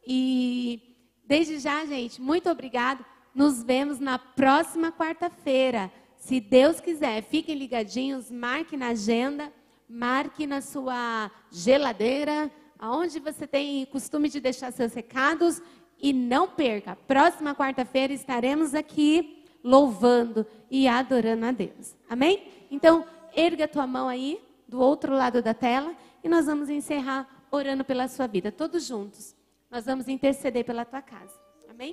E desde já, gente, muito obrigado. Nos vemos na próxima quarta-feira. Se Deus quiser, fiquem ligadinhos, marque na agenda, marque na sua geladeira, aonde você tem costume de deixar seus recados. E não perca, próxima quarta-feira estaremos aqui louvando e adorando a Deus. Amém? Então, erga a tua mão aí, do outro lado da tela, e nós vamos encerrar orando pela sua vida, todos juntos. Nós vamos interceder pela tua casa. Amém?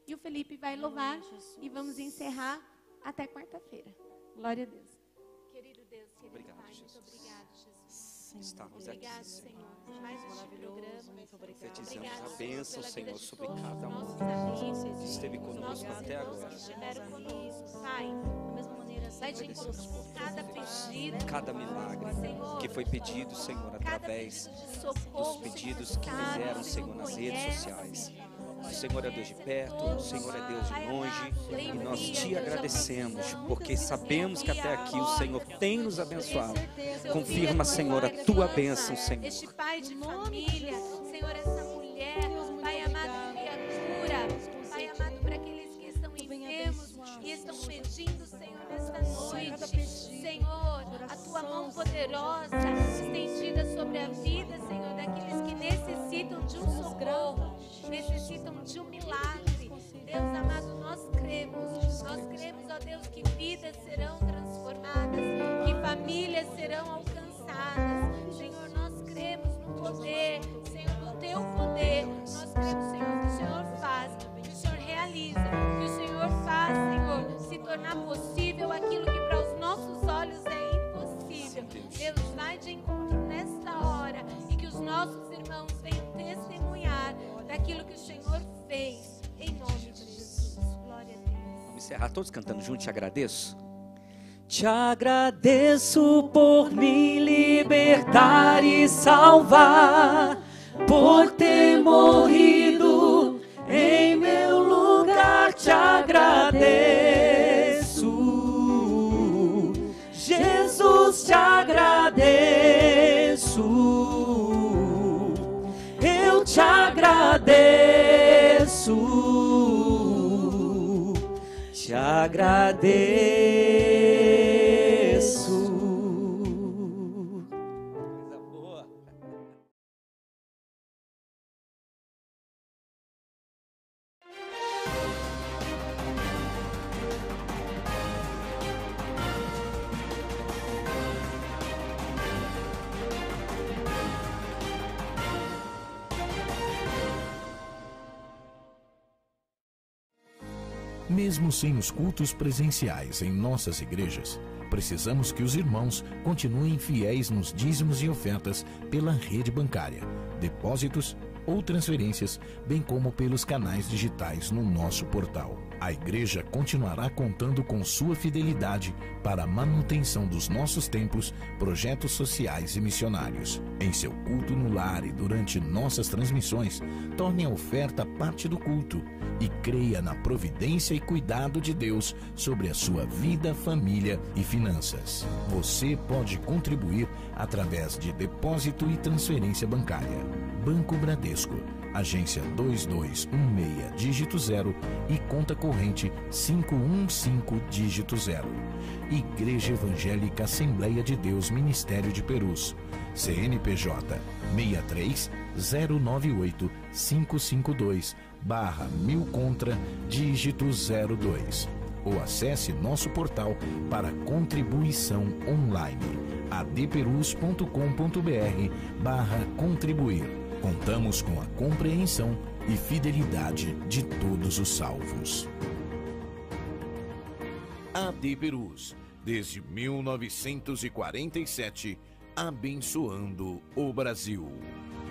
E o Felipe vai louvar e vamos encerrar até quarta-feira. Glória a Deus. Querido Deus, querido Pai, muito obrigado, Jesus. Estamos obrigado, aqui, Senhor, por mais este programa. Profetizamos a bênção, Senhor, sobre cada um que esteve conosco até agora. Estiveram conosco, Pai. Vai de encontro com cada pedido, Cada milagre que foi pedido, Senhor, através dos pedidos que fizeram, Senhor, nas redes sociais. O Senhor é Deus de perto, o Senhor é Deus de longe, e nós te agradecemos, porque sabemos que até aqui o Senhor tem nos abençoado. Confirma, Senhor, a tua bênção, Senhor. Este pai de família, Senhor, essa mulher, Pai amado, criatura, Pai amado, para aqueles que estão enfermos e estão pedindo, Senhor, nesta noite, Senhor, a tua mão poderosa estendida sobre a vida, Senhor, daqueles que necessitam de um socorro, necessitam de um milagre. Deus amado, nós cremos, ó Deus, que vidas serão transformadas, que famílias serão alcançadas. Senhor, nós cremos no poder, Senhor, no teu poder. Nós cremos, Senhor, que o Senhor faz, que o Senhor realiza, que o Senhor faz, Senhor, se tornar possível aquilo que para os nossos olhos é impossível. Deus, vai de encontro nesta hora e que os nossos irmãos venham testemunhar daquilo que o Senhor fez, em nome de Jesus. Glória a Deus. Vamos encerrar todos cantando junto, te agradeço. Te agradeço por me libertar e salvar, por ter morrido em meu lugar. Te agradeço, Jesus, te agradeço. Eu te agradeço, te agradeço. Coisa boa. Mesmo sem os cultos presenciais em nossas igrejas, precisamos que os irmãos continuem fiéis nos dízimos e ofertas pela rede bancária, depósitos ou transferências, bem como pelos canais digitais no nosso portal. A igreja continuará contando com sua fidelidade para a manutenção dos nossos templos, projetos sociais e missionários. Em seu culto no lar e durante nossas transmissões, torne a oferta parte do culto e creia na providência e cuidado de Deus sobre a sua vida, família e finanças. Você pode contribuir através de depósito e transferência bancária. Banco Bradesco, agência 2216, dígito 0 e conta corrente 515, dígito 0. Igreja Evangélica Assembleia de Deus Ministério de Perus, CNPJ 63-098-552/1000 contra, dígito 02. Ou acesse nosso portal para contribuição online, adperus.com.br/contribuir. Contamos com a compreensão e fidelidade de todos os salvos. AD Perus, desde 1947, abençoando o Brasil.